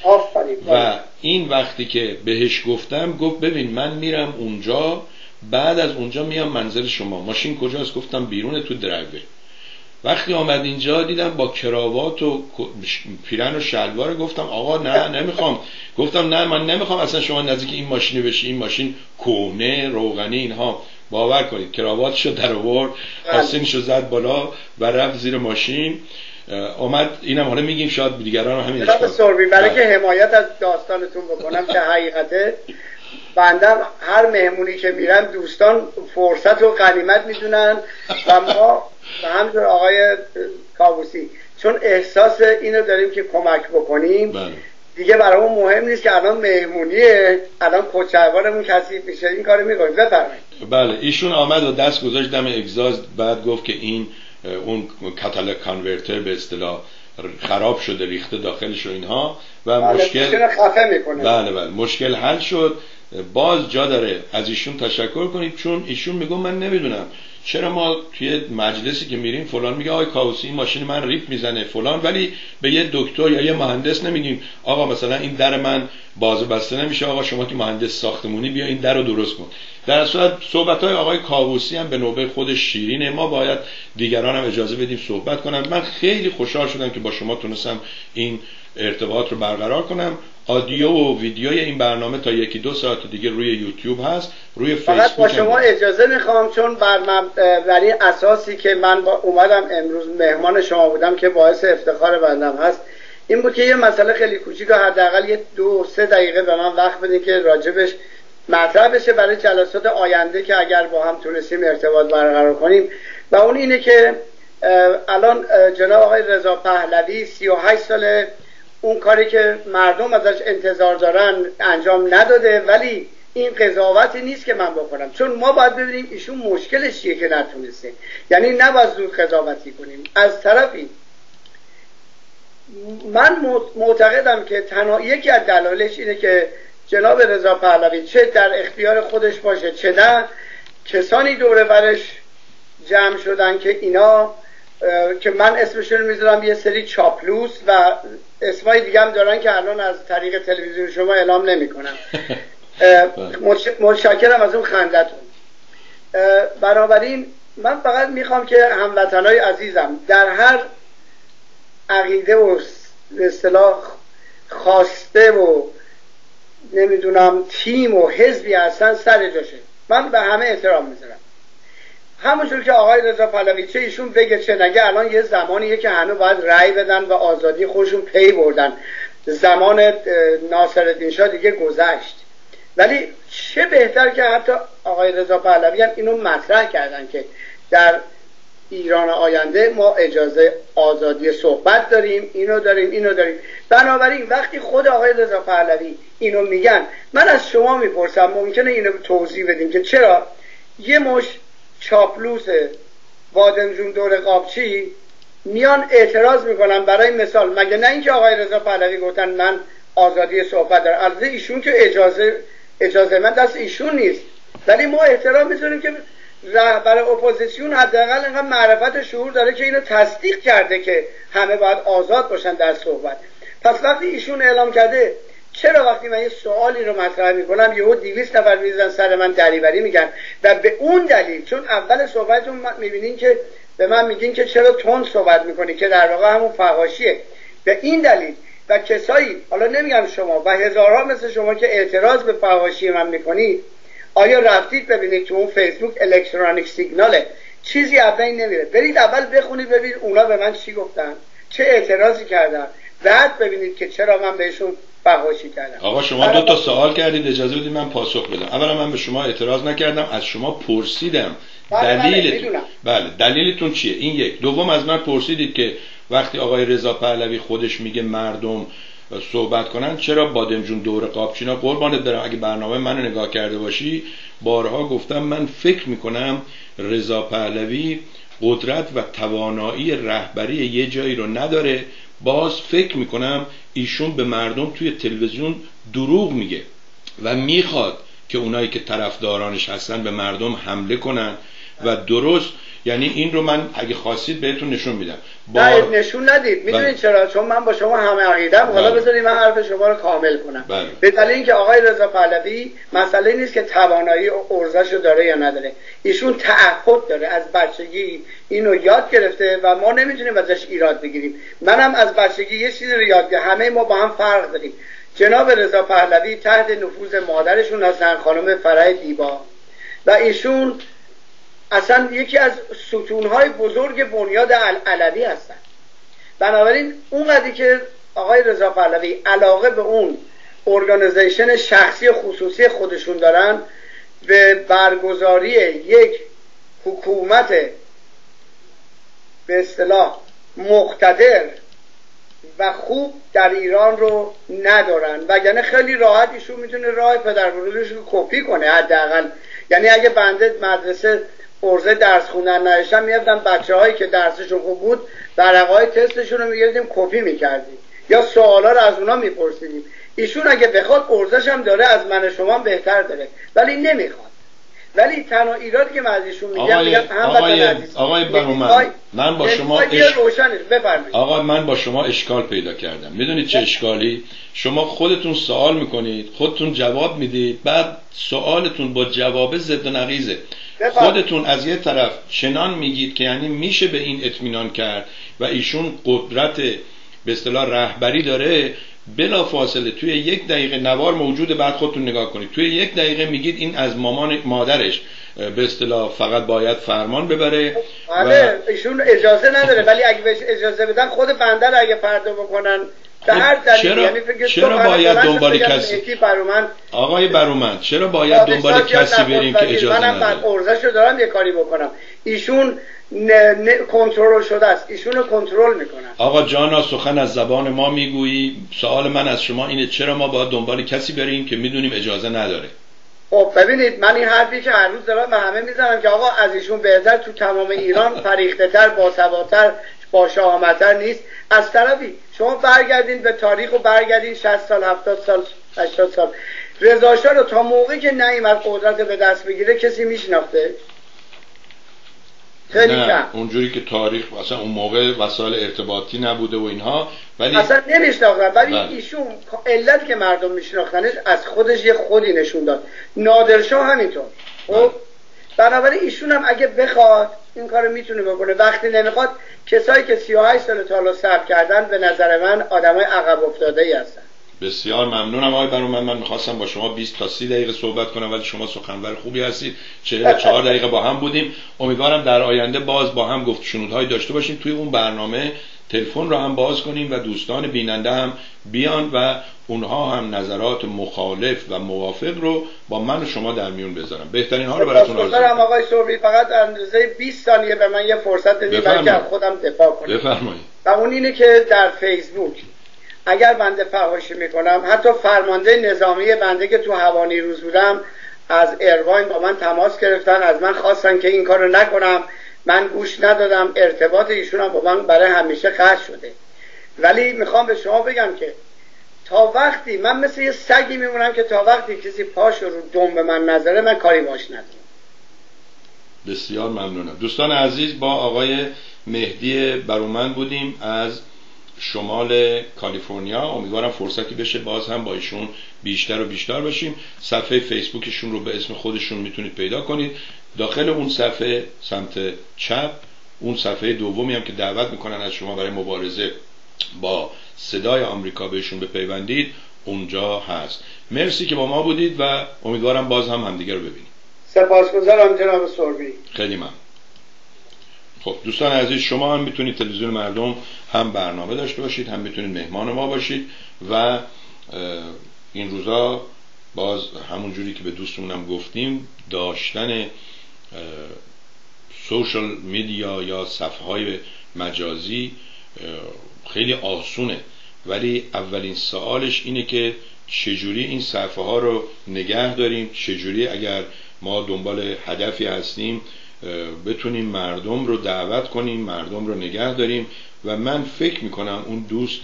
و این وقتی که بهش گفتم، گفت ببین من میرم اونجا، بعد از اونجا میام منزل شما. ماشین کجاست؟ گفتم بیرون تو درایوی. وقتی آمد اینجا دیدم با کراوات و پیرن و شلوار، گفتم آقا نه نمیخوام. گفتم نه من نمیخوام اصلا شما نزدیک این ماشینی بشی، این ماشین کهنه روغنی اینها. باور کنید کراواتشو در آورد، آستینشو زد بالا و رفت زیر ماشین. اومد، اینم حالا میگیم شاید دیگران هم همین اشکال. برای که حمایت از داستانتون بکنم که حقیقته بندم هر مهمونی که میرم دوستان فرصت و غنیمت میدونن و ما و همینطور آقای کاووسی چون احساس اینو داریم که کمک بکنیم. دیگه برامون مهم نیست که الان مهمونیه، الان کوچه‌وارمون کثیف میشه، این کارو میکنیم. بفرمایید. بله، ایشون آمد و دست گذاشت دم اگزاست، بعد گفت که این اون کاتالیک کانورتر به اصطلاح خراب شده، ریخته داخلش و اینها و مشکل خفه میکنه. بله مشکل حل شد. باز جا داره از ایشون تشکر کنید، چون ایشون میگه من نمیدونم چرا ما توی مجلسی که میریم فلان میگه آقای کاووسی این ماشین من ریپ میزنه فلان، ولی به یه دکتر یا یه مهندس نمیگیم آقا مثلا این در من باز بسته نمیشه، آقا شما که مهندس ساختمونی بیا این در رو درست کن. در صورت صحبت‌های آقای کاووسی هم به نوبه خودش شیرینه، ما باید دیگران هم اجازه بدیم صحبت کنن. من خیلی خوشحال شدم که با شما تونستم این ارتباط رو برقرار کنم. آدیو و ویدیوی این برنامه تا 1-2 ساعت دیگه روی یوتیوب هست، روی فیسبوک. فقط با شما اجازه میخوام، چون برای اساسی که من اومدم امروز مهمان شما بودم که باعث افتخار بندم هست، این بود که یه مسئله خیلی کوچیک حداقل یه 2-3 دقیقه به من وقت بدین که راجبش مطرح بشه برای جلسات آینده که اگر با هم تونستیم ارتباط برقرار کنیم. و اون اینه که الان جناب آقای رضا پهلوی 38 ساله اون کاری که مردم ازش انتظار دارن انجام نداده، ولی این قضاوتی نیست که من بکنم، چون ما باید ببینیم ایشون مشکلش چیه که نتونسته، یعنی نباید زود قضاوتی کنیم. از طرفی من معتقدم که تنها یکی از دلایلش اینه که جناب رضا پهلوی چه در اختیار خودش باشه چه نه، کسانی دوره برش جمع شدن که اینا که من اسمشون میذارم یه سری چاپلوس و اسمای دیگه هم دارن که الان از طریق تلویزیون شما اعلام نمیکنم. متشکرم از اون خندتون. بنابراین من فقط میخوام که هموطنای عزیزم در هر عقیده و اصطلاح خواسته و نمیدونم تیم و حزبی هستن سر جاشه، من به همه احترام میذارم. همونجور که آقای رضا پهلوی چه ایشون بگه چه نگه، الان یه زمانیه که همه باید رأی بدن و آزادی خودشون پی بردن. زمان ناصرالدین شاه دیگه گذشت، ولی چه بهتر که حتی آقای رضا پهلوی هم اینو مطرح کردن که در ایران آینده ما اجازه آزادی صحبت داریم، اینو داریم. بنابراین وقتی خود آقای رضا پهلوی اینو میگن، من از شما میپرسم ممکنه اینو توضیح بدین که چرا یه مش چاپلوس بادمجون دور قابچی میان اعتراض میکنن؟ برای مثال مگه نه اینکه آقای رضا پهلوی گفتن من آزادی صحبت دارم، البته ایشون که اجازه من دست ایشون نیست، ولی ما احترام میذاریم که رهبر اپوزیسیون حداقل اینقدر معرفت شعور داره که اینو تصدیق کرده که همه باید آزاد باشن در صحبت. پس وقتی ایشون اعلام کرده، چرا وقتی من یه سوالی رو مطرح میکنم یهو 200 نفر میزنن سر من دریوری میگن؟ و به اون دلیل، چون اول صحبتتون میبینین که به من میگین که چرا تند صحبت میکنی، که در واقع همون فحاشیه. به این دلیل و کسایی، حالا نمیگم شما و هزارها مثل شما که اعتراض به فحاشی من میکنید، آیا رفتید ببینید تو اون فیسبوک الکترونیک سیگناله چیزی اول نمیره؟ برید اول بخونید ببینید اونا به من چی گفتن، چه اعتراضی کردن، بعد ببینید که چرا من بهشون فحاشی کردم. آقا شما 2 تا سوال کردید، اجازه بدید من پاسخ بدم. اولا من به شما اعتراض نکردم، از شما پرسیدم دلیلتون. بله دلیلتون چیه؟ این یک. دوم از من پرسیدید که وقتی آقای رضا پهلوی خودش میگه مردم صحبت کنن چرا بادمجون دور قابچینا؟ قربانت برم، اگه برنامه منو نگاه کرده باشی بارها گفتم من فکر میکنم رضا پهلوی قدرت و توانایی رهبری یه جایی رو نداره، باز فکر میکنم ایشون به مردم توی تلویزیون دروغ میگه و میخواد که اونایی که طرفدارانش هستن به مردم حمله کنن و درست، یعنی این رو من اگه خواستید بهتون نشون میدم. نه نشون ندید، میدونید چرا؟ چون من با شما همه عقیدم. حالا بذارید من حرف شما رو کامل کنم. به دلیل اینکه آقای رضا پهلوی مسئله نیست که توانایی ارزشو داره یا نداره، ایشون تعهد داره، از بچگی اینو یاد گرفته و ما نمیتونیم ازش ایراد بگیریم. منم از بچگی یه چیزی رو یاد گرفتم، همه ما با هم فرق داریم. جناب رضا پهلوی تحت نفوذ مادرشون هستن، خانم فرح دیبا، و ایشون اصلا یکی از ستونهای بزرگ بنیاد علوی هستن. بنابراین اونقدری که آقای رضا پهلوی علاقه به اون ارگانیزیشن شخصی خصوصی خودشون دارن، به برگزاری یک حکومت به اصطلاح مقتدر و خوب در ایران رو ندارن. وگرنه خیلی راحت ایشون میتونه راه پدربزرگش رو کپی کنه حداقل. یعنی اگه بنده مدرسه ارزه درس خوندن نداشتم، میرفتم بچه هایی که درسشون خوب بود ورقه‌های تستشون رو میگردیم کپی میکردیم یا سوالا رو از اونا میپرسیدیم. ایشون اگه بخواد ارزش هم داره، از من شما بهتر داره، ولی نمیخواد. ولی تنها ایرادی که من از ایشون میگم آقای بهومند، من با شما آقا من با شما اشکال پیدا کردم. میدونید چه اشکالی؟ شما خودتون سوال میکنید، خودتون جواب میدید، بعد سوالتون با جواب ضد و نقیضه. خودتون از یه طرف چنان میگید که یعنی میشه به این اطمینان کرد و ایشون قدرت به اصطلاح رهبری داره، بلا فاصله توی 1 دقیقه نوار موجوده، بعد خودتون نگاه کنید توی 1 دقیقه میگید این از مادرش به اصطلاح فقط باید فرمان ببره. ایشون اجازه نداره، ولی اگه بهش اجازه بدن خود بنده رو اگه فردا بکنن به هر دلیل. یعنی چرا باید دنبال کسی آقای برومند چرا باید دنبال کسی بریم که اجازه نداره؟ منم ارزشو دارم یه کاری بکنم. ایشون کنترل شده است، ایشونو کنترل میکنن. آقا جانا سخن از زبان ما میگویی. سوال من از شما اینه چرا ما باید دنبال کسی بریم که میدونیم اجازه نداره؟ خب ببینید، من این حرفی که هر روز دارم به همه میزنم که آقا از ایشون بهتر تو تمام ایران فریخته تر، باسوادتر، با شهامت‌تر نیست. از طرفی شما برگردین به تاریخ و برگردین 60 سال 70 سال 80 سال رضا شاه رو تا موقعی که نیامد قدرت به دست بگیره کسی میشناخته؟ خیلی کم. اونجوری که تاریخ اصلا اون موقع وسایل ارتباطی نبوده و اینها، ولی اصلا نمیشناختن. ولی ایشون علت که مردم میشناختنش از خودش یه خودی نشون داد. نادرشاه همینطور. خب بنابراین ایشون هم اگه بخواد این کارو میتونه بکنه. وقتی نمیخواد، کسایی که 38 سال تا حالا صبر کردن به نظر من آدمای عقب افتاده‌ای هستن. بسیار ممنونم آقای برومند. من میخواستم با شما 20 تا 30 دقیقه صحبت کنم، ولی شما سخنور خوبی هستید. 44 دقیقه با هم بودیم. امیدوارم در آینده باز با هم گفت و شنودهای داشته باشیم. توی اون برنامه تلفن رو هم باز کنیم و دوستان بیننده هم بیان و اونها هم نظرات مخالف و موافق رو با من و شما در میون بذارم. بهترین ها رو براتون آرزو می‌کنم. آقای سربی فقط اندازه 20 ثانیه به من یه فرصت بدید که خودم دفاع کنم. بفرمایید. و اون اینه که در فیسبوک اگر بنده فحاشی میکنم، حتی فرمانده نظامی بنده که تو هوانیروز بودم از ایرواین با من تماس گرفتن، از من خواستن که این کارو نکنم، من گوش ندادم. ارتباط ایشون هم با من برای همیشه قطع شده. ولی میخوام به شما بگم که تا وقتی من مثل یه سگی میمونم که تا وقتی کسی پاشو رو دم به من نذاره من کاری باش ندارم. بسیار ممنونم. دوستان عزیز، با آقای مهدی برومند بودیم از شمال کالیفرنیا. امیدوارم فرصتی بشه باز هم با ایشون بیشتر و بیشتر باشیم. صفحه فیسبوکشون رو به اسم خودشون میتونید پیدا کنید. داخل اون صفحه سمت چپ، اون صفحه دومی هم که دعوت میکنن از شما برای مبارزه با صدای آمریکا بهشون بپیوندید، اونجا هست. مرسی که با ما بودید و امیدوارم باز هم همدیگه رو ببینیم. سپاسگزارم جناب سربی. خیلی ممنون. خب دوستان عزیز، شما هم میتونید تلویزیون مردم هم برنامه داشته باشید، هم میتونید مهمان ما باشید و این روزا باز همون جوری که به دوستمونم گفتیم، داشتن سوشال میدیا یا صفحه‌های مجازی خیلی آسونه، ولی اولین سوالش اینه که چجوری این صفحه ها رو نگه داریم، چجوری اگر ما دنبال هدفی هستیم بتونیم مردم رو دعوت کنیم، مردم رو نگه داریم. و من فکر میکنم اون دوست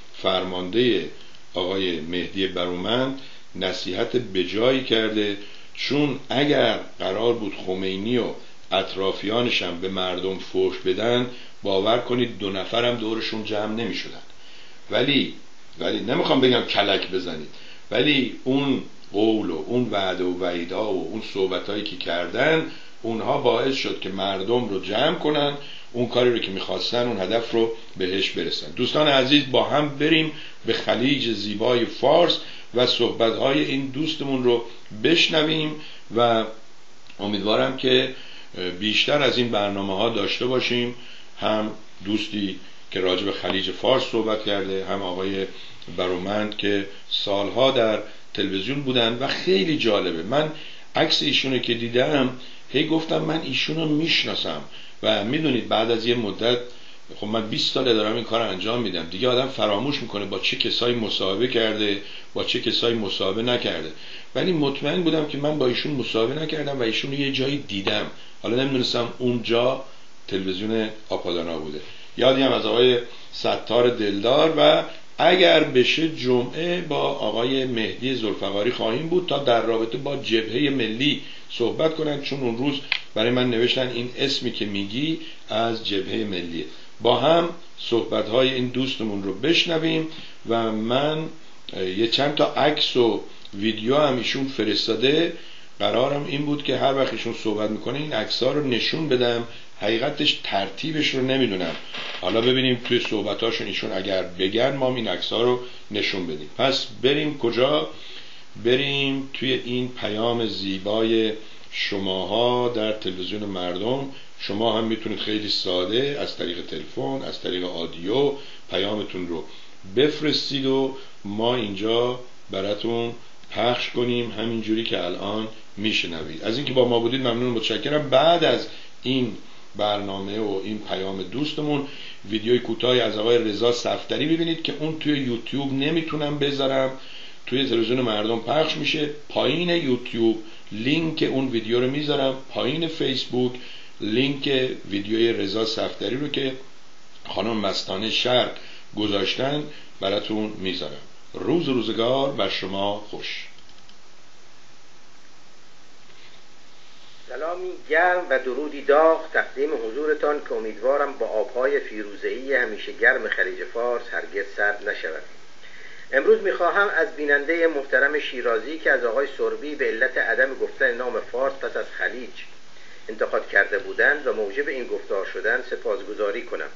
فرمانده آقای مهدی برومند نصیحت بجایی کرده، چون اگر قرار بود خمینی و اطرافیانش هم به مردم فحش بدن، باور کنید 2 نفرم دورشون جمع نمی شدن. ولی نمیخوام بگم کلک بزنید، ولی اون قول و اون وعده و وعیدها و اون صحبتهایی که کردن، اونها باعث شد که مردم رو جمع کنن، اون کاری رو که میخواستن، اون هدف رو بهش برسن. دوستان عزیز، با هم بریم به خلیج زیبای فارس و صحبتهای این دوستمون رو بشنویم و امیدوارم که بیشتر از این برنامه ها داشته باشیم. هم دوستی که راجع به خلیج فارس صحبت کرده، هم آقای برومند که سالها در تلویزیون بودن و خیلی جالبه. من عکس ایشونو که دیدم هی گفتم من ایشونو میشناسم و میدونید بعد از یه مدت، خب من 20 ساله دارم این کار انجام میدم دیگه، آدم فراموش میکنه با چه کسایی مصاحبه کرده، با چه کسایی مصاحبه نکرده. ولی مطمئن بودم که من با ایشون مصاحبه نکردم و ایشون یه جایی دیدم، حالا نمیدونستم اونجا تلویزیون آپادانا بوده. یادی هم از آقای ستار دلدار و اگر بشه جمعه با آقای مهدی ذوالفقاری خواهیم بود تا در رابطه با جبهه ملی صحبت کنن، چون اون روز برای من نوشتن این اسمی که میگی از جبهه ملیه. با هم صحبت‌های این دوستمون رو بشنویم و من یه چند تا عکس و ویدیو هم ایشون فرستاده. قرارم این بود که هر وقت ایشون صحبت میکنه این عکس‌ها رو نشون بدم. حقیقتش ترتیبش رو نمیدونم، حالا ببینیم توی صحبتاشون ایشون اگر بگن ما این عکس‌ها رو نشون بدیم. پس بریم کجا؟ بریم توی این پیام زیبای شماها در تلویزیون مردم. شما هم میتونید خیلی ساده از طریق تلفن، از طریق آدیو پیامتون رو بفرستید و ما اینجا براتون پخش کنیم همینجوری که الان میشنوید. از اینکه با ما بودید ممنون، متشکرم. بعد از این برنامه و این پیام دوستمون ویدیوی کوتاهی از آقای رضا صفدری ببینید که اون توی یوتیوب نمیتونم بذارم، توی تلویزیون مردم پخش میشه. پایین یوتیوب لینک اون ویدیو رو میذارم، پایین فیسبوک لینک ویدیوی رضا صفدری رو که خانم مستانه شرق گذاشتن براتون میذارم. روز و روزگار بر شما خوش. سلامی گرم و درودی داغ تقدیم حضورتان که امیدوارم با آبهای فیروزه‌ای همیشه گرم خلیج فارس هرگز سرد نشود. امروز میخواهم از بیننده محترم شیرازی که از آقای سربی به علت عدم گفتن نام فارس پس از خلیج انتقاد کرده بودند و موجب این گفتار شدن سپاسگزاری کنم.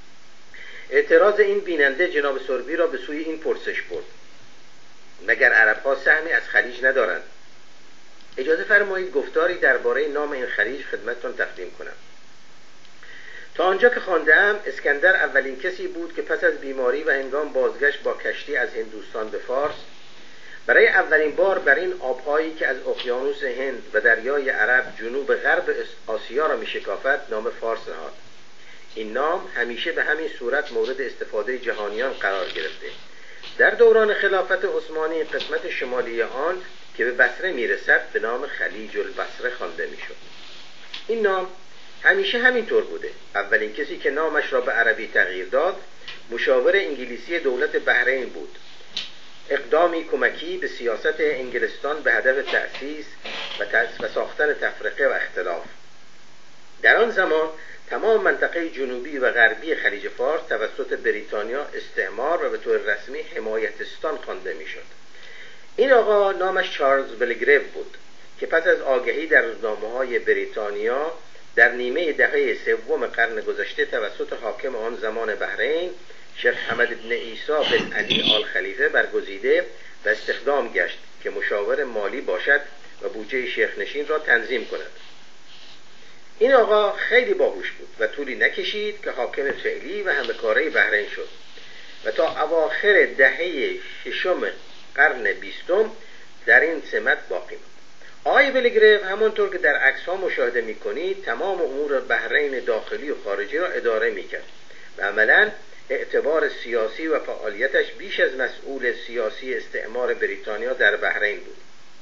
اعتراض این بیننده جناب سربی را به سوی این پرسش برد: مگر عرب‌ها سهمی از خلیج ندارند؟ اجازه فرمایید گفتاری درباره نام این خلیج خدمتتان تقدیم کنم. تا آنجا که خوانده‌ام اسکندر اولین کسی بود که پس از بیماری و هنگام بازگشت با کشتی از هندوستان به فارس برای اولین بار بر این آبهایی که از اقیانوس هند و دریای عرب جنوب غرب آسیا را می‌شکافد نام فارس نهاد. این نام همیشه به همین صورت مورد استفاده جهانیان قرار گرفته. در دوران خلافت عثمانی قسمت شمالی آن که به بصره میرسد به نام خلیج البصره خوانده میشد. این نام همیشه همینطور بوده. اولین کسی که نامش را به عربی تغییر داد مشاور انگلیسی دولت بحرین بود، اقدامی کمکی به سیاست انگلستان به هدف تأسیس و ساختن تفرقه و اختلاف. در آن زمان تمام منطقه جنوبی و غربی خلیج فارس توسط بریتانیا استعمار و به طور رسمی حمایتستان خوانده میشد. این آقا نامش چارلز بلگریو بود که پس از آگهی در روزنامه‌های بریتانیا در نیمه دهه سوم قرن گذشته توسط حاکم آن زمان بحرین شیخ حمد بن عیسی بن علی آل خلیفه برگزیده و استخدام گشت که مشاور مالی باشد و بودجه شیخ نشین را تنظیم کند. این آقا خیلی باهوش بود و طولی نکشید که حاکم فعلی و همکاره بحرین شد و تا اواخر دهه ششم قرن 20 در این سمت باقی بود. آقای بلگریو همانطور که در عکس‌ها مشاهده می‌کنید تمام امور بحرین داخلی و خارجی را اداره می‌کرد و عملاً اعتبار سیاسی و فعالیتش بیش از مسئول سیاسی استعمار بریتانیا در بحرین بود.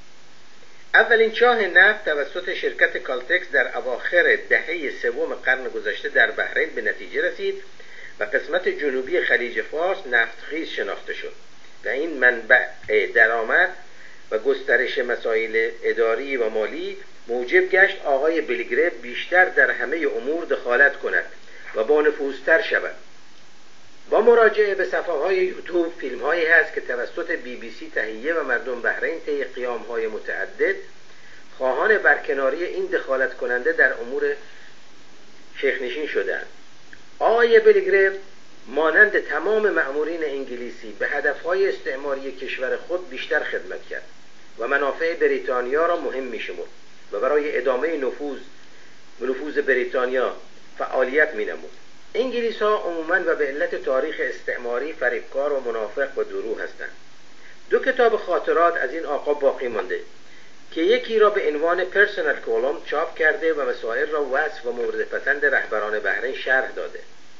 اولین چاه نفت توسط شرکت کالتکس در اواخر دهه سوم قرن گذشته در بحرین به نتیجه رسید و قسمت جنوبی خلیج فارس نفتخیز شناخته شد و این منبع درآمد و گسترش مسائل اداری و مالی موجب گشت آقای بلگریو بیشتر در همه امور دخالت کند و با نفوذتر شود. با مراجعه به صفحه‌های یوتیوب فیلم‌هایی هست که توسط BBC تهیه و مردم بحرین طی قیام‌های متعدد خواهان برکناری این دخالت کننده در امور شیخ نشین شدند. آقای بلگریو مانند تمام مأمورین انگلیسی به هدف‌های استعماری کشور خود بیشتر خدمت کرد و منافع بریتانیا را مهم می‌شمرد و برای ادامه نفوذ بریتانیا فعالیت می‌نمود. انگلیس‌ها عموماً و به علت تاریخ استعماری فریبکار و منافق و دروغ هستند. 2 کتاب خاطرات از این آقا باقی مانده که یکی را به عنوان پرسونال کولوم چاپ کرده و مسائل را وصف و مورد پسند رهبران بحرین شرح داده.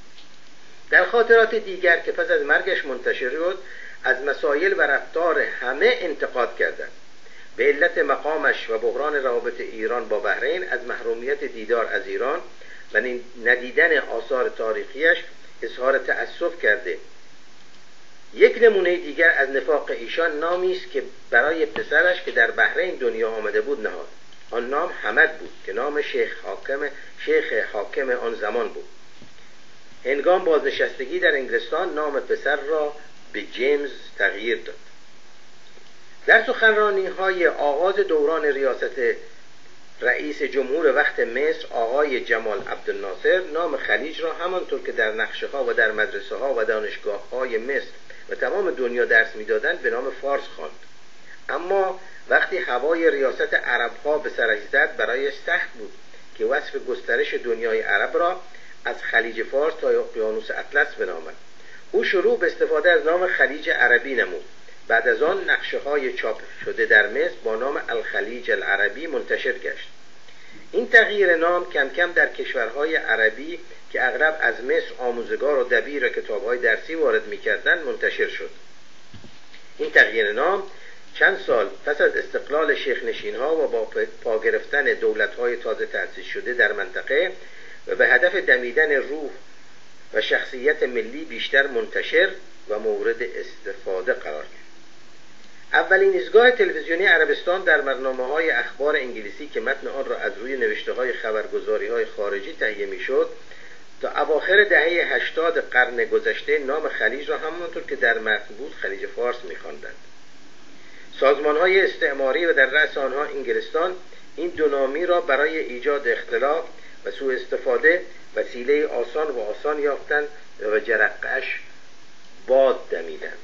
در خاطرات دیگر که پس از مرگش منتشر شد از مسائل و رفتار همه انتقاد کردند. به علت مقامش و بحران روابط ایران با بحرین از محرومیت دیدار از ایران و ندیدن آثار تاریخیش اظهار تأسف کرده. یک نمونه دیگر از نفاق ایشان نامی است که برای پسرش که در بحرین دنیا آمده بود نهاد. آن نام حمد بود که نام شیخ حاکم آن زمان بود. هنگام بازنشستگی در انگلستان نام پسر را به جیمز تغییر داد. در سخنرانی‌های آغاز دوران ریاست رئیس جمهور وقت مصر آقای جمال عبدالناصر نام خلیج را همانطور که در نقشه‌ها و در مدرسه‌ها و دانشگاه‌های مصر و تمام دنیا درس می‌دادند به نام فارس خواند. اما وقتی هوای ریاست عرب‌ها به سرش زد برایش سخت بود که وصف گسترش دنیای عرب را از خلیج فارس تا اقیانوس اطلس بنامد. او شروع به استفاده از نام خلیج عربی نمود. بعد از آن نقشه‌های چاپ شده در مصر با نام الخلیج العربی منتشر گشت. این تغییر نام کم کم در کشورهای عربی که اغلب از مصر آموزگار و دبیر کتاب‌های درسی وارد می‌کردند منتشر شد. این تغییر نام چند سال پس از استقلال شیخ‌نشین‌ها و با پا گرفتن دولت‌های تازه تأسیس شده در منطقه و به هدف دمیدن روح و شخصیت ملی بیشتر منتشر و مورد استفاده قرار گرفت. اولین ایستگاه تلویزیونی عربستان در برنامه‌های اخبار انگلیسی که متن آن را از روی نوشته‌های خبرگزاری‌های خارجی تهیه می‌شد، تا اواخر دهه 80 قرن گذشته نام خلیج را همانطور که در متن بود خلیج فارس می‌خواندند. سازمان‌های استعماری و در رأس آنها انگلستان این دو نامی را برای ایجاد اختلاف و سوء استفاده وسیله آسان یافتند و جرقه‌اش باد دمیدند.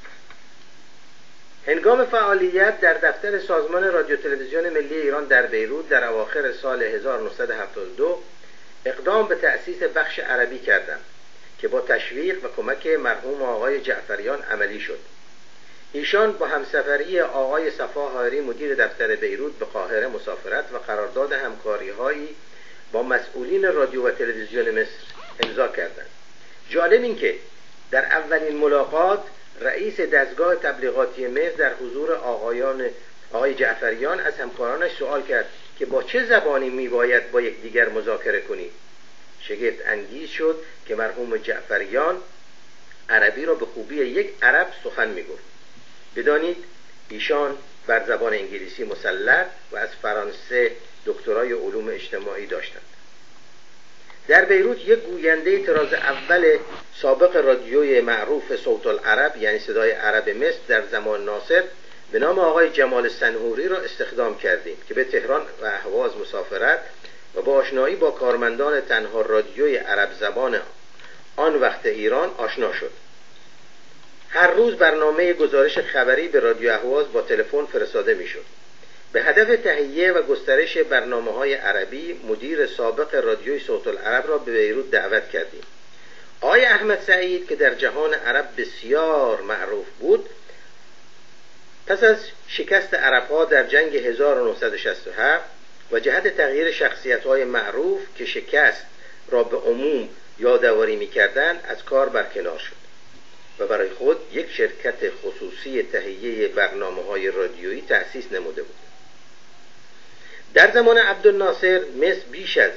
هنگام فعالیت در دفتر سازمان رادیو تلویزیون ملی ایران در بیروت در اواخر سال 1972 اقدام به تأسیس بخش عربی کردم که با تشویق و کمک مرحوم آقای جعفریان عملی شد. ایشان با همسفری آقای صفا حایری مدیر دفتر بیروت به قاهره مسافرت و قرارداد همکاری‌هایی با مسئولین رادیو و تلویزیون مصر امضا کردند. جالب این که در اولین ملاقات رئیس دستگاه تبلیغاتی مصر در حضور آقای جعفریان از همکارانش سوال کرد که با چه زبانی میباید با یکدیگر مذاکره کنید. شگفت انگیز شد که مرحوم جعفریان عربی را به خوبی یک عرب سخن میگفت. بدانید ایشان بر زبان انگلیسی مسلط و از فرانسه دکترای علوم اجتماعی داشتند. در بیروت یک گوینده تراز اول سابق رادیوی معروف صوت العرب یعنی صدای عرب مصر در زمان ناصر به نام آقای جمال سنهوری را استخدام کردیم که به تهران و اهواز مسافرت و با آشنایی با کارمندان تنها رادیوی عرب زبان آن وقت ایران آشنا شد. هر روز برنامه گزارش خبری به رادیو اهواز با تلفن فرستاده میشد. به هدف تهیه و گسترش برنامه‌های عربی مدیر سابق رادیوی صوت العرب را به بیروت دعوت کردیم. آقای احمد سعید که در جهان عرب بسیار معروف بود، پس از شکست عرب‌ها در جنگ 1967 و جهت تغییر شخصیت‌های معروف که شکست را به عموم یادآوری می‌کردند از کار برکنار شد و برای خود یک شرکت خصوصی تهیه برنامه‌های رادیویی تأسیس نموده بود. در زمان عبدالناصر مصر بیش از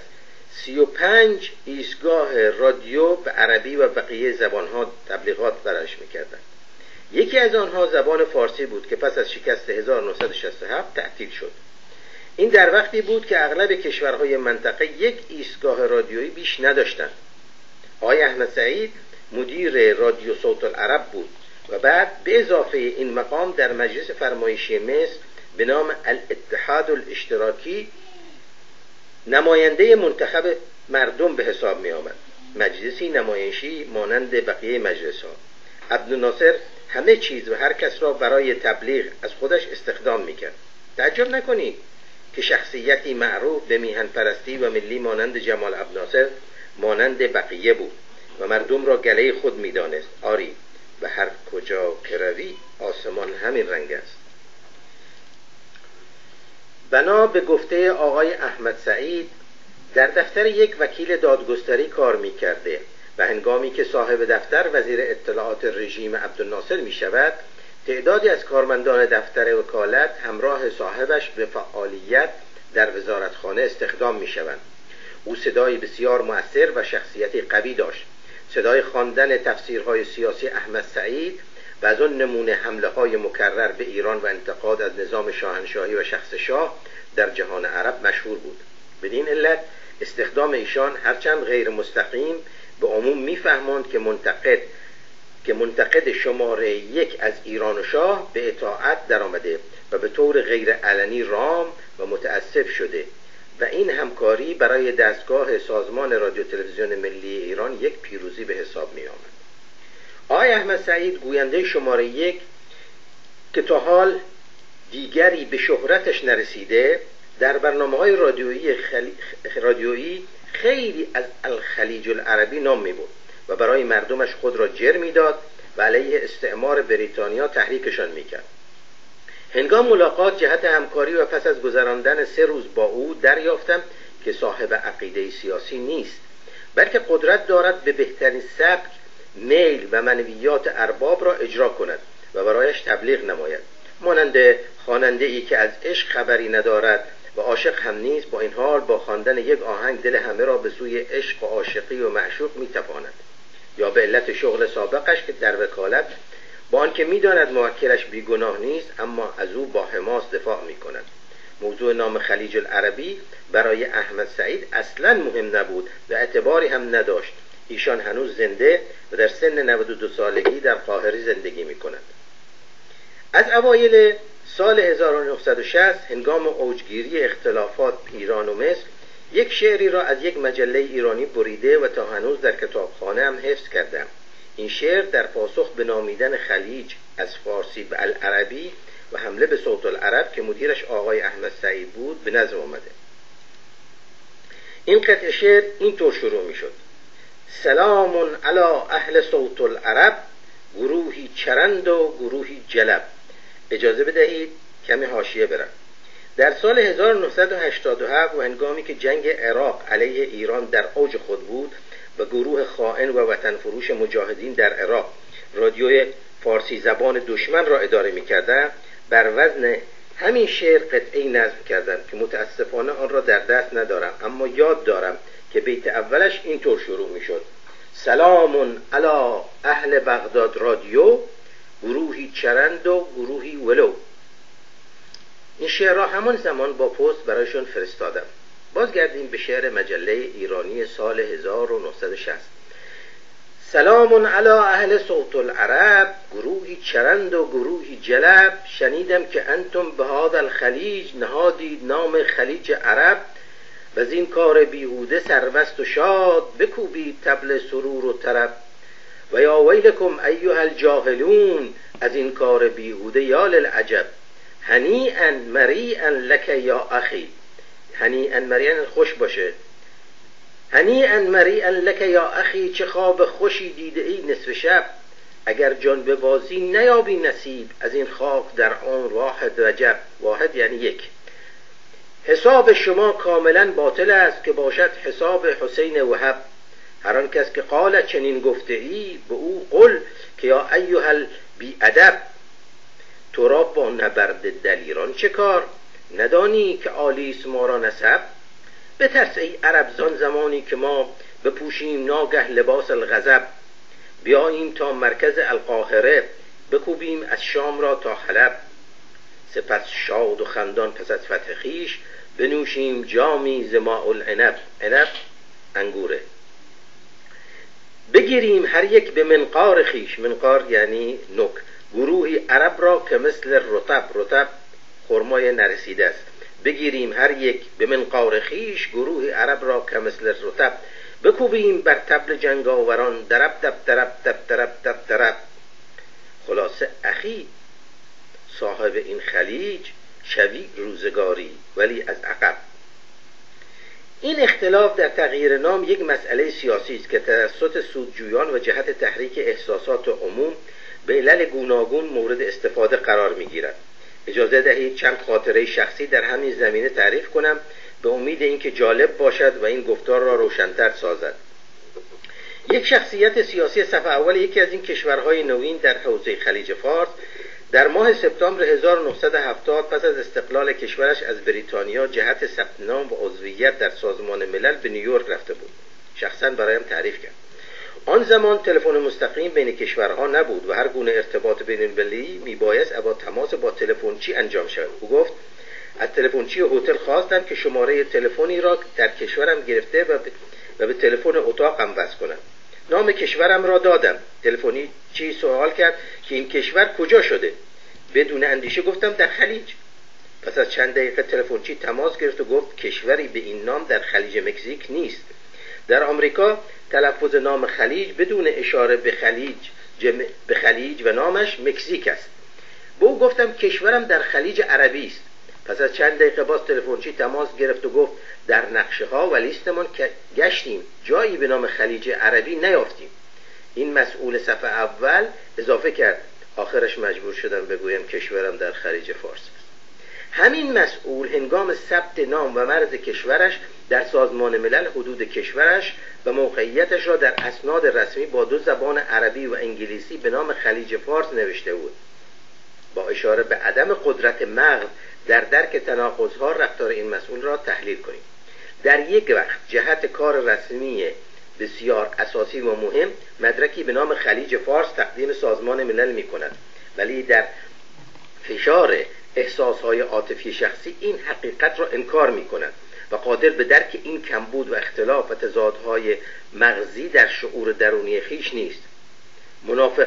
35 ایستگاه رادیو به عربی و بقیه زبانها تبلیغات برایش میکردند. یکی از آنها زبان فارسی بود که پس از شکست 1967 تعطیل شد. این در وقتی بود که اغلب کشورهای منطقه یک ایستگاه رادیویی بیش نداشتند. آقای احمد سعید مدیر رادیو صوت العرب بود و بعد به اضافه این مقام در مجلس فرمایشی مصر به نام الاتحاد الاشتراکی نماینده منتخب مردم به حساب می آمد. مجلسی نمایشی مانند بقیه مجلس ها. عبدالناصر همه چیز و هر کس را برای تبلیغ از خودش استخدام می کرد. تعجب نکنید که شخصیتی معروف به میهن پرستی و ملی مانند جمال عبدالناصر مانند بقیه بود و مردم را گله خود می دانست. آری و هر کجا که روی آسمان همین رنگ است. بنا به گفته آقای احمد سعید در دفتر یک وکیل دادگستری کار می کرده و هنگامی که صاحب دفتر وزیر اطلاعات رژیم عبدالناصر می شود، تعدادی از کارمندان دفتر وکالت همراه صاحبش به فعالیت در وزارتخانه استخدام می شوند. او صدایی بسیار مؤثر و شخصیتی قوی داشت. صدای خواندن تفسیرهای سیاسی احمد سعید و از آن نمونه حمله‌های مکرر به ایران و انتقاد از نظام شاهنشاهی و شخص شاه در جهان عرب مشهور بود. بدین علت استخدام ایشان هرچند غیر مستقیم به عموم می‌فهماند که منتقد شماره 1 از ایران و شاه به اطاعت درآمده و به طور غیر علنی رام و متأسف شده و این همکاری برای دستگاه سازمان رادیو تلویزیون ملی ایران یک پیروزی به حساب می آمد. آقای احمد سعید گوینده شماره 1 که تا حال دیگری به شهرتش نرسیده در برنامه‌های رادیویی خیلی از الخلیج العربی نام می برد و برای مردمش خود را جر می داد و علیه استعمار بریتانیا تحریکشان میکرد. هنگام ملاقات جهت همکاری و پس از گذراندن 3 روز با او دریافتم که صاحب عقیده سیاسی نیست، بلکه قدرت دارد به بهترین سبک میل و منویات ارباب را اجرا کند و برایش تبلیغ نماید، مانند خواننده ای که از عشق خبری ندارد و عاشق هم نیست، با این حال با خواندن یک آهنگ دل همه را به سوی عشق و عاشقی و معشوق میتپاند، یا به علت شغل سابقش که در وکالت با آنکه میداند موکلش بیگناه نیست اما از او با حماس دفاع میکند. موضوع نام خلیج العربی برای احمد سعید اصلا مهم نبود و اعتباری هم نداشت. ایشان هنوز زنده و در سن 92 سالگی در قاهره زندگی میکند. از اوایل سال 1960 هنگام اوجگیری اختلافات ایران و مصر یک شعری را از یک مجله ایرانی بریده و تا هنوز در کتابخانه هم حفظ کردم. این شعر در پاسخ به نامیدن خلیج از فارسی به العربی و حمله به صوت العرب که مدیرش آقای احمد سعید بود به نظم آمده. این قطعه شعر اینطور شروع می شد: سلام علی اهل صوت العرب، گروهی چرند و گروهی جلب. اجازه بدهید کمی حاشیه برم. در سال 1987 و هنگامی که جنگ عراق علیه ایران در اوج خود بود و گروه خائن و وطن فروش مجاهدین در عراق رادیوی فارسی زبان دشمن را اداره می‌کردند، بر وزن همین شعر قطعه‌ای نظم کردم که متاسفانه آن را در دست ندارم، اما یاد دارم که بیت اولش اینطور شروع می‌شد: سلام علی اهل بغداد رادیو، گروهی چرند و گروهی ولو. این شعر را همان زمان با پست برایشون فرستادم. بازگردیم به شعر مجله ایرانی سال 1960. سلام علی اهل صوت العرب، گروهی چرند و گروهی جلب. شنیدم که انتم به هذا الخلیج نهادید نام خلیج عرب. و از این کار بیهوده سرمست و شاد، بکوبید طبل سرور و طرب. و یا ویلکم ایها الجاهلون، از این کار بیهوده یا للعجب. هنیئا مریئا لک یا اخی، هنیئا مریئا خوش باشه، هنیئا مریئا لک یا اخی، چه خواب خوشی دیده ای نصف شب. اگر جان به بازی نیابی نصیب، از این خاک در آن واحد رجب. واحد یعنی یک. حساب شما کاملا باطل است که باشد حساب حسین وهب. هر آن کس که قال چنین گفته ای، به او قل که یا ایها البی ادب. تو را با نبرد دلیران چه کار؟ ندانی که آلیس ما را نسب. بترس ای عرب زان زمانی که ما بپوشیم ناگه لباس الغضب. بیاییم تا مرکز القاهره، بکوبیم از شام را تا حلب. سپس شاد و خندان پس از فتح خویش، بنوشیم جامی ز ماء العنب. عنب انگوره. بگیریم هر یک به منقار خویش، منقار یعنی نوک، گروهی عرب را که مثل رطب، رطب خرمای نرسیده است. بگیریم هر یک به منقار خویش، گروهی عرب را که مثل رطب. بکوبیم بر طبل جنگاوران، درب دب درب دب درب دب درب. خلاصه اخی صاحب این خلیج، شوی روزگاری ولی از عقب. این اختلاف در تغییر نام یک مسئله سیاسی است که توسط سودجویان و جهت تحریک احساسات عموم به علل گوناگون مورد استفاده قرار می‌گیرد. اجازه دهید چند خاطره شخصی در همین زمینه تعریف کنم به امید اینکه جالب باشد و این گفتار را روشن‌تر سازد. یک شخصیت سیاسی صف اول یکی از این کشورهای نوین در حوزه خلیج فارس در ماه سپتامبر 1970 پس از استقلال کشورش از بریتانیا جهت ثبت نام و عضویت در سازمان ملل به نیویورک رفته بود. شخصا برایم تعریف کرد. آن زمان تلفن مستقیم بین کشورها نبود و هر گونه ارتباط بین‌المللی میبایست با تماس با تلفنچی انجام شود. او گفت از تلفنچی هتل خواستم که شماره تلفنی را در کشورم گرفته و به تلفن اتاقم وصل کنم. نام کشورم را دادم. تلفنی چی سوال کرد که این کشور کجا شده؟ بدون اندیشه گفتم در خلیج. پس از چند دقیقه تلفنچی تماس گرفت و گفت کشوری به این نام در خلیج مکزیک نیست. در آمریکا تلفظ نام خلیج بدون اشاره به خلیج و نامش مکزیک است. به او گفتم کشورم در خلیج عربی است. پس از چند دقیقه باز تلفنچی تماس گرفت و گفت در نقشه ها و لیستمان گشتیم، جایی به نام خلیج عربی نیافتیم. این مسئول صف اول اضافه کرد آخرش مجبور شدم بگویم کشورم در خلیج فارس است. همین مسئول هنگام ثبت نام و مرز کشورش در سازمان ملل حدود کشورش و موقعیتش را در اسناد رسمی با 2 زبان عربی و انگلیسی به نام خلیج فارس نوشته بود. با اشاره به عدم قدرت مغز در درک تناقض‌ها رفتار این مسئول را تحلیل کنیم. در یک وقت جهت کار رسمی بسیار اساسی و مهم مدرکی به نام خلیج فارس تقدیم سازمان ملل می کند، ولی در فشار احساسهای عاطفی شخصی این حقیقت را انکار می کند و قادر به درک این کمبود و اختلاف و تضادهای مغزی در شعور درونی خیش نیست. منافق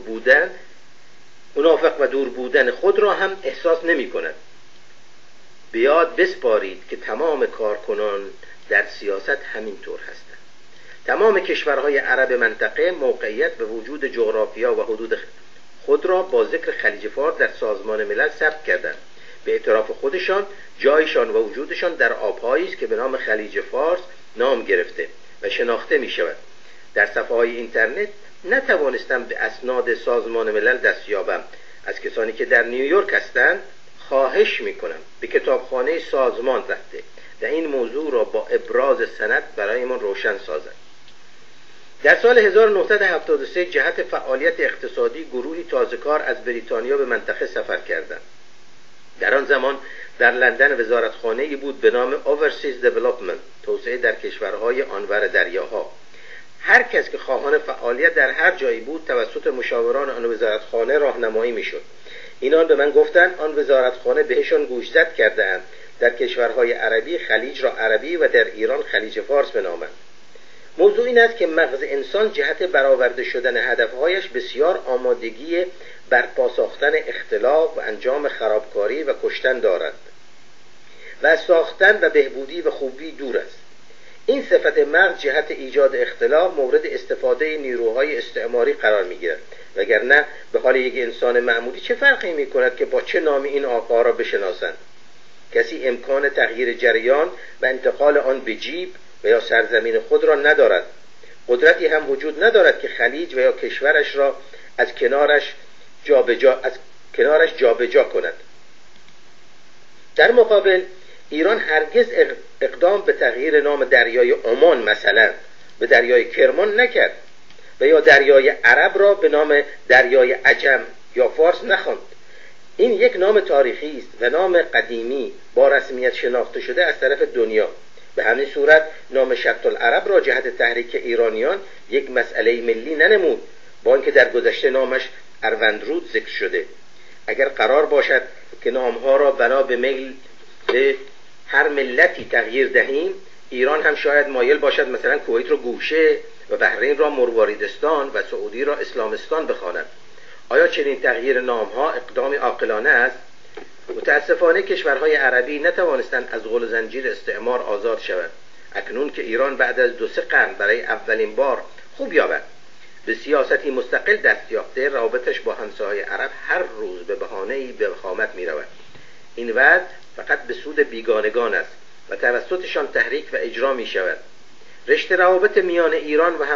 و دور بودن خود را هم احساس نمی کند. بیاد بسپارید که تمام کارکنان در سیاست همین طور هستند. تمام کشورهای عرب منطقه موقعیت و وجود جغرافیا و حدود خود را با ذکر خلیج فارس در سازمان ملل ثبت کردند. به اعتراف خودشان جایشان و وجودشان در آبهایی است که به نام خلیج فارس نام گرفته و شناخته می شود. در صفحه‌های اینترنت نتوانستم به اسناد سازمان ملل دست یابم. از کسانی که در نیویورک هستند خواهش می کنم به کتابخانه سازمان رفته و این موضوع را با ابراز سند برایمان روشن سازند. در سال 1973 جهت فعالیت اقتصادی گروهی تازه‌کار از بریتانیا به منطقه سفر کردند. در آن زمان در لندن وزارتخانه‌ای بود به نام Overseas Development، توسعه در کشورهای آنور دریاها. هر کس که خواهان فعالیت در هر جایی بود توسط مشاوران آن وزارتخانه راهنمایی میشد. اینان به من گفتند آن وزارتخانه بهشان گوشزد کرده‌اند در کشورهای عربی خلیج را عربی و در ایران خلیج فارس بنامند. موضوع این است که مغز انسان جهت برآورده شدن هدفهایش بسیار آمادگی برپا ساختن اختلاف و انجام خرابکاری و کشتن دارد و از ساختن و بهبودی و خوبی دور است. این صفت مغز جهت ایجاد اختلاف مورد استفاده نیروهای استعماری قرار می‌گیرد، وگرنه به حال یک انسان معمولی چه فرقی می‌کند که با چه نامی این آب‌ها را بشناسند؟ کسی امکان تغییر جریان و انتقال آن به جیب و یا سرزمین خود را ندارد. قدرتی هم وجود ندارد که خلیج و یا کشورش را از کنارش جابجا کند. در مقابل ایران هرگز اقدام به تغییر نام دریای عمان مثلا به دریای کرمان نکرد و یا دریای عرب را به نام دریای عجم یا فارس نخواند. این یک نام تاریخی است و نام قدیمی با رسمیت شناخته شده از طرف دنیا. به همین صورت نام شط العرب را جهت تحریک ایرانیان یک مسئله ملی ننمود، با اینکه در گذشته نامش اروندرود ذکر شده. اگر قرار باشد که نامها را بنا به میل به هر ملتی تغییر دهیم، ایران هم شاید مایل باشد مثلا کویت را گوشه و بحرین را مرواریدستان و سعودی را اسلامستان بخواند. آیا چنین تغییر نامها اقدامی عاقلانه است؟ متاسفانه کشورهای عربی نتوانستند از غل و زنجیر استعمار آزاد شوند. اکنون که ایران بعد از 2-3 قرن برای اولین بار خوب یابد به سیاستی مستقل دست یافته، روابطش با همسایه‌های عرب هر روز به بهانه‌ای به وخامت می‌رود. این وضع فقط به سود بیگانگان است و توسطشان تحریک و اجرا می‌شود. رشته روابط میان ایران و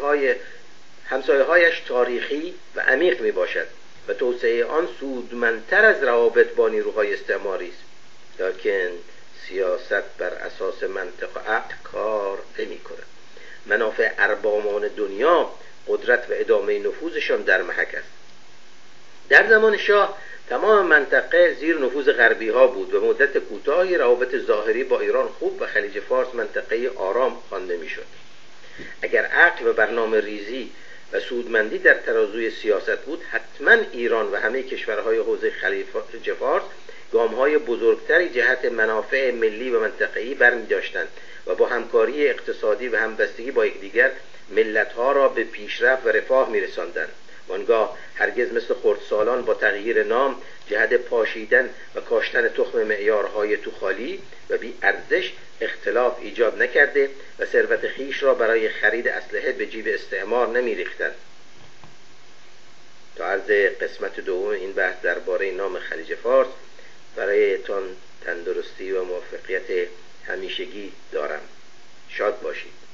همسایه‌هایش تاریخی و عمیق میباشد و توسعه آن سودمندتر از روابط با نیروهای استعماری است. لکن سیاست بر اساس منطق و عقل کار نمی‌کند. منافع اربابان دنیا قدرت و ادامه نفوذشان در محک است. در زمان شاه تمام منطقه زیر نفوذ غربی ها بود و مدت کوتاهی روابط ظاهری با ایران خوب و خلیج فارس منطقه آرام خوانده میشد. اگر عقل و برنامه ریزی و سودمندی در ترازوی سیاست بود، حتما ایران و همه کشورهای حوزه خلیج فارس گام‌های بزرگتری جهت منافع ملی و منطقه‌ای برمی‌داشتند و با همکاری اقتصادی و همبستگی با یکدیگر ملت‌ها را به پیشرفت و رفاه می‌رساندند. وانگاه هرگز مثل خردسالان با تغییر نام جهت پاشیدن و کاشتن تخم معیارهای توخالی و بی ارزش اختلاف ایجاد نکرده و ثروت خیش را برای خرید اسلحه به جیب استعمار نمی‌ریختند. تا عرض قسمت دوم این بحث درباره نام خلیج فارس برایتان تندرستی و موفقیت همیشگی دارم. شاد باشید.